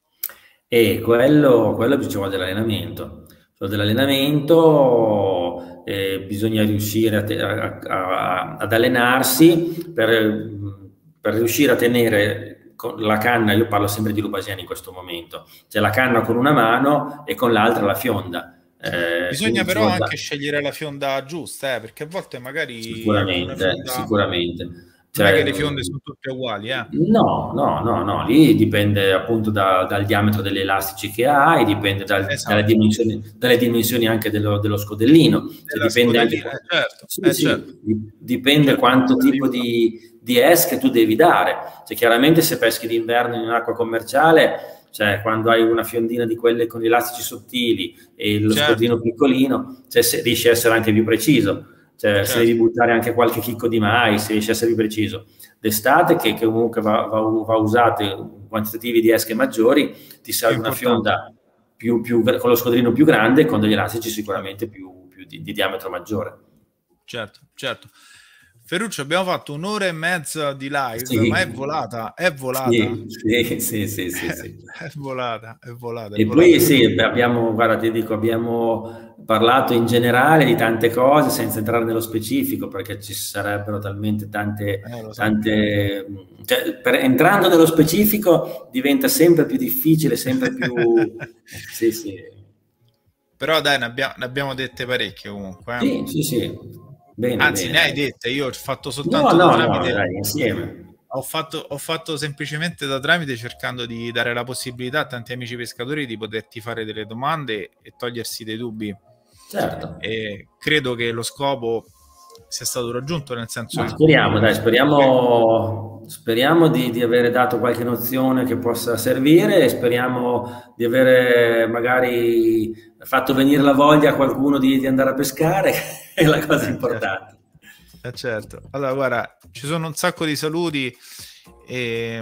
[SPEAKER 2] E quello, quello ci vuole dell'allenamento. Cioè, dell'allenamento eh, bisogna riuscire a te, a, a, ad allenarsi per, per riuscire a tenere la canna, io parlo sempre di rubasiani in questo momento, cioè la canna con una mano e con l'altra la fionda.
[SPEAKER 1] Eh, Bisogna però fionda. anche scegliere la fionda giusta, eh, perché a volte magari...
[SPEAKER 2] Sicuramente, fionda... sicuramente.
[SPEAKER 1] Cioè, non è che le fionde sono tutte uguali, eh?
[SPEAKER 2] No, no, no, no, lì dipende appunto da, dal diametro degli elastici che hai, dipende dal, esatto. dalle, dimensioni, dalle dimensioni anche dello, dello scodellino. Cioè, dipende anche,
[SPEAKER 1] eh, certo,
[SPEAKER 2] sì,
[SPEAKER 1] eh,
[SPEAKER 2] sì,
[SPEAKER 1] certo.
[SPEAKER 2] dipende certo. quanto tipo di, di esche tu devi dare. Cioè, chiaramente se peschi d'inverno in un'acqua commerciale, cioè quando hai una fiondina di quelle con gli elastici sottili e lo certo. scodellino piccolino, cioè, se, riesci a essere anche più preciso. Cioè, certo. se devi buttare anche qualche chicco di mais, se riesci a essere più preciso. D'estate, che, che comunque va, va, va usato quantitativi di esche maggiori, ti serve una fionda più, più, con lo scodrino più grande e con degli elastici sicuramente più, più di, di diametro maggiore.
[SPEAKER 1] Certo, certo. Ferruccio, abbiamo fatto un'ora e mezza di live,
[SPEAKER 2] sì.
[SPEAKER 1] ma è volata, è volata.
[SPEAKER 2] Sì, sì, sì, sì, sì, sì.
[SPEAKER 1] È volata, è volata. È
[SPEAKER 2] e
[SPEAKER 1] volata.
[SPEAKER 2] poi sì, abbiamo, guarda, ti dico, abbiamo parlato in generale di tante cose senza entrare nello specifico, perché ci sarebbero talmente tante, eh, so. tante cioè, per, entrando nello specifico diventa sempre più difficile, sempre più... sì, sì.
[SPEAKER 1] Però dai, ne abbiamo, ne abbiamo dette parecchie comunque. Eh.
[SPEAKER 2] Sì, sì, sì. Bene,
[SPEAKER 1] Anzi,
[SPEAKER 2] bene.
[SPEAKER 1] ne hai dette, io ho fatto soltanto
[SPEAKER 2] no,
[SPEAKER 1] da
[SPEAKER 2] no,
[SPEAKER 1] tramite...
[SPEAKER 2] No, dai, insieme.
[SPEAKER 1] Ho fatto, ho fatto semplicemente da tramite cercando di dare la possibilità a tanti amici pescatori di poterti fare delle domande e togliersi dei dubbi.
[SPEAKER 2] Certo.
[SPEAKER 1] E credo che lo scopo sia stato raggiunto, nel senso...
[SPEAKER 2] No, speriamo, dai, speriamo, speriamo di, di avere dato qualche nozione che possa servire e speriamo di avere magari fatto venire la voglia a qualcuno di, di andare a pescare, è la cosa eh, importante.
[SPEAKER 1] Certo. Eh, certo. Allora, guarda, ci sono un sacco di saluti e...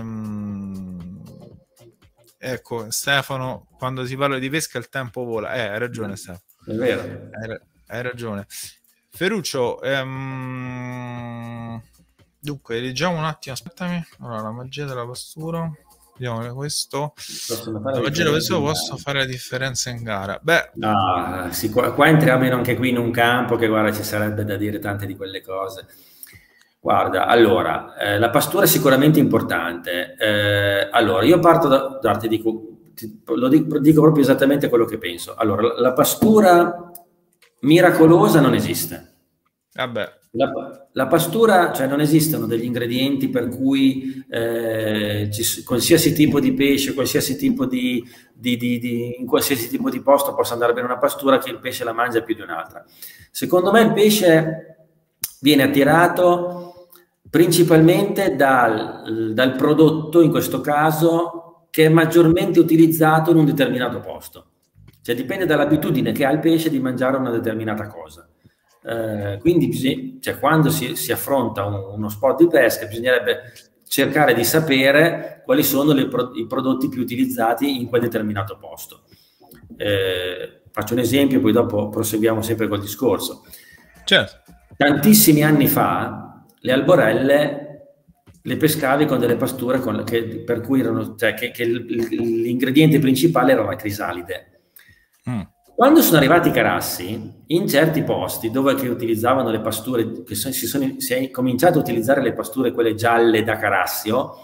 [SPEAKER 1] ecco, Stefano, quando si parla di pesca il tempo vola. Eh, hai ragione, Stefano.
[SPEAKER 2] È vero.
[SPEAKER 1] Hai, hai ragione. Ferruccio, ehm, Dunque, leggiamo un attimo, aspettami. Allora, la magia della pastura. Vediamo questo. La magia della pastura posso fare la differenza in gara. Beh,
[SPEAKER 2] no, sì, qua, qua entriamo anche qui in un campo che, guarda, ci sarebbe da dire tante di quelle cose. Guarda, allora, eh, la pastura è sicuramente importante. Eh, allora, io parto da, da ti dico, ti, lo dico, dico proprio esattamente quello che penso. Allora, la, la pastura miracolosa non esiste.
[SPEAKER 1] Vabbè.
[SPEAKER 2] La, la pastura, cioè non esistono degli ingredienti per cui eh, ci, qualsiasi tipo di pesce, qualsiasi tipo di, di, di, di, in qualsiasi tipo di posto possa andare bene una pastura che il pesce la mangia più di un'altra. Secondo me il pesce viene attirato principalmente dal, dal prodotto, in questo caso, che è maggiormente utilizzato in un determinato posto. Cioè dipende dall'abitudine che ha il pesce di mangiare una determinata cosa. Uh, quindi cioè, quando si, si affronta un, uno spot di pesca bisognerebbe cercare di sapere quali sono le pro, i prodotti più utilizzati in quel determinato posto. Eh, faccio un esempio, poi dopo proseguiamo sempre col discorso.
[SPEAKER 1] Certo.
[SPEAKER 2] Tantissimi anni fa le alborelle le pescavi con delle pasture con, che, per cui erano, cioè, che, che l'ingrediente principale era la crisalide. Mm. Quando sono arrivati i carassi, in certi posti dove che utilizzavano le pasture, che sono, si, sono, si è cominciato a utilizzare le pasture quelle gialle da carassio,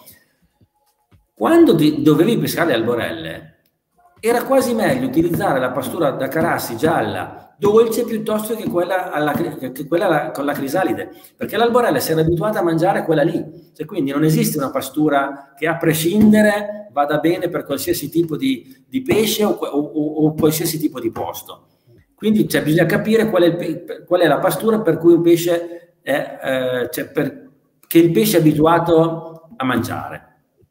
[SPEAKER 2] quando di, dovevi pescare le alborelle, era quasi meglio utilizzare la pastura da carassi gialla dolce piuttosto che quella, alla, che quella alla, con la crisalide, perché l'alborella si era abituata a mangiare quella lì, cioè, quindi non esiste una pastura che a prescindere vada bene per qualsiasi tipo di, di pesce o, o, o qualsiasi tipo di posto. Quindi cioè, bisogna capire qual è, il, qual è la pastura per cui un pesce è, eh, cioè, per, che il pesce è abituato a mangiare.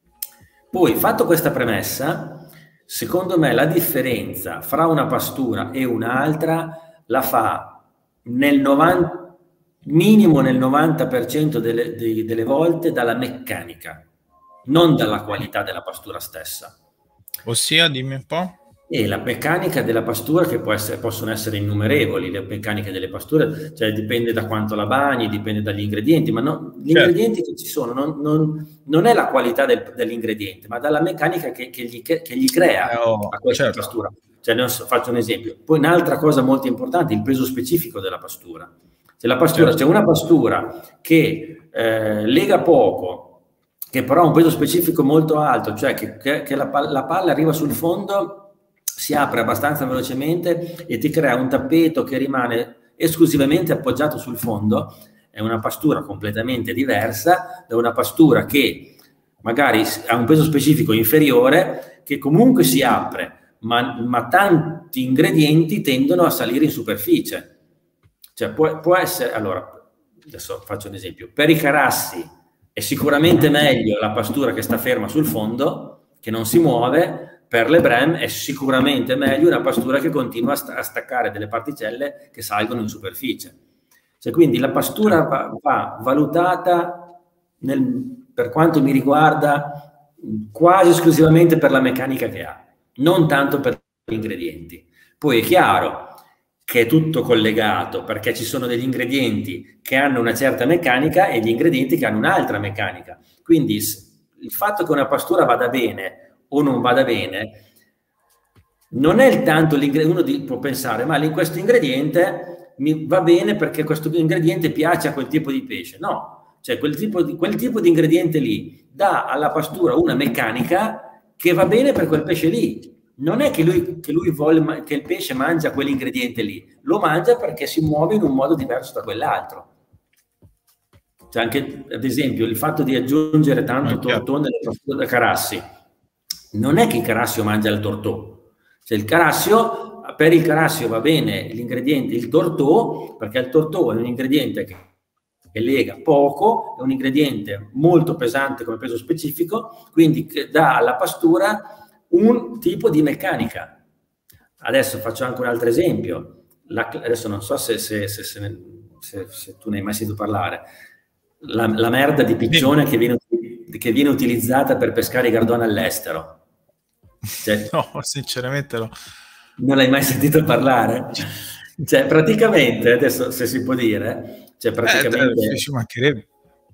[SPEAKER 2] Poi, fatto questa premessa, secondo me la differenza fra una pastura e un'altra la fa nel novanta, minimo nel novanta per cento delle, de, delle volte dalla meccanica, non dalla qualità della pastura stessa.
[SPEAKER 1] Ossia, dimmi un po'.
[SPEAKER 2] E la meccanica della pastura, che può essere, possono essere innumerevoli, le meccaniche delle pasture, cioè dipende da quanto la bagni, dipende dagli ingredienti, ma no, gli certo. ingredienti che ci sono non, non, non è la qualità del, dell'ingrediente, ma dalla meccanica che, che, gli, che gli crea eh, oh, a questa certo. pastura. Cioè, ne faccio un esempio. Poi un'altra cosa molto importante, il peso specifico della pastura. Se la pastura, certo. c'è una pastura che eh, lega poco, che però ha un peso specifico molto alto, cioè che, che, che la, la palla arriva sul fondo, si apre abbastanza velocemente e ti crea un tappeto che rimane esclusivamente appoggiato sul fondo, è una pastura completamente diversa da una pastura che magari ha un peso specifico inferiore, che comunque si apre, ma, ma tanti ingredienti tendono a salire in superficie. Cioè può, può essere, allora, adesso faccio un esempio, per i carassi è sicuramente meglio la pastura che sta ferma sul fondo, che non si muove. Per le brem è sicuramente meglio una pastura che continua a, st- a staccare delle particelle che salgono in superficie. Cioè, quindi la pastura va, va valutata, nel, per quanto mi riguarda, quasi esclusivamente per la meccanica che ha, non tanto per gli ingredienti. Poi è chiaro che è tutto collegato, perché ci sono degli ingredienti che hanno una certa meccanica e gli ingredienti che hanno un'altra meccanica. Quindi il fatto che una pastura vada bene o non vada bene, non è il tanto uno può pensare, ma in questo ingrediente mi va bene perché questo ingrediente piace a quel tipo di pesce. No, cioè quel tipo di, quel tipo di ingrediente lì dà alla pastura una meccanica che va bene per quel pesce lì. Non è che lui, che lui vuole che il pesce mangia quell'ingrediente lì, lo mangia perché si muove in un modo diverso da quell'altro. Cioè anche, ad esempio, il fatto di aggiungere tanto tortone nelle pasture da carassi, non è che il carassio mangia il tortò, cioè il carassio, per il carassio va bene l'ingrediente il tortò, perché il tortò è un ingrediente che, che lega poco, è un ingrediente molto pesante come peso specifico, quindi che dà alla pastura un tipo di meccanica. Adesso faccio anche un altro esempio, la, adesso non so se, se, se, se, se, se tu ne hai mai sentito parlare, la, la merda di piccione che viene, che viene utilizzata per pescare i gardoni all'estero. Cioè,
[SPEAKER 1] no, sinceramente no.
[SPEAKER 2] Non l'hai mai sentito parlare? Cioè, praticamente, adesso se si può dire, cioè praticamente...
[SPEAKER 1] Eh, ci mancherebbe.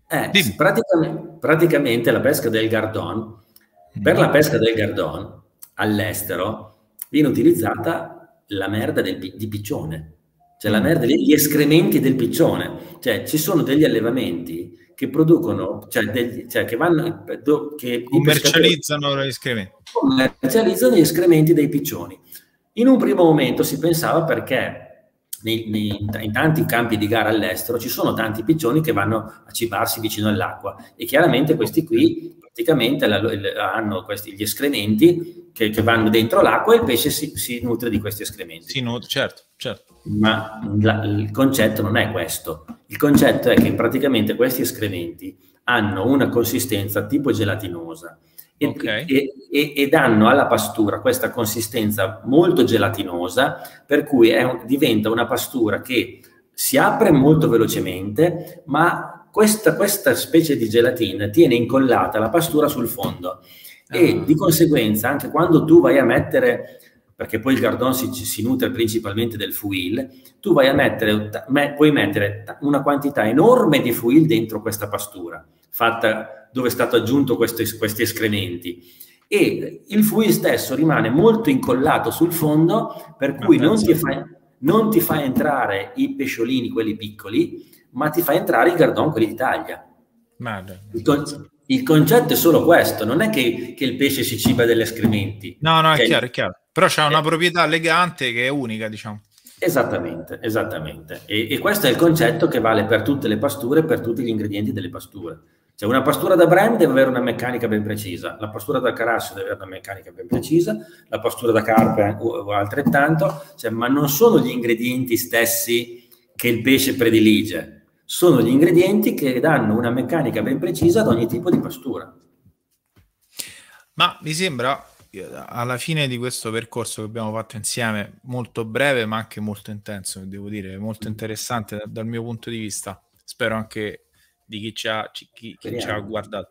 [SPEAKER 2] Eh, praticamente, praticamente la pesca del gardon, per la pesca del gardon all'estero viene utilizzata la merda del, di piccione, cioè la merda, gli escrementi del piccione. Cioè ci sono degli allevamenti che producono, cioè, degli, cioè che vanno, che
[SPEAKER 1] commercializzano gli escrementi.
[SPEAKER 2] Commercializzano gli escrementi dei piccioni. In un primo momento si pensava perché nei, nei, in tanti campi di gara all'estero ci sono tanti piccioni che vanno a cibarsi vicino all'acqua e chiaramente questi qui praticamente la, la, hanno questi, gli escrementi che, che vanno dentro l'acqua e il pesce si, si nutre di questi escrementi.
[SPEAKER 1] Si nutre, certo, certo.
[SPEAKER 2] Ma la, il concetto non è questo. Il concetto è che praticamente questi escrementi hanno una consistenza tipo gelatinosa. E, okay. e, e, e danno alla pastura questa consistenza molto gelatinosa, per cui è un, diventa una pastura che si apre molto velocemente, ma questa, questa specie di gelatina tiene incollata la pastura sul fondo. Ah. E di conseguenza anche quando tu vai a mettere, perché poi il gardon si, si nutre principalmente del fuil, tu vai a mettere, me, puoi mettere una quantità enorme di fuil dentro questa pastura, fatta dove è stato aggiunto questi, questi escrementi, e il fuil stesso rimane molto incollato sul fondo, per cui non ti, fa, non ti fa entrare i pesciolini, quelli piccoli, ma ti fa entrare i gardon, quelli di taglia. Il, con, il concetto è solo questo, non è che, che il pesce si ciba degli escrementi.
[SPEAKER 1] No, no, è chiaro, è chiaro. Però c'ha una proprietà elegante che è unica, diciamo.
[SPEAKER 2] Esattamente, esattamente. E, e questo è il concetto che vale per tutte le pasture, per tutti gli ingredienti delle pasture. Cioè una pastura da brand deve avere una meccanica ben precisa, la pastura da carasso deve avere una meccanica ben precisa, la pastura da carpe o, o altrettanto, cioè, ma non sono gli ingredienti stessi che il pesce predilige, sono gli ingredienti che danno una meccanica ben precisa ad ogni tipo di pastura.
[SPEAKER 1] Ma mi sembra, alla fine di questo percorso che abbiamo fatto insieme, molto breve ma anche molto intenso, devo dire, molto interessante dal mio punto di vista, spero anche di chi ci ha, chi, chi ci ha guardato,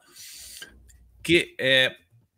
[SPEAKER 1] che eh,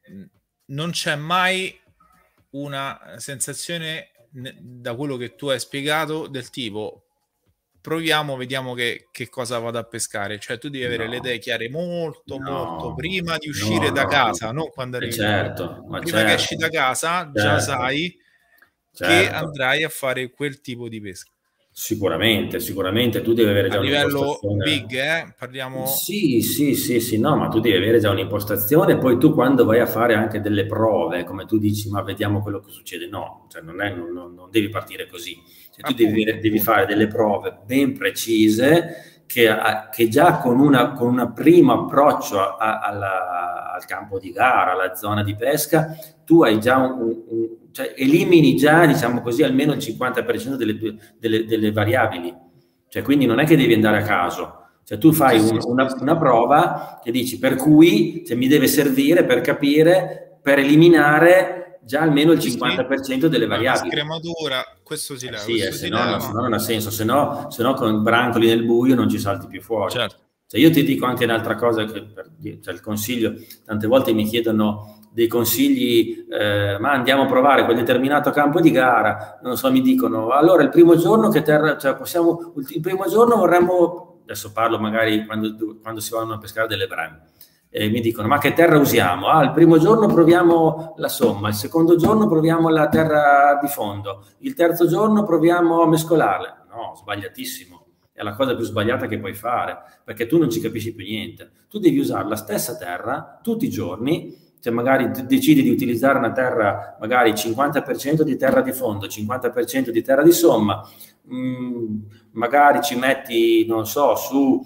[SPEAKER 1] non c'è mai una sensazione, da quello che tu hai spiegato, del tipo proviamo, vediamo che, che cosa vado a pescare. Cioè tu devi avere no. le idee chiare molto no. molto prima di uscire no, da casa, non quando arrivi.
[SPEAKER 2] Certo, ma
[SPEAKER 1] prima
[SPEAKER 2] certo.
[SPEAKER 1] che esci da casa certo. già sai certo. che andrai a fare quel tipo di pesca.
[SPEAKER 2] Sicuramente, sicuramente tu devi avere già
[SPEAKER 1] a livello big, eh? Parliamo...
[SPEAKER 2] Sì, sì, sì, sì, no, ma tu devi avere già un'impostazione, poi tu quando vai a fare anche delle prove, come tu dici, ma vediamo quello che succede, no, cioè non, è, non, non devi partire così, cioè, tu devi, devi fare delle prove ben precise, che, che già con, una, con un primo approccio a, a, alla, al campo di gara, alla zona di pesca, tu hai già un, un cioè elimini già, diciamo così, almeno il cinquanta per cento delle, delle, delle variabili, cioè quindi non è che devi andare a caso, cioè tu fai un, una, una prova che dici per cui cioè, mi deve servire per capire, per eliminare già almeno il cinquanta per cento delle variabili.
[SPEAKER 1] Scrematura, questo si leva.
[SPEAKER 2] Eh sì, eh, se, no, no, se no non ha senso, se no, se no con brancoli nel buio non ci salti più fuori.
[SPEAKER 1] Certo.
[SPEAKER 2] Cioè io ti dico anche un'altra cosa, che per, cioè il consiglio, tante volte mi chiedono dei consigli, eh, ma andiamo a provare quel determinato campo di gara, non so, mi dicono, allora il primo giorno che terra, cioè possiamo, il primo giorno vorremmo, adesso parlo magari quando, quando si vanno a pescare delle bremme, e mi dicono, ma che terra usiamo? Ah, il primo giorno proviamo la somma, il secondo giorno proviamo la terra di fondo, il terzo giorno proviamo a mescolarle. No, sbagliatissimo. È la cosa più sbagliata che puoi fare, perché tu non ci capisci più niente. Tu devi usare la stessa terra tutti i giorni. Se magari decidi di utilizzare una terra, magari cinquanta per cento di terra di fondo, cinquanta per cento di terra di somma, mh, magari ci metti, non so, su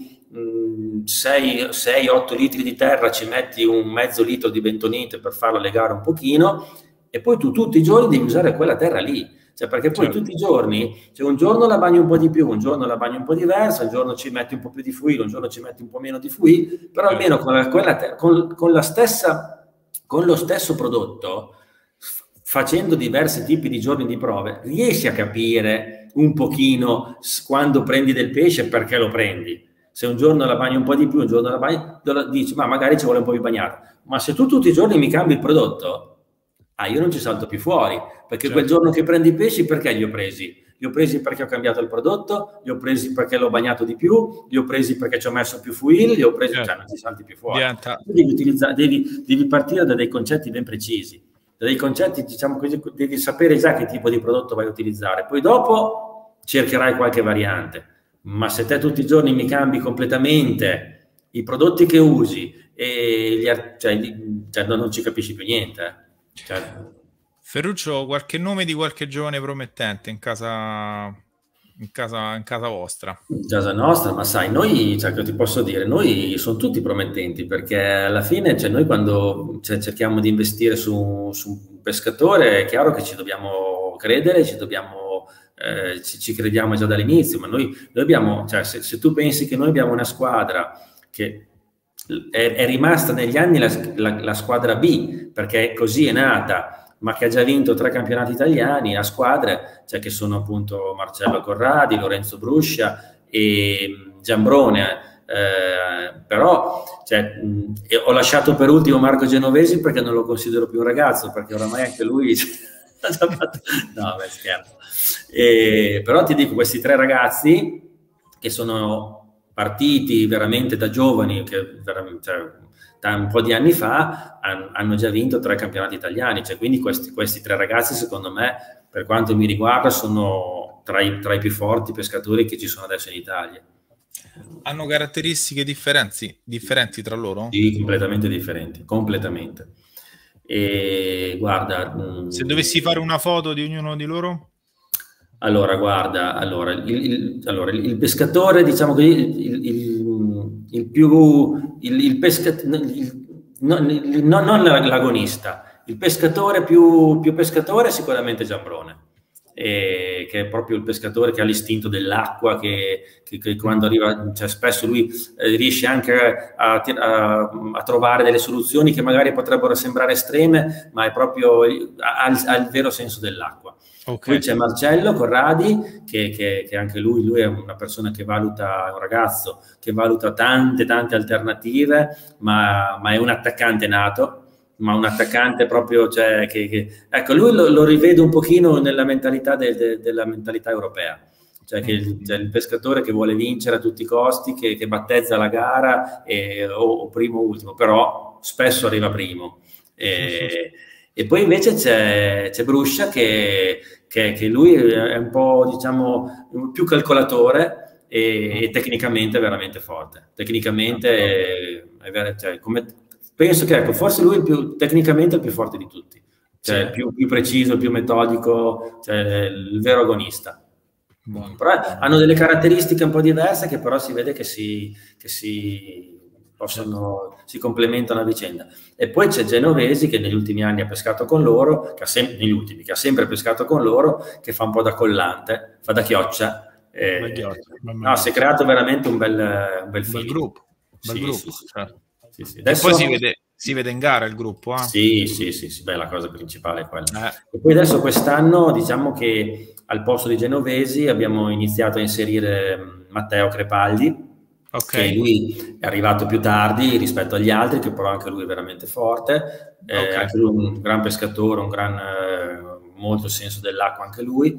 [SPEAKER 2] sei otto litri di terra, ci metti un mezzo litro di bentonite per farla legare un pochino, e poi tu tutti i giorni devi usare quella terra lì. Cioè, perché poi certo. tutti i giorni, cioè un giorno la bagni un po' di più, un giorno la bagni un po' diversa, un giorno ci metti un po' più di fuil, un giorno ci metti un po' meno di fuil, però almeno con, la, quella te- con, con la stessa, con lo stesso prodotto, f- facendo diversi tipi di giorni di prove, riesci a capire un pochino quando prendi del pesce perché lo prendi. Se un giorno la bagni un po' di più, un giorno la bagni, dici, ma magari ci vuole un po' più bagnata. Ma se tu tutti i giorni mi cambi il prodotto, ah, io non ci salto più fuori, perché certo. quel giorno che prendi i pesci, perché li ho presi? li ho presi perché ho cambiato il prodotto, li ho presi perché l'ho bagnato di più, li ho presi perché ci ho messo più fuel, li ho presi, certo. Cioè non ti salti più fuori.
[SPEAKER 1] Diventa...
[SPEAKER 2] Devi, utilizzare, devi, devi partire da dei concetti ben precisi, da dei concetti, diciamo così, devi sapere già che tipo di prodotto vai a utilizzare, poi dopo cercherai qualche variante, ma se te tutti i giorni mi cambi completamente i prodotti che usi e gli, cioè, cioè, non ci capisci più niente. Eh. Cioè,
[SPEAKER 1] Ferruccio, qualche nome di qualche giovane promettente in casa, in casa, in casa vostra?
[SPEAKER 2] In casa nostra, ma sai, noi, cioè, che ti posso dire, noi sono tutti promettenti, perché alla fine, cioè, noi quando cioè, cerchiamo di investire su, su un pescatore, è chiaro che ci dobbiamo credere, ci dobbiamo, eh, ci, ci crediamo già dall'inizio, ma noi, noi abbiamo, cioè, se, se tu pensi che noi abbiamo una squadra che è, è rimasta negli anni la, la, la squadra B, perché così è nata, ma che ha già vinto tre campionati italiani a squadre, cioè che sono appunto Marcello Corradi, Lorenzo Bruscia e Giambrone, eh, però cioè, mh, ho lasciato per ultimo Marco Genovesi perché non lo considero più un ragazzo, perché oramai anche lui ha già fatto... No, beh, scherzo. E, però ti dico, questi tre ragazzi che sono partiti veramente da giovani, che veramente... Cioè, un po' di anni fa hanno già vinto tre campionati italiani, cioè quindi questi, questi tre ragazzi secondo me, per quanto mi riguarda, sono tra i, tra i più forti pescatori che ci sono adesso in Italia.
[SPEAKER 1] Hanno caratteristiche differenti, differenti tra loro?
[SPEAKER 2] Sì, completamente differenti, completamente. E guarda...
[SPEAKER 1] Se dovessi fare una foto di ognuno di loro?
[SPEAKER 2] Allora, guarda, allora, il, il, allora, il pescatore, diciamo così, il, il, il più, il, il pescatore, non, non l'agonista, il pescatore più, più pescatore è sicuramente Giambrone, e, che è proprio il pescatore che ha l'istinto dell'acqua, che, che, che quando arriva, cioè spesso lui eh, riesce anche a, a, a trovare delle soluzioni che magari potrebbero sembrare estreme, ma è proprio, ha, ha il vero senso dell'acqua. Okay. Poi c'è Marcello Corradi, che, che, che anche lui, lui è una persona che valuta, è un ragazzo che valuta tante, tante alternative, ma, ma è un attaccante nato, ma un attaccante proprio, cioè, che, che ecco, lui lo, lo rivedo un pochino nella mentalità de, de, della mentalità europea, cioè che il, cioè il pescatore che vuole vincere a tutti i costi, che, che battezza la gara, e, o, o primo o ultimo, però spesso arriva primo. E, E poi invece c'è, c'è Bruscia che, che, che lui è un po', diciamo, più calcolatore e, e tecnicamente veramente forte. Tecnicamente, è, è, cioè, come, penso che ecco, forse lui è più, tecnicamente è il più forte di tutti. Cioè, sì. più, più preciso, più metodico, cioè il vero agonista. Buono. Però hanno delle caratteristiche un po' diverse che però si vede che si... Che si Possono, si complementano a vicenda. E poi c'è Genovesi che negli ultimi anni ha pescato con loro, che ha, sem- negli ultimi, che ha sempre pescato con loro, che fa un po' da collante, fa da chioccia. Eh, no, si è creato veramente un bel, un bel, un bel
[SPEAKER 1] gruppo. Un bel
[SPEAKER 2] sì,
[SPEAKER 1] gruppo.
[SPEAKER 2] Sì, sì.
[SPEAKER 1] Certo.
[SPEAKER 2] Sì, sì.
[SPEAKER 1] Adesso... E poi si vede, si vede in gara il gruppo. Eh?
[SPEAKER 2] Sì, sì, sì, sì. Beh, la cosa principale è quella.
[SPEAKER 1] Eh.
[SPEAKER 2] E poi adesso quest'anno diciamo che al posto di Genovesi abbiamo iniziato a inserire Matteo Crepaldi. Okay. Che lui è arrivato più tardi rispetto agli altri, che però anche lui è veramente forte, eh, okay. Anche lui un gran pescatore, un gran eh, molto senso dell'acqua anche lui,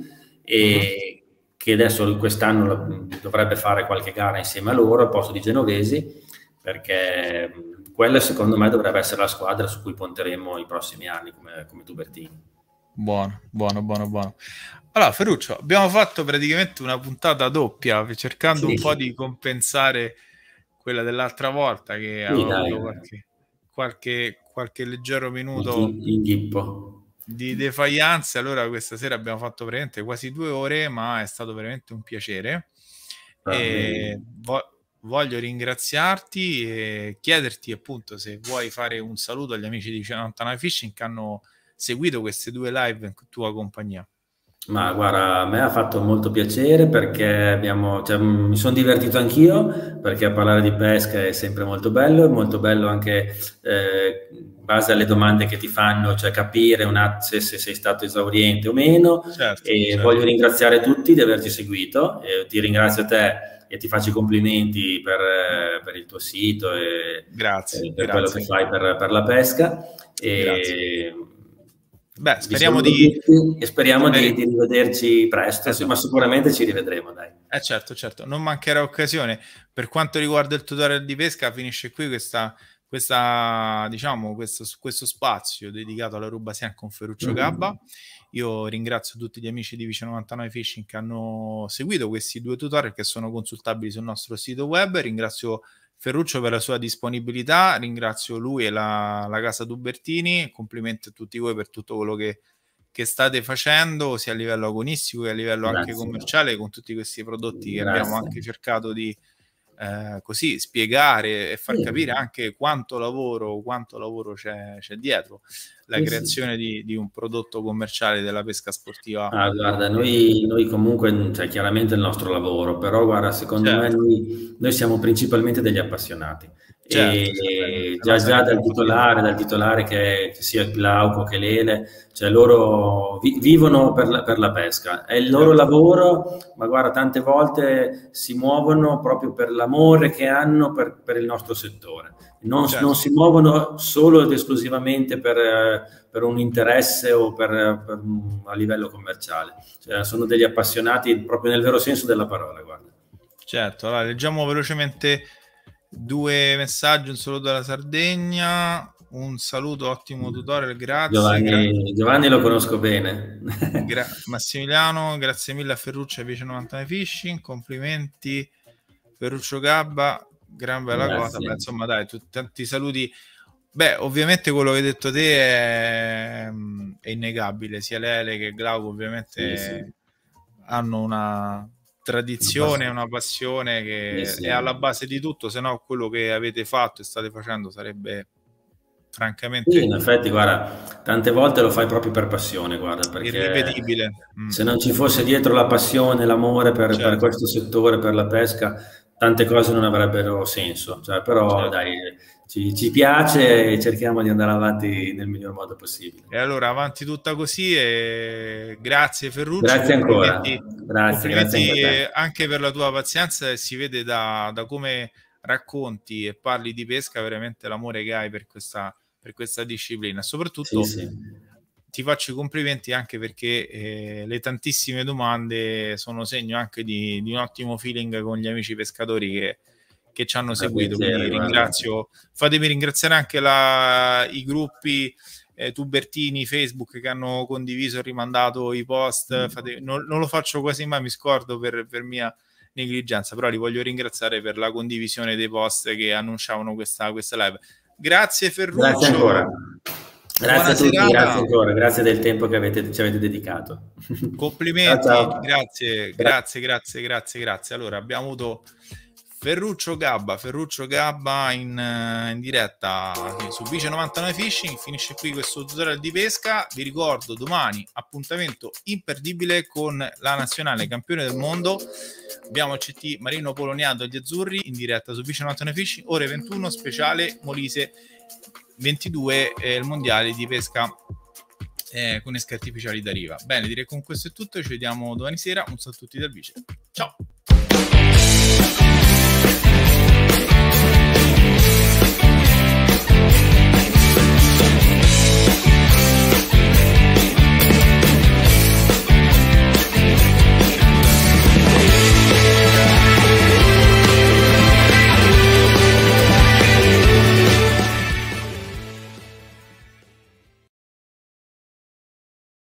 [SPEAKER 2] e uh-huh. che adesso quest'anno dovrebbe fare qualche gara insieme a loro al posto di Genovesi, perché quella secondo me dovrebbe essere la squadra su cui punteremo i prossimi anni come, come Tubertini.
[SPEAKER 1] Buono, buono, buono, buono. Allora, Ferruccio, abbiamo fatto praticamente una puntata doppia, cercando sì. un po' di compensare quella dell'altra volta, che sì, avevo avuto qualche, qualche, qualche leggero minuto
[SPEAKER 2] Inghippo.
[SPEAKER 1] di defaillance. Allora questa sera abbiamo fatto veramente quasi due ore, ma è stato veramente un piacere. Ah, e vo- voglio ringraziarti e chiederti appunto se vuoi fare un saluto agli amici di Centottanta Fishing che hanno seguito queste due live in tua compagnia.
[SPEAKER 2] Ma guarda, a me ha fatto molto piacere perché abbiamo, cioè, mi sono divertito anch'io, perché a parlare di pesca è sempre molto bello, è molto bello anche eh, in base alle domande che ti fanno, cioè capire un attimo se, se sei stato esauriente o meno. Certo, e certo. Voglio ringraziare tutti di averci seguito, e ti ringrazio a te e ti faccio i complimenti per, per il tuo sito e
[SPEAKER 1] grazie,
[SPEAKER 2] per
[SPEAKER 1] grazie.
[SPEAKER 2] quello che fai per, per la pesca. E,
[SPEAKER 1] Beh, speriamo di...
[SPEAKER 2] E speriamo di, di rivederci presto, esatto. Sì, ma sicuramente ci rivedremo, dai.
[SPEAKER 1] Eh certo, certo, non mancherà occasione. Per quanto riguarda il tutorial di pesca, finisce qui questa, questa diciamo, questo, questo spazio dedicato alla Rubasian con Ferruccio mm-hmm. Gabba. Io ringrazio tutti gli amici di Vice novantanove Fishing che hanno seguito questi due tutorial che sono consultabili sul nostro sito web. Ringrazio Ferruccio per la sua disponibilità, ringrazio lui e la, la casa Dubertini, complimenti a tutti voi per tutto quello che, che state facendo, sia a livello agonistico che a livello Grazie. Anche commerciale, con tutti questi prodotti Grazie. Che abbiamo anche cercato di eh, così spiegare e far sì. Capire anche quanto lavoro, quanto lavoro c'è, c'è dietro la sì, creazione sì. Di, di un prodotto commerciale della pesca sportiva.
[SPEAKER 2] Ah, guarda, noi, noi comunque, cioè, chiaramente il nostro lavoro, però guarda, secondo certo. me noi, noi siamo principalmente degli appassionati. Certo, e già, già dal titolare, dal titolare che, che sia Glauco che Lele, cioè loro vi, vivono per la, per la pesca, è il loro certo. Lavoro, ma guarda, tante volte si muovono proprio per l'amore che hanno per, per il nostro settore. Non, certo. non si muovono solo ed esclusivamente per, per un interesse o per, per, a livello commerciale, cioè, sono degli appassionati proprio nel vero senso della parola. Guarda.
[SPEAKER 1] Certo, allora leggiamo velocemente due messaggi, un saluto dalla Sardegna, un saluto, ottimo tutorial, grazie.
[SPEAKER 2] Giovanni,
[SPEAKER 1] grazie.
[SPEAKER 2] Giovanni lo conosco bene.
[SPEAKER 1] Gra- Massimiliano, grazie mille a Ferruccio e Vice novantanove Fishing, complimenti Ferruccio Gabba, gran bella grazie. Cosa, beh, insomma dai, tu, tanti saluti. Beh, ovviamente quello che hai detto te è, è innegabile, sia Lele che Glauco ovviamente sì, sì. hanno una tradizione, una passione che eh sì. è alla base di tutto, se no quello che avete fatto e state facendo sarebbe francamente...
[SPEAKER 2] Sì, in effetti, guarda, tante volte lo fai proprio per passione, guarda, perché
[SPEAKER 1] irripetibile. Mm.
[SPEAKER 2] Se non ci fosse dietro la passione, l'amore per, certo. per questo settore, per la pesca, tante cose non avrebbero senso, cioè, però certo. dai, ci, ci piace e cerchiamo di andare avanti nel miglior modo possibile.
[SPEAKER 1] E allora avanti tutta così e grazie Ferruccio.
[SPEAKER 2] Grazie ancora. Grazie,
[SPEAKER 1] grazie anche per la tua pazienza, e si vede da, da come racconti e parli di pesca veramente l'amore che hai per questa, per questa disciplina. Soprattutto sì, sì. ti faccio i complimenti anche perché eh, le tantissime domande sono segno anche di, di un ottimo feeling con gli amici pescatori che che ci hanno seguito, quindi ringrazio, fatemi ringraziare anche la, i gruppi eh, Tubertini, Facebook che hanno condiviso e rimandato i post, fate, non, non lo faccio quasi mai, mi scordo per, per mia negligenza, però li voglio ringraziare per la condivisione dei post che annunciavano questa, questa live. Grazie Ferruccio.
[SPEAKER 2] Grazie ancora. Grazie a tutti, grazie ancora, grazie del tempo che avete, ci avete dedicato.
[SPEAKER 1] Complimenti, ciao, ciao. Grazie, grazie, grazie, grazie, grazie. Allora abbiamo avuto Ferruccio Gabba, Ferruccio Gabba in, in diretta su Vice novantanove Fishing. Finisce qui questo tutorial di pesca. Vi ricordo domani appuntamento imperdibile con la nazionale campione del mondo. Abbiamo C T Marino Poloniato agli Azzurri in diretta su Vice novantanove Fishing, ore ventuno, speciale Molise ventidue, eh, il mondiale di pesca eh, con esche artificiali da riva. Bene, direi con questo è tutto, ci vediamo domani sera. Un saluto a tutti dal Vice, ciao.